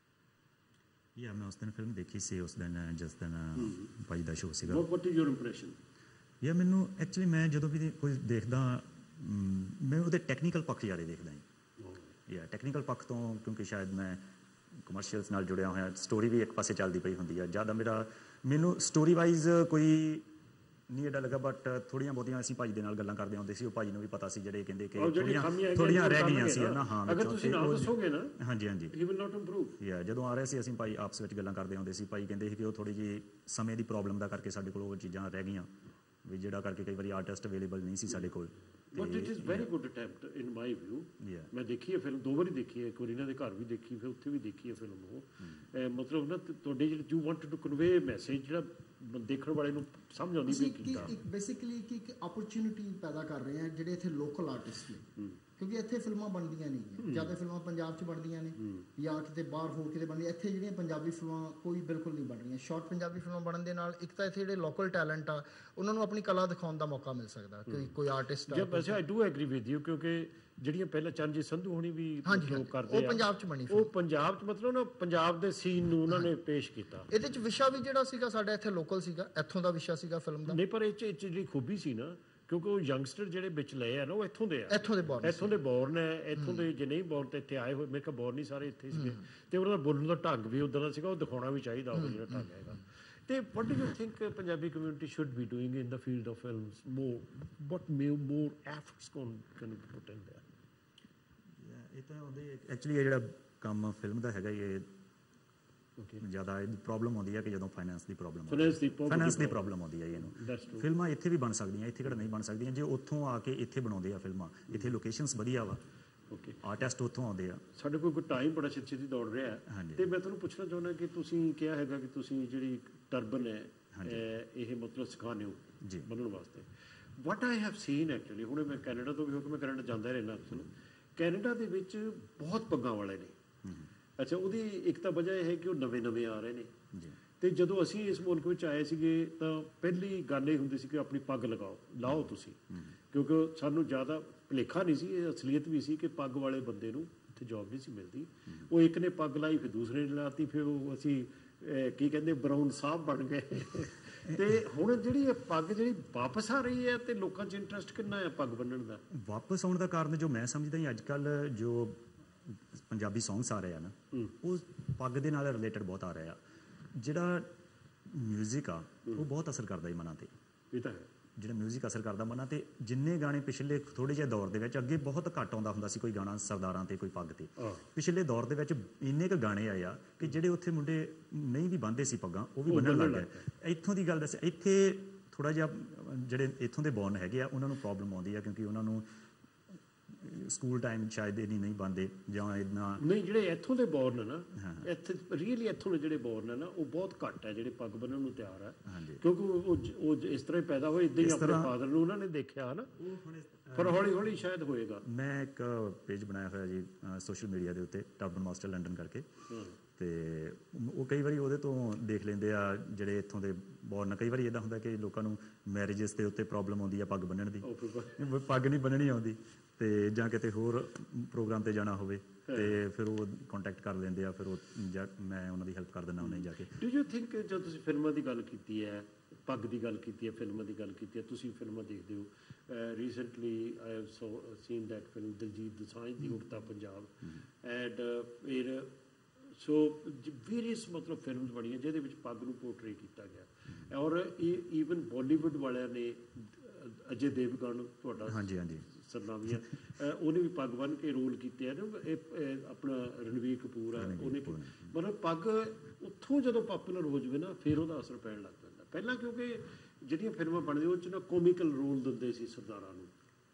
Yeah, ਮੈਂ ਉਸ ਦਿਨ ਫਿਲਮ ਦੇਖੀ ਸੀ, ਉਸ ਦਿਨ ਜਿਸ ਦਿਨ ਭਾਈ ਦਾ ਸ਼ੋਅ ਸੀਗਾ। What is your impression? Yeah, ਮੈਨੂੰ ਐਕਚੁਅਲੀ ਮੈਂ ਜਦੋਂ ਵੀ ਕੋਈ ਦੇਖਦਾ, ਮੈਂ ਉਹਦੇ ਟੈਕਨੀਕਲ ਪੱਖ ਜ਼ਿਆਦਾ ਦੇਖਦਾ ਹਾਂ। ਯਾ, ਟੈਕਨੀਕਲ ਪੱਖ ਤੋਂ, ਕਿਉਂਕਿ ਸ਼ਾਇਦ ਮੈਂ ਕਮਰਸ਼ੀਅਲਸ ਨਾਲ ਜੁੜਿਆ ਹੋਇਆ, ਸਟੋਰੀ ਵੀ ਇੱਕ ਪਾਸੇ ਚੱਲਦੀ ਪਈ ਹੁੰਦੀ ਆ। ਜ਼ਿਆਦਾ ਮੇਰਾ ਮੈਨੂੰ ਸਟੋਰੀ ਵਾਈਜ਼ ਕੋਈ ਨਹੀਂ ਐਡਾ ਲੱਗਾ, ਬਟ ਥੋੜ੍ਹੀਆਂ ਬਹੁਤੀਆਂ ਅਸੀਂ ਭਾਈ ਦੇ ਨਾਲ ਗੱਲਾਂ ਕਰਦੇ ਹੁੰਦੇ ਸੀ। ਉਹ ਭਾਈ ਨੂੰ ਵੀ ਪਤਾ ਸੀ, ਜਿਹੜੇ ਕਹਿੰਦੇ ਕਿ ਥੋੜ੍ਹੀਆਂ ਥੋੜ੍ਹੀਆਂ ਰਹਿ ਗਈਆਂ ਸੀ ਨਾ। ਹਾਂ, ਅਗਰ ਤੁਸੀਂ ਨਾ ਦੱਸੋਗੇ ਨਾ, ਹਾਂਜੀ ਹਾਂਜੀ, ਹੀ ਵਿਲ ਨਾਟ ਇੰਪਰੂਵ। ਯਾ, ਜਦੋਂ ਆ ਰਹੇ ਸੀ ਅਸੀਂ ਭਾਈ ਆਪਸ ਵਿੱਚ ਗੱਲਾਂ ਕਰਦੇ ਹੁੰਦੇ ਸੀ। ਭਾਈ ਕਹਿੰਦੇ ਸੀ ਕਿ ਉਹ ਥੋੜ੍ਹੀ ਜਿਹੀ ਸਮੇਂ ਦੀ ਪ੍ਰੋਬਲਮ ਦਾ ਕਰਕੇ ਸਾਡੇ ਕੋਲ ਉਹ ਚੀਜ਼ਾਂ ਰਹਿ ਗਈਆਂ, ਵੀ ਜਿਹੜਾ ਕਰਕੇ ਕਈ ਵਾਰੀ ਆਰਟਿਸਟ ਅਵੇਲੇਬਲ ਨਹੀਂ ਸੀ ਸਾਡੇ ਕੋਲ। But it is very good attempt in my view. ਮੈਂ ਦੇਖੀ ਹੈ ਫਿਲਮ, ਦੋ ਵਾਰੀ ਦੇਖੀ ਹੈ, ਇੱਕ ਵਾਰੀ ਇਹਨਾਂ ਦੇ ਘਰ ਵੀ ਦੇਖੀ, ਫਿਰ ਉੱਥੇ ਵੀ ਦੇਖੀ ਹੈ ਫਿਲਮ। ਉਹ ਮਤਲਬ ਨਾ ਤੁਹਾਡੇ ਜਿਹੜੇ you want to convey message, ਜਿਹੜਾ ਦੇਖਣ ਵਾਲੇ ਨੂੰ ਸਮਝ ਆਉਂਦੀ ਵੀ ਕੀਤਾ। ਬੇਸਿਕਲੀ ਕਿ ਇੱਕ ਓਪਰਚੁਨਿਟੀ ਪੈਦਾ ਕਰ ਰਹੇ ਆ ਜਿਹੜੇ ਇੱਥੇ ਲੋਕਲ ਆਰਟਿਸਟ ਨੇ, ਕਿਉਂਕਿ ਇੱਥੇ ਫਿਲਮਾਂ ਬਣਦੀਆਂ ਨਹੀਂ। ਜ਼ਿਆਦਾ ਫਿਲਮਾਂ ਪੰਜਾਬ 'ਚ ਬਣਦੀਆਂ ਨੇ ਜਾਂ ਕਿਤੇ ਬਾਹਰ ਹੋ ਕਿਤੇ ਬਣਦੀਆਂ। ਇੱਥੇ ਜਿਹੜੀਆਂ ਪੰਜਾਬੀ ਫਿਲਮਾਂ ਕੋਈ ਬਿਲਕੁਲ ਨਹੀਂ ਬਣ ਰਹੀਆਂ। ਸ਼ਾਰਟ ਪੰਜਾਬੀ ਫਿਲਮਾਂ ਬਣਨ ਦੇ ਨਾਲ ਇੱਕ ਤਾਂ ਇੱਥੇ ਜਿਹੜੇ ਲੋਕਲ ਟੈਲੈਂਟ ਆ, ਉਹਨਾਂ ਨੂੰ ਆਪਣੀ ਕਲਾ ਦਿਖਾਉਣ ਦਾ ਮੌਕਾ ਮਿਲ ਸਕਦਾ। ਕੋਈ ਕੋਈ ਆਰਟਿਸਟ ਆ, ਵੈਸੇ I do agree with you, ਕਿਉਂਕਿ ਜਿਹੜੀਆਂ ਪਹਿਲਾਂ ਚਰਨਜੀਤ ਸੰਧੂ ਹੋਣੀ ਵੀ ਮਤਲਬ ਕਰਦੇ ਆ, ਉਹ ਪੰਜਾਬ 'ਚ ਬਣੀ, ਉਹ ਪੰਜਾਬ 'ਚ ਮਤਲਬ ਨਾ ਪੰਜਾਬ ਦੇ ਸੀਨ ਨੂੰ ਉਹਨਾਂ ਨੇ ਪੇਸ਼ ਕੀਤਾ। ਇਹਦੇ 'ਚ ਵਿਸ਼ਾ ਵੀ ਜਿਹੜਾ ਸੀਗਾ ਸਾਡਾ ਇੱਥੇ ਲੋਕਲ ਸੀਗਾ, ਇੱਥੋਂ ਦਾ ਵਿਸ਼ਾ ਸੀਗਾ ਫਿਲਮ ਦਾ। ਨਹੀਂ, ਪਰ ਇਹ 'ਚ ਜਿਹੜੀ ਖੂਬੀ ਸੀ ਨਾ, ਕਿਉਂਕਿ ਉਹ ਯੰਗਸਟਰ ਜਿਹੜੇ ਵਿੱਚ ਲਏ ਆ ਨਾ, ਉਹ ਇੱਥੋਂ ਦੇ ਆ, ਇੱਥੋਂ ਦੇ ਬੋਰਨ ਇੱਥੋਂ ਦੇ ਬੋਰਨ ਹੈ, ਇੱਥੋਂ ਦੇ ਜੇ ਨਹੀਂ ਬੋਰਨ ਤੇ ਇੱਥੇ ਆਏ ਹੋਏ, ਮੇਰੇ ਕੋਲ ਬੋਰਨ ਨਹੀਂ ਸਾਰੇ ਇੱਥੇ ਸੀਗੇ। ਤੇ ਉਹਨਾਂ ਦਾ ਬੋਲਣ ਦਾ ਢੰਗ ਵੀ ਉੱਦਾਂ ਦਾ ਸੀਗਾ, ਉਹ ਦਿਖਾਉਣਾ ਵੀ ਚਾਹੀਦਾ ਉਹ ਜਿਹੜਾ ਢੰਗ ਹੈਗਾ। ਤੇ what do you think Punjabi community should be doing in the field of films more? What more more efforts can can be put in there? ਇਹ ਤਾਂ ਉਹਦੇ ਐਕਚੁਅਲੀ ਇਹ ਜਿਹੜਾ ਕੰਮ ਫਿਲਮ ਦਾ ਹੈਗਾ ਇਹ ਜ਼ਿਆਦਾ ਇਹ ਪ੍ਰੋਬਲਮ ਆਉਂਦੀ ਹੈ ਕਿ ਜਦੋਂ ਫਾਈਨੈਂਸ ਦੀ ਪ੍ਰੋਬਲਮ ਫਾਈਨੈਂਸ ਦੀ ਪ੍ਰੋਬਲਮ ਆਉਂਦੀ ਹੈ ਇਹਨੂੰ। ਫਿਲਮਾਂ ਇੱਥੇ ਵੀ ਬਣ ਸਕਦੀਆਂ, ਇੱਥੇ ਕਿਹੜਾ ਨਹੀਂ ਬਣ ਸਕਦੀਆਂ। ਜੇ ਉੱਥੋਂ ਆ ਕੇ ਇੱਥੇ ਬਣਾਉਂਦੇ ਆ ਫਿਲਮਾਂ, ਇੱਥੇ ਲੋਕੇਸ਼ਨਸ ਵਧੀਆ ਵਾ, ਓਕੇ, ਆਰਟਿਸਟ ਉੱਥੋਂ ਆਉਂਦੇ ਆ। ਸਾਡੇ ਕੋਲ ਕੋਈ ਟਾਈਮ ਬੜਾ ਛੇਤੀ ਛੇਤੀ ਦੌੜ ਰਿਹਾ ਹੈ ਤੇ ਮੈਂ ਤੁਹਾਨੂੰ ਪੁੱਛਣਾ ਚਾਹੁੰਦਾ ਕਿ ਤੁਸੀਂ ਕਿਹਾ ਹੈਗਾ ਕਿ ਤੁਸੀਂ ਜਿਹੜੀ ਟਰਬਨ ਹੈ ਇਹ ਮਤਲਬ ਸਿਖਾਉਂਦੇ ਹੋ ਜੀ ਬਣਨ ਵਾਸਤੇ। What I have seen actually, ਹੁਣ ਮੈਂ ਕੈਨੇਡਾ ਤੋਂ ਵੀ ਹੋ ਕੇ ਮੈਂ ਕੈਨੇਡਾ ਜਾਂਦਾ ਰਹਿਣਾ ਅਕਸਰ। ਕੈਨੇਡਾ ਦੇ ਵਿੱਚ ਬਹੁਤ ਪੱਗਾਂ ਵਾਲੇ ਨੇ। ਅੱਛਾ, ਉਹਦੀ ਇੱਕ ਤਾਂ ਵਜ੍ਹਾ ਇਹ ਹੈ ਕਿ ਉਹ ਨਵੇਂ ਨਵੇਂ ਆ ਰਹੇ ਨੇ ਤੇ ਜਦੋਂ ਅਸੀਂ ਇਸ ਮੁਲਕ ਵਿੱਚ ਆਏ ਸੀਗੇ ਤਾਂ ਪਹਿਲੀ ਗੱਲ ਇਹ ਹੁੰਦੀ ਸੀ ਕਿ ਆਪਣੀ ਪੱਗ ਲਗਾਓ, ਲਾਓ ਤੁਸੀਂ, ਕਿਉਂਕਿ ਸਾਨੂੰ ਜ਼ਿਆਦਾ ਭੁਲੇਖਾ ਨਹੀਂ ਸੀ, ਇਹ ਅਸਲੀਅਤ ਵੀ ਸੀ ਕਿ ਪੱਗ ਵਾਲੇ ਬੰਦੇ ਨੂੰ ਉੱਥੇ ਜੋਬ ਨਹੀਂ ਸੀ ਮਿਲਦੀ। ਉਹ ਇੱਕ ਨੇ ਪੱਗ ਲਾਈ, ਫਿਰ ਦੂਸਰੇ ਨੇ ਲਾਤੀ, ਫਿਰ ਉਹ ਅਸੀਂ ਕੀ ਕਹਿੰਦੇ ਬਰਾਊਨ ਸਾਹਿਬ ਬਣ ਗਏ। ਤੇ ਹੁਣ ਜਿਹੜੀ ਇਹ ਪੱਗ ਜਿਹੜੀ ਵਾਪਸ ਆ ਰਹੀ ਹੈ ਤੇ ਲੋਕਾਂ 'ਚ ਇੰਟਰਸਟ ਕਿੰਨਾ ਹੈ ਪੱਗ ਬੰਨਣ ਦਾ? ਵਾਪਸ ਆਉਣ ਦਾ ਕਾਰਨ ਜੋ ਮੈਂ ਸਮਝਦਾ ਹਾਂ ਅੱਜ ਕੱਲ੍ਹ ਜੋ ਪੰਜਾਬੀ ਸੌਂਗਸ ਆ ਰਹੇ ਆ ਨਾ, ਉਹ ਪੱਗ ਦੇ ਨਾਲ ਰਿਲੇਟਡ ਬਹੁਤ ਆ ਰਹੇ ਆ। ਜਿਹੜਾ ਮਿਊਜ਼ਿਕ ਆ ਉਹ ਬਹੁਤ ਅਸਰ ਕਰਦਾ ਜੀ ਮਨਾਂ 'ਤੇ। ਇਹ ਤਾਂ ਹੈ, ਜਿਹੜਾ ਮਿਊਜ਼ਿਕ ਅਸਰ ਕਰਦਾ ਮਨਾਂ 'ਤੇ। ਜਿੰਨੇ ਗਾਣੇ ਪਿਛਲੇ ਥੋੜ੍ਹੇ ਜਿਹੇ ਦੌਰ ਦੇ ਵਿੱਚ, ਅੱਗੇ ਬਹੁਤ ਘੱਟ ਆਉਂਦਾ ਹੁੰਦਾ ਸੀ ਕੋਈ ਗਾਣਾ ਸਰਦਾਰਾਂ 'ਤੇ, ਕੋਈ ਪੱਗ 'ਤੇ। ਪਿਛਲੇ ਦੌਰ ਦੇ ਵਿੱਚ ਇੰਨੇ ਕੁ ਗਾਣੇ ਆਏ ਆ ਕਿ ਜਿਹੜੇ ਉੱਥੇ ਮੁੰਡੇ ਨਹੀਂ ਵੀ ਬੰਨ੍ਹਦੇ ਸੀ ਪੱਗਾਂ, ਉਹ ਵੀ ਬੰਨ੍ਹਣ ਲੱਗ ਗਏ। ਇੱਥੋਂ ਦੀ ਗੱਲ ਦੱਸ, ਇੱਥੇ ਥੋੜ੍ਹਾ ਜਿਹਾ ਜਿਹੜੇ ਇੱਥੋਂ ਦੇ ਬੌਰਨ ਹੈਗੇ ਆ ਉਹਨਾਂ ਨੂੰ ਪ੍ਰੋਬਲਮ ਆਉਂਦੀ ਆ ਕਿਉਂਕਿ ਉਹਨਾਂ ਨੂੰ ਸਕੂਲ ਟਾਈਮ ਸ਼ਾਇਦ ਇਹ ਨਹੀਂ ਬਣਦੇ ਜਾਂ ਇੱਦਾਂ ਨਹੀਂ। ਜਿਹੜੇ ਇੱਥੋਂ ਦੇ ਬੌਰਨ ਨਾ, ਇੱਥੇ ਰੀਅਲੀ ਇੱਥੋਂ ਦੇ ਜਿਹੜੇ ਬੌਰਨ ਹੈ ਨਾ ਉਹ ਬਹੁਤ ਘੱਟ ਹੈ ਜਿਹੜੇ ਪੱਗ ਬੰਨ੍ਹਣ ਨੂੰ ਤਿਆਰ ਹੈ, ਕਿਉਂਕਿ ਉਹ ਉਹ ਇਸ ਤਰ੍ਹਾਂ ਹੀ ਪੈਦਾ ਹੋਏ, ਇੱਦਾਂ ਹੀ ਆਪਣੇ ਫਾਦਰ ਨੂੰ ਉਹਨਾਂ ਨੇ ਦੇਖਿਆ ਨਾ, ਪਰ ਹੌਲੀ ਹੌਲੀ ਸ਼ਾਇਦ ਹੋਏਗਾ। ਮੈਂ ਇੱਕ ਪੇਜ ਬਣਾਇਆ ਹੋਇਆ ਜੀ ਸੋਸ਼ਲ ਮੀਡੀਆ ਦੇ ਉੱਤੇ, ਟਰਬਨ ਮਾਸਟਰ ਲੰਡਨ ਕਰਕੇ, ਤੇ ਉਹ ਕਈ ਵਾਰੀ ਉਹਦੇ ਤੋਂ ਦੇਖ ਲੈਂਦੇ ਆ ਜਿਹੜੇ ਇੱਥੋਂ ਦੇ ਬੌਰਨ। ਕਈ ਵਾਰੀ ਇੱਦਾਂ ਹੁੰਦਾ ਕਿ ਲੋਕਾਂ ਨੂੰ ਮੈਰਿਜਸ ਦੇ ਉੱਤੇ ਪ੍ਰੋਬਲਮ ਆਉਂਦੀ ਆ ਪੱਗ ਬੰਨ੍ਹਣ ਦੀ, ਪੱਗ ਨਹੀਂ ਬੰਨ੍ਹਣੀ ਆਉਂਦੀ, ਤੇ ਜਾਂ ਕਿਤੇ ਹੋਰ ਪ੍ਰੋਗਰਾਮ 'ਤੇ ਜਾਣਾ ਹੋਵੇ ਤੇ ਫਿਰ ਉਹ ਕੰਟੈਕਟ ਕਰ ਲੈਂਦੇ ਆ, ਫਿਰ ਉਹ ਜਾ ਮੈਂ ਉਹਨਾਂ ਦੀ ਹੈਲਪ ਕਰ ਦਿੰਦਾ ਉਹਨਾਂ ਜਾ ਕੇ। ਡੂ ਯੂ ਥਿੰਕ ਜਦੋਂ ਤੁਸੀਂ ਫਿਲਮਾਂ ਦੀ ਗੱਲ ਕੀਤੀ ਹੈ, ਪੱਗ ਦੀ ਗੱਲ ਕੀਤੀ ਹੈ, ਫਿਲਮਾਂ ਦੀ ਗੱਲ ਕੀਤੀ ਹੈ, ਤੁਸੀਂ ਫਿਲਮਾਂ ਦੇਖਦੇ ਹੋ, recently I have so seen that film Diljit Dosanjh ਦੀ ਉੜਤਾ ਪੰਜਾਬ, ਐਂਡ ਫਿਰ ਸੋ ਵੇਰੀਅਸ ਮਤਲਬ ਫਿਲਮਸ ਬਣੀਆਂ ਜਿਹਦੇ ਵਿੱਚ ਪੱਗ ਨੂੰ ਪੋਰਟਰੇ ਕੀਤਾ ਗਿਆ। ਔਰ ਇਹ ਈਵਨ ਬਾਲੀਵੁੱਡ ਵਾਲਿਆਂ ਨੇ, ਅਜੇ ਦੇਵਗਨ ਤੁਹਾਡਾ ਹਾਂਜੀ ਹਾਂਜੀ ਸਰਨਾਮੀ ਆ, ਉਹਨੇ ਵੀ ਪੱਗ ਬੰਨ੍ਹ ਕੇ ਰੋਲ ਕੀਤੇ ਆ। ਇਹ ਆਪਣਾ ਰਣਵੀਰ ਕਪੂਰ ਆ, ਉਹਨੇ ਮਤਲਬ ਪੱਗ ਉੱਥੋਂ ਜਦੋਂ ਪਾਪੂਲਰ ਹੋ ਜਾਵੇ ਨਾ ਫਿਰ ਉਹਦਾ ਅਸਰ ਪੈਣ ਲੱਗ ਪੈਂਦਾ। ਪਹਿਲਾਂ ਕਿਉਂਕਿ ਜਿਹੜੀਆਂ ਫਿਲਮਾਂ ਬਣਦੀਆਂ ਉਹ 'ਚ ਨਾ ਕੋਮੀਕਲ ਰੋਲ ਦਿੰਦੇ ਸੀ ਸਰਦਾਰਾਂ ਨੂੰ।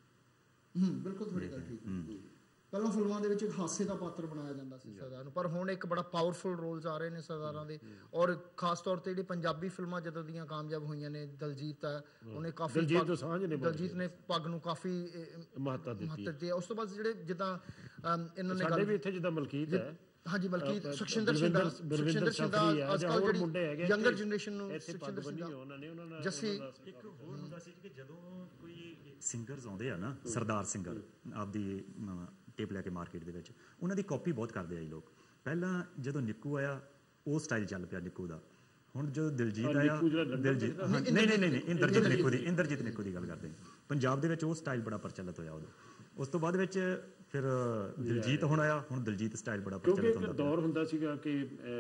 ਹੂੰ, ਬਿਲਕੁਲ ਤੁਹਾਡੀ ਗੱਲ ਠੀਕ। ਪਹਿਲਾਂ ਫਿਲਮਾਂ ਦੇ ਵਿੱਚ ਇੱਕ ਹਾਸੇ ਦਾ ਪਾਤਰ ਬਣਾਇਆ ਜਾਂਦਾ ਸੀ ਸਰਦਾਰ ਨੂੰ, ਪਰ ਹੁਣ ਇੱਕ ਬੜਾ ਪਾਵਰਫੁਲ ਰੋਲਸ ਆ ਰਹੇ ਨੇ ਸਰਦਾਰਾਂ ਦੇ। ਔਰ ਖਾਸ ਤੌਰ ਤੇ ਜਿਹੜੀ ਪੰਜਾਬੀ ਫਿਲਮਾਂ ਜਦੋਂ ਦੀਆਂ ਕਾਮਯਾਬ ਹੋਈਆਂ ਨੇ, ਦਲਜੀਤ ਹੈ, ਉਹਨੇ ਕਾਫੀ ਦਲਜੀਤ ਦੋਸਾਂਝ ਨੇ ਦਲਜੀਤ ਨੇ ਪੱਗ ਨੂੰ ਕਾਫੀ ਮਹੱਤਤਾ ਦਿੱਤੀ ਹੈ। ਉਸ ਤੋਂ ਬਾਅਦ ਜਿਹੜੇ ਜਿੱਦਾਂ ਇਹਨਾਂ ਨੇ ਸਾਡੇ ਵੀ ਇੱਥੇ ਜਿੱਦਾਂ ਮਲਕੀਤ ਹੈ, ਹਾਂਜੀ ਮਲਕੀਤ, ਸੁਖਸ਼ਿੰਦਰ ਸਿੰਘਾ, ਸੁਖਸ਼ਿੰਦਰ ਸਿੰਘਾ ਅੱਜ ਕੱਲ੍ਹ ਜਿਹੜੀ ਯੰਗਰ ਜਨਰੇਸ਼ਨ ਨੂੰ ਸੁਖਸ਼ਿੰਦਰ ਸਿੰਘਾ, ਜੱਸੀ। ਇੱਕ ਹੋਰ ਹੁੰਦਾ ਸੀ ਕਿ ਜਦੋਂ ਕੋਈ ਸਿੰਗਰਸ ਆਉਂਦੇ ਆ ਨਾ, ਸਰਦਾਰ ਸਿੰਗਰ ਆਪਦੀ ਟੇਪ ਲੈ ਕੇ ਮਾਰਕੀਟ ਦੇ ਵਿੱਚ, ਉਹਨਾਂ ਦੀ ਕਾਪੀ ਬਹੁਤ ਕਰਦੇ ਆ ਜੀ ਲੋਕ। ਪਹਿਲਾਂ ਜਦੋਂ ਨਿੱਕੂ ਆਇਆ ਉਹ ਸਟਾਈਲ ਚੱਲ ਪਿਆ ਨਿੱਕੂ ਦਾ। ਹੁਣ ਜਦੋਂ ਦਿਲਜੀਤ ਆਇਆ, ਦਿਲਜੀਤ ਨਹੀਂ ਨਹੀਂ ਨਹੀਂ ਇੰਦਰਜੀਤ ਨਿੱਕੂ ਦੀ ਇੰਦਰਜੀਤ ਨਿੱਕੂ ਦੀ ਗੱਲ ਕਰਦੇ ਪੰਜਾਬ ਦੇ ਵਿੱਚ, ਉਹ ਸਟਾਈਲ ਬੜਾ ਪ੍ਰਚਲਿਤ ਹੋਇਆ ਉਦੋਂ। ਉਸ ਤੋਂ ਬਾਅਦ ਵਿੱਚ ਫਿਰ ਦਿਲਜੀਤ ਹੁਣ ਆਇਆ, ਹੁਣ ਦਿਲਜੀਤ ਸਟਾਈਲ ਬੜਾ ਪ੍ਰਚਲਿਤ ਹੁੰਦਾ। ਦੌਰ ਹੁੰਦਾ ਸੀਗਾ ਕਿ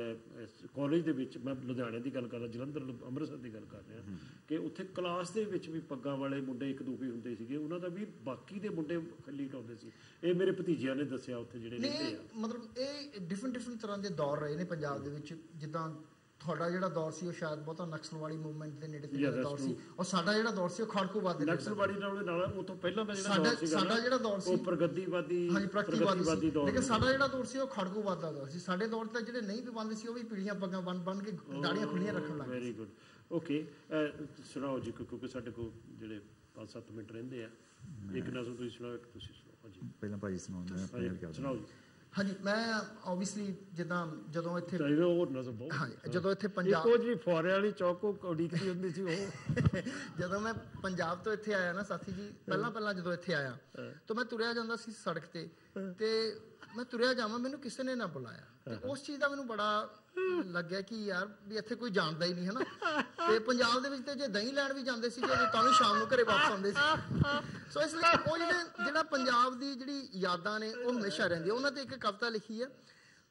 ਕਾਲਜ ਦੇ ਵਿੱਚ, ਮੈਂ ਲੁਧਿਆਣੇ ਦੀ ਗੱਲ ਕਰ ਰਿਹਾ, ਜਲੰਧਰ ਅੰਮ੍ਰਿਤਸਰ ਦੀ ਗੱਲ ਕਰ ਰਿਹਾ, ਕਿ ਉੱਥੇ ਕਲਾਸ ਦੇ ਵਿੱਚ ਵੀ ਪੱਗਾਂ ਵਾਲੇ ਮੁੰਡੇ ਇੱਕ ਦੂਜੇ ਹੁੰਦੇ ਸੀਗੇ, ਉਹਨਾਂ ਦਾ ਵੀ ਬਾਕੀ ਦੇ ਮੁੰਡੇ ਖੱਲੀ ਟਾਉਂਦੇ ਸੀ। ਇਹ ਮੇਰੇ ਭਤੀਜਿਆਂ ਨੇ ਦੱਸਿਆ ਉੱਥੇ ਜਿਹੜੇ ਰਹਿੰਦੇ ਆ। ਮਤਲਬ ਇਹ ਡਿਫਰੈਂਟ ਡਿਫਰੈਂਟ ਤਰ੍ਹਾਂ ਦੇ ਦੌਰ ਰਹੇ ਨੇ ਪੰਜਾਬ ਦੇ ਵਿੱਚ। ਜਿੱਦਾਂ ਤੁਹਾਡਾ ਜਿਹੜਾ ਦੌਰ ਸੀ ਉਹ ਸ਼ਾਇਦ ਬਹੁਤਾ ਨਕਸਲਵਾੜੀ ਮੂਵਮੈਂਟ ਦੇ ਨੇੜੇ ਤੇੜੇ ਦੌਰ ਸੀ, ਔਰ ਸਾਡਾ ਜਿਹੜਾ ਦੌਰ ਸੀ ਉਹ ਖੜਕੂਵਾਦ ਦੇ ਨਕਸਲਵਾੜੀ ਨਾਲ ਨਾਲ ਉਹ ਤੋਂ ਪਹਿਲਾਂ ਦਾ ਜਿਹੜਾ ਦੌਰ ਸੀ, ਸਾਡਾ ਜਿਹੜਾ ਦੌਰ ਸੀ ਉਹ ਪ੍ਰਗਤੀਵਾਦੀ, ਹਾਂਜੀ ਪ੍ਰਗਤੀਵਾਦੀ ਦੌਰ। ਲੇਕਿਨ ਸਾਡਾ ਜਿਹੜਾ ਦੌਰ ਸੀ ਉਹ ਖੜਕੂਵਾਦ ਦਾ ਦੌਰ ਸੀ। ਸਾਡੇ ਦੌਰ ਤੇ ਜਿਹੜੇ ਨਹੀਂ ਵੀ ਬੰਨਦੇ ਸੀ ਉਹ ਵੀ ਪੀੜੀਆਂ ਪੱਗਾਂ ਬੰਨ ਬੰਨ ਕੇ ਦਾੜੀਆਂ ਖੁੱਲੀਆਂ ਰੱਖਣ ਲੱਗ ਗਏ। Very good, okay. ਸੁਣਾਓ ਜੀ, ਕਿਉਂਕਿ ਸਾਡੇ ਕੋਲ ਜਿਹੜੇ ਪੰਜ ਸੱਤ ਮਿੰਟ ਰਹਿੰਦੇ ਆ। ਇੱਕ ਨਜ਼ਰ ਤੁਸੀਂ ਸੁਣਾਓ, ਇੱਕ ਤੁਸੀਂ ਸੁਣਾਓ। ਹਾਂਜੀ ਪਹਿਲਾਂ ਭਾਜੀ ਸੁਣਾਓ। ਸੁਣਾਓ ਜੀ। ਹਾਂਜੀ, ਮੈਂ ਓਬਵੀਅਸਲੀ ਜਿੱਦਾਂ ਜਦੋਂ ਇੱਥੇ ਹਾਂਜੀ ਜਦੋਂ ਇੱਥੇ ਪੰਜਾਬ ਜੀ ਫੁਆਰੇ ਵਾਲੀ ਚੌਕ ਉਡੀਕਦੀ ਹੁੰਦੀ ਸੀ ਉਹ ਜਦੋਂ ਮੈਂ ਪੰਜਾਬ ਤੋਂ ਇੱਥੇ ਆਇਆ ਨਾ ਸਾਥੀ ਜੀ, ਪਹਿਲਾਂ ਪਹਿਲਾਂ ਜਦੋਂ ਇੱਥੇ ਆਇਆ ਤਾਂ ਮੈਂ ਤੁਰਿਆ ਜਾਂਦਾ ਸੀ ਸੜਕ ਤੇ, ਤੇ ਮੈਂ ਤੁਰਿਆ ਜਾਵਾਂ ਮੈਨੂੰ ਕਿਸੇ ਨੇ ਨਾ ਬੁਲਾਇਆ, ਤੇ ਉਸ ਚੀਜ਼ ਦਾ ਮੈਨੂੰ ਬੜਾ ਲੱਗਿਆ ਕਿ ਯਾਰ ਵੀ ਇੱਥੇ ਕੋਈ ਜਾਣਦਾ ਹੀ ਨਹੀਂ ਹੈ ਨਾ। ਤੇ ਪੰਜਾਬ ਦੇ ਵਿੱਚ ਤੇ ਜੇ ਦਹੀਂ ਲੈਣ ਵੀ ਜਾਂਦੇ ਸੀ ਤਾਂ ਵੀ ਸ਼ਾਮ ਨੂੰ ਘਰੇ ਵਾਪਸ ਆਉਂਦੇ ਸੀ। ਸੋ ਇਸ ਲਈ ਉਹ ਜਿਹੜੇ ਜਿਹੜਾ ਪੰਜਾਬ ਦੀ ਜਿਹੜੀ ਯਾਦਾਂ ਨੇ ਉਹ ਹਮੇਸ਼ਾ ਰਹਿੰਦੀਆਂ। ਉਹਨਾਂ ਤੇ ਇੱਕ ਕਵਿਤਾ ਲਿਖੀ ਹੈ,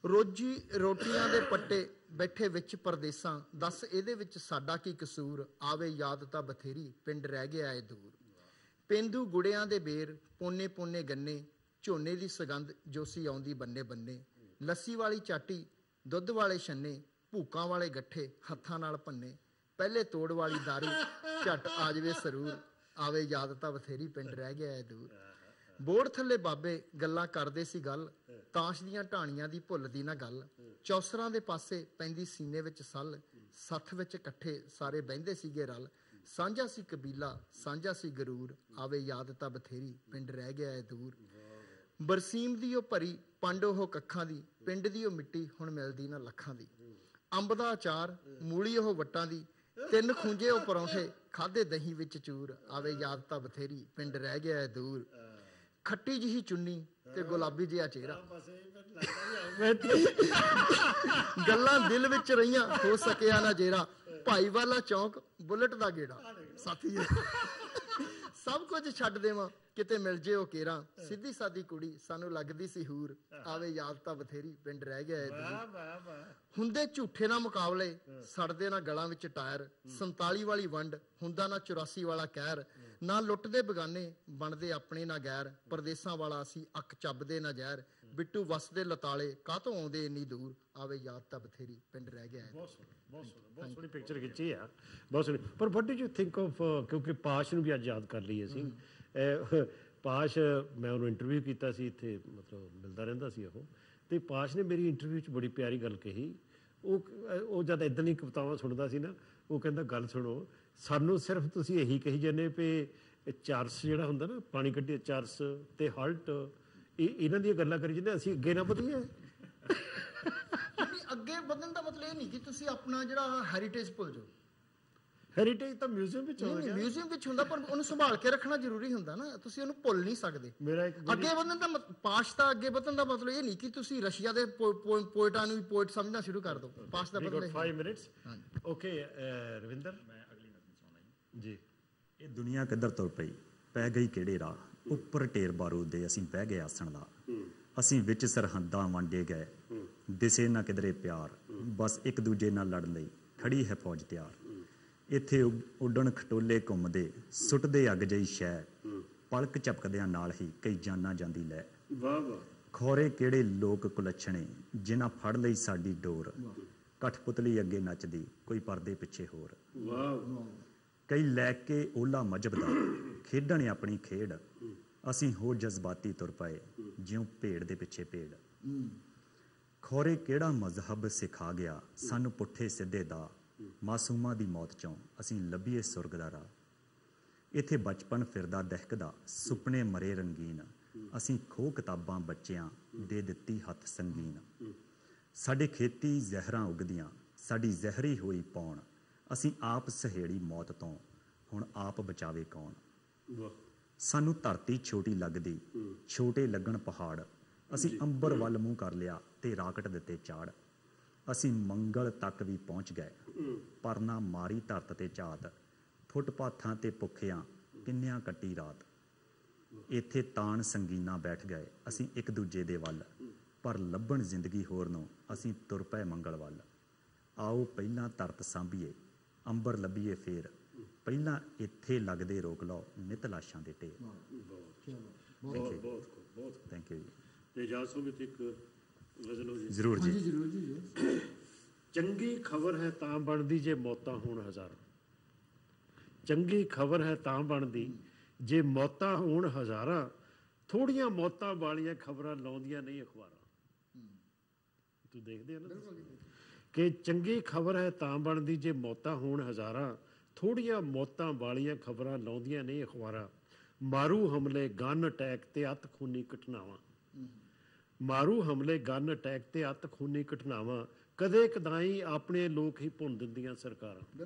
ਰੋਜੀ ਰੋਟੀਆਂ ਦੇ ਪੱਟੇ ਬੈਠੇ ਵਿੱਚ ਪਰਦੇਸਾਂ, ਦੱਸ ਇਹਦੇ ਵਿੱਚ ਸਾਡਾ ਕੀ ਕਸੂਰ, ਆਵੇ ਯਾਦ ਤਾਂ ਬਥੇਰੀ ਪਿੰਡ ਰਹਿ ਗਿਆ ਏ ਦੂਰ। ਪੇਂਦੂ ਗੁੜਿਆਂ ਦੇ ਬੇਰ, ਪੋਨੇ ਪੋਨੇ ਗੰਨੇ, ਝੋਨੇ ਦੀ ਸੁਗੰਧ ਜੋਸੀ ਆਉਂਦੀ ਬੰਨੇ ਬੰਨੇ। ਲੱਸੀ ਵਾਲੀ ਚਾਟੀ, ਦੁੱਧ ਵਾਲੇ ਛੰਨੇ, ਭੂਕਾਂ ਵਾਲੇ ਗੱਠੇ ਹੱਥਾਂ ਨਾਲ ਭੰਨੇ। ਪਹਿਲੇ ਤੋੜ ਵਾਲੀ ਦਾਰੂ, ਝੱਟ ਆ ਜਾਵੇ ਸਰੂਰ, ਆਵੇ ਯਾਦ ਤਾਂ ਬਥੇਰੀ ਪਿੰਡ ਰਹਿ ਗਿਆ ਏ ਦੂਰ। ਬੋੜ ਥੱਲੇ ਬਾਬੇ ਗੱਲਾਂ ਕਰਦੇ ਸੀ ਗੱਲ, ਤਾਸ਼ ਦੀਆਂ ਢਾਣੀਆਂ ਦੀ ਭੁੱਲਦੀ ਨਾ ਗੱਲ। ਚੌਸਰਾਂ ਦੇ ਪਾਸੇ ਪੈਂਦੀ ਸੀਨੇ ਵਿੱਚ ਸੱਲ, ਸੱਥ ਵਿੱਚ ਇਕੱਠੇ ਸਾਰੇ ਬਹਿੰਦੇ ਸੀਗੇ ਰਲ। ਸਾਂਝਾ ਸੀ ਕਬੀਲਾ, ਸਾਂਝਾ ਸੀ ਗਰੂਰ, ਆਵੇ ਯਾਦ ਤਾਂ ਬਥੇਰੀ ਪਿੰਡ ਰਹਿ ਗਿਆ ਏ ਦੂਰ। ਬਰਸੀਮ ਦੀ ਉਹ ਭਰੀ ਪੰਡ ਉਹ ਕੱਖਾਂ ਦੀ, ਪਿੰਡ ਦੀ ਉਹ ਮਿੱਟੀ ਹੁਣ ਮਿਲਦੀ ਨਾ ਲੱਖਾਂ ਦੀ। ਅੰਬ ਦਾ ਅਚਾਰ, ਮੂਲੀ ਉਹ ਵੱਟਾਂ ਦੀ, ਤਿੰਨ ਖੂੰਜੇ ਉਹ ਪਰੌਂਠੇ ਖਾਧੇ ਦਹੀਂ ਵਿੱਚ ਚੂਰ, ਆਵੇ ਯਾਦ ਤਾਂ ਬਥੇਰੀ ਪਿੰਡ ਰਹਿ ਗਿਆ ਏ ਦੂਰ। ਖੱਟੀ ਜਿਹੀ ਚੁੰਨੀ ਤੇ ਗੁਲਾਬੀ ਜਿਹਾ ਚਿਹਰਾ, ਗੱਲਾਂ ਦਿਲ ਵਿੱਚ ਰਹੀਆਂ ਹੋ ਸਕਿਆ ਨਾ ਜੇਰਾ। ਭਾਈ ਵਾਲਾ ਚੌਂਕ, ਬੁਲਟ ਦਾ ਗੇੜਾ, ਸਾਥੀ ਸਭ ਕੁਝ ਛੱਡ ਦੇਵਾਂ ਕਿਤੇ ਮਿਲ ਜੇ ਉਹ ਕੇਰਾ। ਸਿੱਧੀ ਸਾਦੀ ਕੁੜੀ ਸਾਨੂੰ ਲੱਗਦੀ ਸੀ ਹੂਰ, ਆਵੇ ਯਾਦ ਤਾਂ ਬਥੇਰੀ ਪਿੰਡ ਰਹਿ ਗਿਆ ਏ ਦੂਰ। ਹੁੰਦੇ ਝੂਠੇ ਨਾ ਮੁਕਾਬਲੇ, ਸੜਦੇ ਨਾ ਗਲਾਂ ਵਿੱਚ ਟਾਇਰ। ਸੰਤਾਲੀ ਵਾਲੀ ਵੰਡ, ਹੁੰਦਾ ਨਾ ਚੁਰਾਸੀ ਵਾਲਾ ਕਹਿਰ। ਨਾ ਲੁੱਟਦੇ ਬਗਾਨੇ, ਬਣਦੇ ਆਪਣੇ ਨਾ ਗੈਰ। ਪਰਦੇਸਾਂ ਵਾਲਾ ਅਸੀਂ ਅੱਖ ਚੱਬਦੇ ਨਾ ਜ਼ਹਿਰ। ਬਿੱਟੂ ਵਸਦੇ ਲਤਾਲੇ, ਕਾਹਤੋਂ ਆਉਂਦੇ ਇੰਨੀ ਦੂਰ, ਆਵੇ ਯਾਦ ਤਾਂ ਬਥੇਰੀ ਪਿੰਡ ਰਹਿ ਗਿਆ ਏ। ਬਹੁਤ ਸੋਹਣੀ ਬਹੁਤ ਸੋਹਣੀ ਬਹੁਤ ਸੋਹਣੀ ਪਿਕਚਰ ਖਿੱਚੀ ਆ, ਬਹੁਤ ਸੋਹਣੀ। ਪਰ what did you think of, ਕਿਉਂਕਿ ਪਾਸ਼ ਨੂੰ ਵੀ ਅੱਜ ਯਾਦ ਕਰ ਲਈਏ ਅਸੀਂ। ਪਾਸ਼, ਮੈਂ ਉਹਨੂੰ ਇੰਟਰਵਿਊ ਕੀਤਾ ਸੀ ਇੱਥੇ, ਮਤਲਬ ਮਿਲਦਾ ਰਹਿੰਦਾ ਸੀ ਉਹ, ਅਤੇ ਪਾਸ਼ ਨੇ ਮੇਰੀ ਇੰਟਰਵਿਊ 'ਚ ਬੜੀ ਪਿਆਰੀ ਗੱਲ ਕਹੀ। ਉਹ ਉਹ ਜਦ ਇੱਦਾਂ ਦੀਆਂ ਕਵਿਤਾਵਾਂ ਸੁਣਦਾ ਸੀ ਨਾ, ਉਹ ਕਹਿੰਦਾ ਗੱਲ ਸੁਣੋ, ਸਾਨੂੰ ਸਿਰਫ ਤੁਸੀਂ ਇਹੀ ਕਹੀ ਜਾਂਦੇ ਵੀ ਚਰਸ ਜਿਹੜਾ ਹੁੰਦਾ ਨਾ, ਪਾਣੀ ਕੱਢੀ ਚਰਸ ਅਤੇ ਹਲਟ, ਇਹ ਇਹਨਾਂ ਦੀਆਂ ਗੱਲਾਂ ਕਰੀ ਜਾਂਦੇ, ਅਸੀਂ ਅੱਗੇ ਨਾ ਵਧੀਏ। ਅੱਗੇ ਵਧਣ ਦਾ ਮਤਲਬ ਇਹ ਨਹੀਂ ਕਿ ਤੁਸੀਂ ਆਪਣਾ ਜਿਹੜਾ ਹੈਰੀਟੇਜ ਭੁੱਲ ਜਾਓ। ਹੈਰੀਟੇਜ ਤਾਂ ਮਿਊਜ਼ੀਅਮ ਵਿੱਚ ਹੁੰਦਾ, ਮਿਊਜ਼ੀਅਮ ਵਿੱਚ ਹੁੰਦਾ, ਪਰ ਉਹਨੂੰ ਸੰਭਾਲ ਕੇ ਰੱਖਣਾ ਜ਼ਰੂਰੀ ਹੁੰਦਾ ਨਾ, ਤੁਸੀਂ ਉਹਨੂੰ ਭੁੱਲ ਨਹੀਂ ਸਕਦੇ। ਮੇਰਾ ਇੱਕ ਅੱਗੇ ਵਧਣ ਦਾ ਪਾਸ਼ ਦਾ ਅੱਗੇ ਵਧਣ ਦਾ ਮਤਲਬ ਇਹ ਨਹੀਂ ਕਿ ਤੁਸੀਂ ਰਸ਼ੀਆ ਦੇ ਪੋਇਟਾਂ ਨੂੰ ਵੀ ਪੋਇਟ ਸਮਝਣਾ ਸ਼ੁਰੂ ਕਰ ਦਿਓ। ਪਾਸ਼ ਦਾ ਮਤਲਬ five minutes ਓਕੇ। ਰਵਿੰਦਰ, ਮੈਂ ਅਗਲੀ ਨਜ਼ਰ ਸੁਣਾਈ ਜੀ। ਇਹ ਦੁਨੀਆ ਕਿੱਧਰ ਤੁਰ ਪਈ, ਪੈ ਗਈ ਕਿਹੜੇ ਰਾਹ, ਉੱਪਰ ਢੇਰ ਬਾਰੂਦ ਦੇ ਅਸੀਂ ਬਹਿ ਗਏ ਆਸਣ ਦਾ। ਅਸੀਂ ਵਿੱਚ ਸਰਹੱਦਾਂ ਵਾਂਡੇ ਗਏ, ਦਿਸੇ ਨਾ ਕਿਧਰੇ ਪਿਆਰ, ਬਸ ਇੱਕ ਦੂਜੇ ਨਾਲ ਲੜਨ ਲਈ ਖੜੀ ਹੈ ਫੌਜ ਤਿਆਰ। ਇੱਥੇ ਉੱਡਣ ਖਟੋਲੇ ਘੁੰਮਦੇ, ਸੁੱਟਦੇ ਅੱਗ ਜਿਹੀ ਸ਼ੈ, ਪਲਕ ਝਪਕਦਿਆਂ ਨਾਲ ਹੀ ਕਈ ਜਾਨਾਂ ਜਾਂਦੀ ਲੈ। ਵਾਹ ਵਾਹ। ਖੋਰੇ ਕਿਹੜੇ ਲੋਕ ਕੁਲੱਛਣੇ, ਜਿਨ੍ਹਾਂ ਫੜ ਲਈ ਸਾਡੀ ਡੋਰ, ਕਠਪੁਤਲੀ ਅੱਗੇ ਨੱਚਦੀ, ਕੋਈ ਪਰਦੇ ਪਿੱਛੇ ਹੋਰ। ਵਾਹ। ਕਈ ਲੈ ਕੇ ਓਲਾ ਮਜਬ ਦਾ, ਖੇਡਣ ਆਪਣੀ ਖੇਡ, ਅਸੀਂ ਹੋਰ ਜਜ਼ਬਾਤੀ ਤੁਰ ਪਏ, ਜਿਉਂ ਭੇਡ ਦੇ ਪਿੱਛੇ ਭੇਡ। ਖੋਰੇ ਕਿਹੜਾ ਮਜ਼ਹਬ ਸਿਖਾ ਗਿਆ ਸਾਨੂੰ ਪੁੱਠੇ ਸਿੱਧੇ ਦਾ, ਮਾਸੂਮਾਂ ਦੀ ਮੌਤ ਚੋਂ ਅਸੀਂ ਲੱਭੀਏ ਸੁਰਗ ਦਾ ਰਾਹ। ਇੱਥੇ ਬਚਪਨ ਫਿਰਦਾ ਦਹਿਕਦਾ, ਸੁਪਨੇ ਮਰੇ ਰੰਗੀਨ, ਅਸੀਂ ਖੋਹ ਕਿਤਾਬਾਂ ਬੱਚਿਆਂ ਦੇ ਦਿੱਤੀ ਹੱਥ ਸੰਗੀਨ। ਸਾਡੇ ਖੇਤੀ ਜ਼ਹਿਰਾਂ ਉਗਦੀਆਂ, ਸਾਡੀ ਜ਼ਹਿਰੀ ਹੋਈ ਪੌਣ, ਅਸੀਂ ਆਪ ਸਹੇੜੀ ਮੌਤ ਤੋਂ, ਹੁਣ ਆਪ ਬਚਾਵੇ ਕੌਣ। ਸਾਨੂੰ ਧਰਤੀ ਛੋਟੀ ਲੱਗਦੀ, ਛੋਟੇ ਲੱਗਣ ਪਹਾੜ, ਅਸੀਂ ਅੰਬਰ ਵੱਲ ਮੂੰਹ ਕਰ ਲਿਆ ਤੇ ਰਾਕਟ ਦਿੱਤੇ ਚਾੜ। ਅਸੀਂ ਮੰਗਲ ਤੱਕ ਵੀ ਪਹੁੰਚ ਗਏ, ਪਰ ਨਾ ਮਾਰੀ ਧਰਤ ਤੇ ਝਾਤ, ਫੁੱਟਪਾਥਾਂ ਤੇ ਭੁੱਖਿਆਂ ਕਿੰਨਿਆਂ ਕੱਟੀ ਰਾਤ। ਇੱਥੇ ਤਾਣ ਸੰਗੀਨਾ ਬੈਠ ਗਏ ਅਸੀਂ ਇੱਕ ਦੂਜੇ ਦੇ ਵੱਲ, ਪਰ ਲੱਭਣ ਜ਼ਿੰਦਗੀ ਹੋਰ ਨੂੰ ਅਸੀਂ ਤੁਰ ਪਏ ਮੰਗਲ ਵੱਲ। ਆਓ ਪਹਿਲਾਂ ਧਰਤ ਸਾਂਭੀਏ, ਅੰਬਰ ਲੱਭੀਏ ਫੇਰ, ਪਹਿਲਾਂ ਇੱਥੇ ਲੱਗਦੇ ਰੋਕ ਲਓ ਨਿਤ ਲਾਸ਼ਾਂ ਦੇ ਢੇਰ। ਬਹੁਤ ਬਹੁਤ ਬਹੁਤ ਥੈਂਕ ਯੂ ਜੀ। ਤੇ ਇਜਾਜ਼ਤ ਵਿੱਚ ਇੱਕ ਗਜ਼ਲ ਹੋ ਜੀ। ਜ਼ਰੂਰ ਜੀ। ਜ਼ਰੂਰ ਜੀ। ਚੰਗੀ ਖਬਰ ਹੈ ਤਾਂ ਬਣਦੀ ਜੇ ਮੌਤਾਂ ਹੋਣ ਹਜ਼ਾਰਾਂ, ਚੰਗੀ ਖਬਰ ਹੈ ਤਾਂ ਬਣਦੀ ਜੇ ਮੌਤਾਂ ਹੋਣ ਹਜ਼ਾਰਾਂ, ਥੋੜੀਆਂ ਮੌਤਾਂ ਵਾਲੀਆਂ ਖਬਰਾਂ ਲਾਉਂਦੀਆਂ ਨਹੀਂ ਅਖਬਾਰਾਂ। ਤੂੰ ਦੇਖਦੇ ਆ ਨਾ ਕਿ ਚੰਗੀ ਖਬਰ ਹੈ ਤਾਂ ਬਣਦੀ ਜੇ ਮੌਤਾਂ ਹੋਣ ਹਜ਼ਾਰਾਂ, ਥੋੜੀਆਂ ਮੌਤਾਂ ਵਾਲੀਆਂ ਖਬਰਾਂ ਲਾਉਂਦੀਆਂ ਨਹੀਂ ਅਖਬਾਰਾਂ। ਮਾਰੂ ਹਮਲੇ, ਗਨ ਅਟੈਕ ਤੇ ਅੱਤ ਖੂਨੀ ਘਟਨਾਵਾਂ, ਮਾਰੂ ਹਮਲੇ, ਗਨ ਅਟੈਕ ਤੇ ਅੱਤ ਖੂਨੀ ਘਟਨਾਵਾਂ, ਕਦੇ ਕਦਾਈ ਆਪਣੇ ਲੋਕ ਹੀ ਭੁੰਨ ਦਿੰਦੀਆਂ ਸਰਕਾਰਾਂ।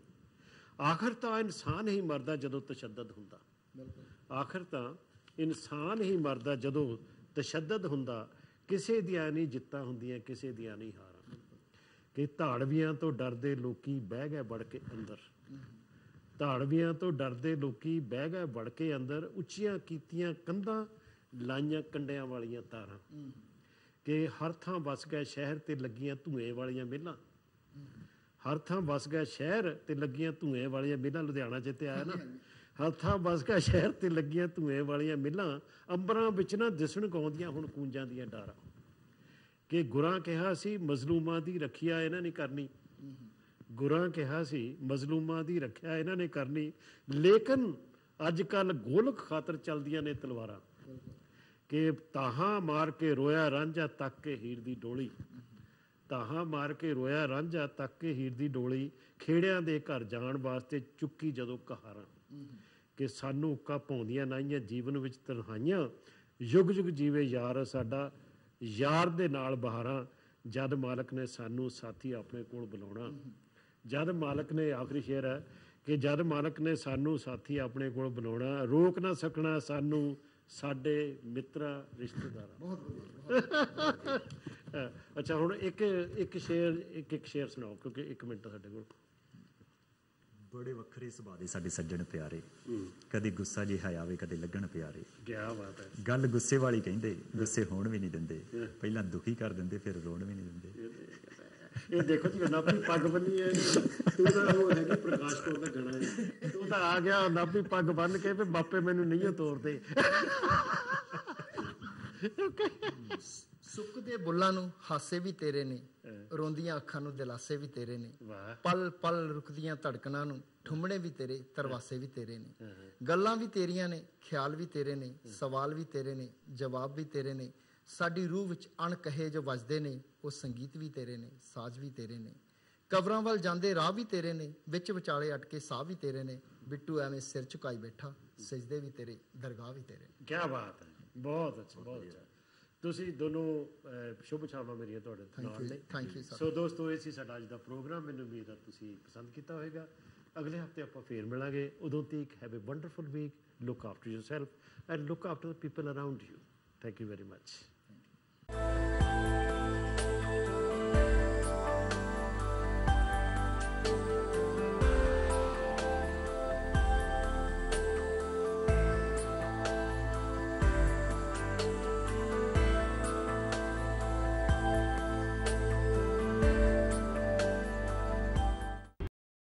ਆਖਰ ਤਾਂ ਇਨਸਾਨ ਹੀ ਮਰਦਾ ਜਦੋਂ ਤਸ਼ੱਦਦ ਹੁੰਦਾ, ਆਖਰ ਤਾਂ ਇਨਸਾਨ ਹੀ ਮਰਦਾ ਜਦੋਂ ਤਸ਼ੱਦਦ ਹੁੰਦਾ। ਕਿਸੇ ਦੀਆਂ ਨਹੀਂ ਜਿੱਤਾਂ ਹੁੰਦੀਆਂ, ਕਿਸੇ ਦੀਆਂ ਨਹੀਂ ਹਾਰਾਂ। ਕਿ ਧਾੜਵੀਆਂ ਤੋਂ ਡਰਦੇ ਲੋਕੀ ਬਹਿ ਗਏ ਵੜ ਕੇ ਅੰਦਰ, ਧਾੜਵੀਆਂ ਤੋਂ ਡਰਦੇ ਲੋਕੀ ਬਹਿ ਗਏ ਵੜ ਕੇ ਅੰਦਰ, ਉੱਚੀਆਂ ਕੀਤੀਆਂ ਕੰਧਾਂ, ਲਾਈਆਂ ਕੰਡਿਆਂ ਵਾਲੀਆਂ ਤਾਰਾਂ। ਕਿ ਹਰ ਥਾਂ ਵਸ ਗਿਆ ਸ਼ਹਿਰ ਤੇ ਲੱਗੀਆਂ ਧੂਏ ਵਾਲੀਆਂ ਮਿੱਲਾਂ। ਹਰ ਥਾਂ ਵਸ ਗਿਆ ਸ਼ਹਿਰ ਤੇ ਲੱਗੀਆਂ ਧੂਏ ਵਾਲੀਆਂ ਮਿੱਲਾਂ। ਲੁਧਿਆਣਾ ਜਿੱਤੇ ਆਇਆ ਨਾ, ਹਰ ਥਾਂ ਵਸ ਗਿਆ ਸ਼ਹਿਰ ਤੇ ਲੱਗੀਆਂ ਧੂਏ ਵਾਲੀਆਂ ਮਿੱਲਾਂ। ਅੰਬਰਾਂ ਵਿੱਚ ਨਾ ਦਿਸਣ ਗਾਉਂਦੀਆਂ ਹੁਣ ਕੂੰਜਾਂ ਦੀਆਂ ਡਾਰਾਂ। ਕਿ ਗੁਰਾਂ ਕਿਹਾ ਸੀ ਮਜ਼ਲੂਮਾਂ ਦੀ ਰੱਖਿਆ ਇਹਨਾਂ ਨੇ ਕਰਨੀ। ਗੁਰਾਂ ਕਿਹਾ ਸੀ ਮਜ਼ਲੂਮਾਂ ਦੀ ਰੱਖਿਆ ਇਹਨਾਂ ਨੇ ਕਰਨੀ। ਲੇਕਿਨ ਅੱਜ ਕੱਲ੍ਹ ਗੋਲਕ ਖਾਤਰ ਚੱਲਦੀਆਂ ਨੇ ਤਲਵਾਰਾਂ। ਕਿ ਤਾਹਾਂ ਮਾਰ ਕੇ ਰੋਇਆ ਰਾਂਝਾ ਤੱਕ ਕੇ ਹੀਰ ਦੀ ਡੋਲੀ। ਤਾਹਾਂ ਮਾਰ ਕੇ ਰੋਇਆ ਰਾਂਝਾ ਤੱਕ ਕੇ ਹੀਰ ਦੀ ਡੋਲੀ। ਖੇੜਿਆਂ ਦੇ ਘਰ ਜਾਣ ਵਾਸਤੇ ਚੁੱਕੀ ਜਦੋਂ ਕਹਾਰਾਂ। ਕਿ ਸਾਨੂੰ ਉੱਕਾ ਪਾਉਂਦੀਆਂ ਨਾਈਆਂ ਜੀਵਨ ਵਿੱਚ ਤਨਹਾਈਆਂ। ਯੁੱਗ ਯੁੱਗ ਜੀਵੇ ਯਾਰ ਸਾਡਾ ਯਾਰ ਦੇ ਨਾਲ ਬਹਾਰਾਂ। ਜਦ ਮਾਲਕ ਨੇ ਸਾਨੂੰ ਸਾਥੀ ਆਪਣੇ ਕੋਲ ਬੁਲਾਉਣਾ। ਜਦ ਮਾਲਕ ਨੇ, ਆਖਰੀ ਸ਼ੇਰ ਹੈ ਕਿ ਜਦ ਮਾਲਕ ਨੇ ਸਾਨੂੰ ਸਾਥੀ ਆਪਣੇ ਕੋਲ ਬੁਲਾਉਣਾ। ਰੋਕ ਨਾ ਸਕਣਾ ਸਾਨੂੰ ਸਾਡੇ ਮਿੱਤਰਾਂ ਰਿਸ਼ਤੇਦਾਰਾਂ। ਅੱਛਾ, ਹੁਣ ਇੱਕ ਇੱਕ ਸ਼ੇਰ ਇੱਕ ਇੱਕ ਸ਼ੇਰ ਸੁਣਾਓ, ਕਿਉਂਕਿ ਇੱਕ ਮਿੰਟ ਸਾਡੇ ਕੋਲ। ਬੜੇ ਵੱਖਰੇ ਸੁਭਾਅ ਦੇ ਸਾਡੇ ਸੱਜਣ ਪਿਆਰੇ। ਕਦੇ ਗੁੱਸਾ ਜਿਹਾ ਆਵੇ ਕਦੇ ਲੱਗਣ ਪਿਆਰੇ। ਕਿਆ ਬਾਤ ਹੈ। ਗੱਲ ਗੁੱਸੇ ਵਾਲੀ ਕਹਿੰਦੇ, ਗੁੱਸੇ ਹੋਣ ਵੀ ਨਹੀਂ ਦਿੰਦੇ। ਪਹਿਲਾਂ ਦੁਖੀ ਕਰ ਦਿੰਦੇ ਫਿਰ ਰੋਣ ਵੀ ਨਹੀਂ ਦਿੰਦੇ। ਇਹ ਦੇਖੋ ਜੀ, ਨਾਭੀ ਪੱਗ ਬੰਨੀ ਹੈ। ਤੂੰ ਤਾਂ ਉਹ ਹੈਗੀ ਪ੍ਰਕਾਸ਼ ਕੌਰ ਦਾ ਗਾਣਾ ਹੈ। ਤੂੰ ਤਾਂ ਆ ਗਿਆ ਨਾਭੀ ਪੱਗ ਬੰਨ ਕੇ ਵੀ ਬਾਪੇ ਮੈਨੂੰ ਨਹੀਂ ਤੋਰਦੇ। ਸੁੱਕਦੇ ਬੁੱਲਾਂ ਨੂੰ ਹਾਸੇ ਵੀ ਤੇਰੇ ਨੇ। ਰੋਂਦੀਆਂ ਅੱਖਾਂ ਨੂੰ ਦਿਲਾਸੇ ਵੀ ਤੇਰੇ ਨੇ। ਪਲ ਪਲ ਰੁਕਦੀਆਂ ਧੜਕਣਾਂ ਨੂੰ ਠੁੰਮਣੇ ਵੀ ਤੇਰੇ, ਤਰਵਾਸੇ ਵੀ ਤੇਰੇ ਨੇ। ਗੱਲਾਂ ਵੀ ਤੇਰੀਆਂ ਨੇ, ਖਿਆਲ ਵੀ ਤੇਰੇ ਨੇ, ਸਵਾਲ ਵੀ ਤੇਰੇ ਨੇ, ਜਵਾਬ ਵੀ ਤੇਰੇ ਨੇ। ਸਾਡੀ ਰੂਹ ਵਿੱਚ ਅਣਕਹੇ ਜੋ ਵੱਜਦੇ ਨੇ, ਉਹ ਸੰਗੀਤ ਵੀ ਤੇਰੇ ਨੇ, ਸਾਜ਼ ਵੀ ਤੇਰੇ ਨੇ। ਕਬਰਾਂ ਵੱਲ ਜਾਂਦੇ ਰਾਹ ਵੀ ਤੇਰੇ ਨੇ, ਵਿੱਚ ਵਿਚਾਲੇ ਅਟਕੇ ਸਾਹ ਵੀ ਤੇਰੇ ਨੇ। ਬਿੱਟੂ ਐਵੇਂ ਸਿਰ ਝੁਕਾਈ ਬੈਠਾ, ਸਜਦੇ ਵੀ ਤੇਰੇ, ਦਰਗਾਹ ਵੀ ਤੇਰੇ। ਕਿਆ ਬਾਤ ਹੈ, ਬਹੁਤ ਅੱਛਾ, ਬਹੁਤ ਅੱਛਾ। ਤੁਸੀਂ ਦੋਨੋਂ ਸ਼ੁਭ ਇਛਾਵਾਂ ਮੇਰੀਆਂ ਤੁਹਾਡੇ ਨਾਲ ਨੇ। Thank you sir. ਸੋ ਦੋਸਤੋ, ਇਹ ਸੀ ਸਾਡਾ ਅੱਜ ਦਾ ਪ੍ਰੋਗਰਾਮ। ਮੈਨੂੰ ਉਮੀਦ ਹੈ ਤੁਸੀਂ ਪਸੰਦ ਕੀਤਾ ਹੋਵੇਗਾ। ਅਗਲੇ ਹਫਤੇ ਆਪਾਂ ਫੇਰ ਮਿਲਾਂਗੇ। ਉਦੋਂ ਤੱਕ have a wonderful week. Look after yourself and look after the people around you. Thank you very much.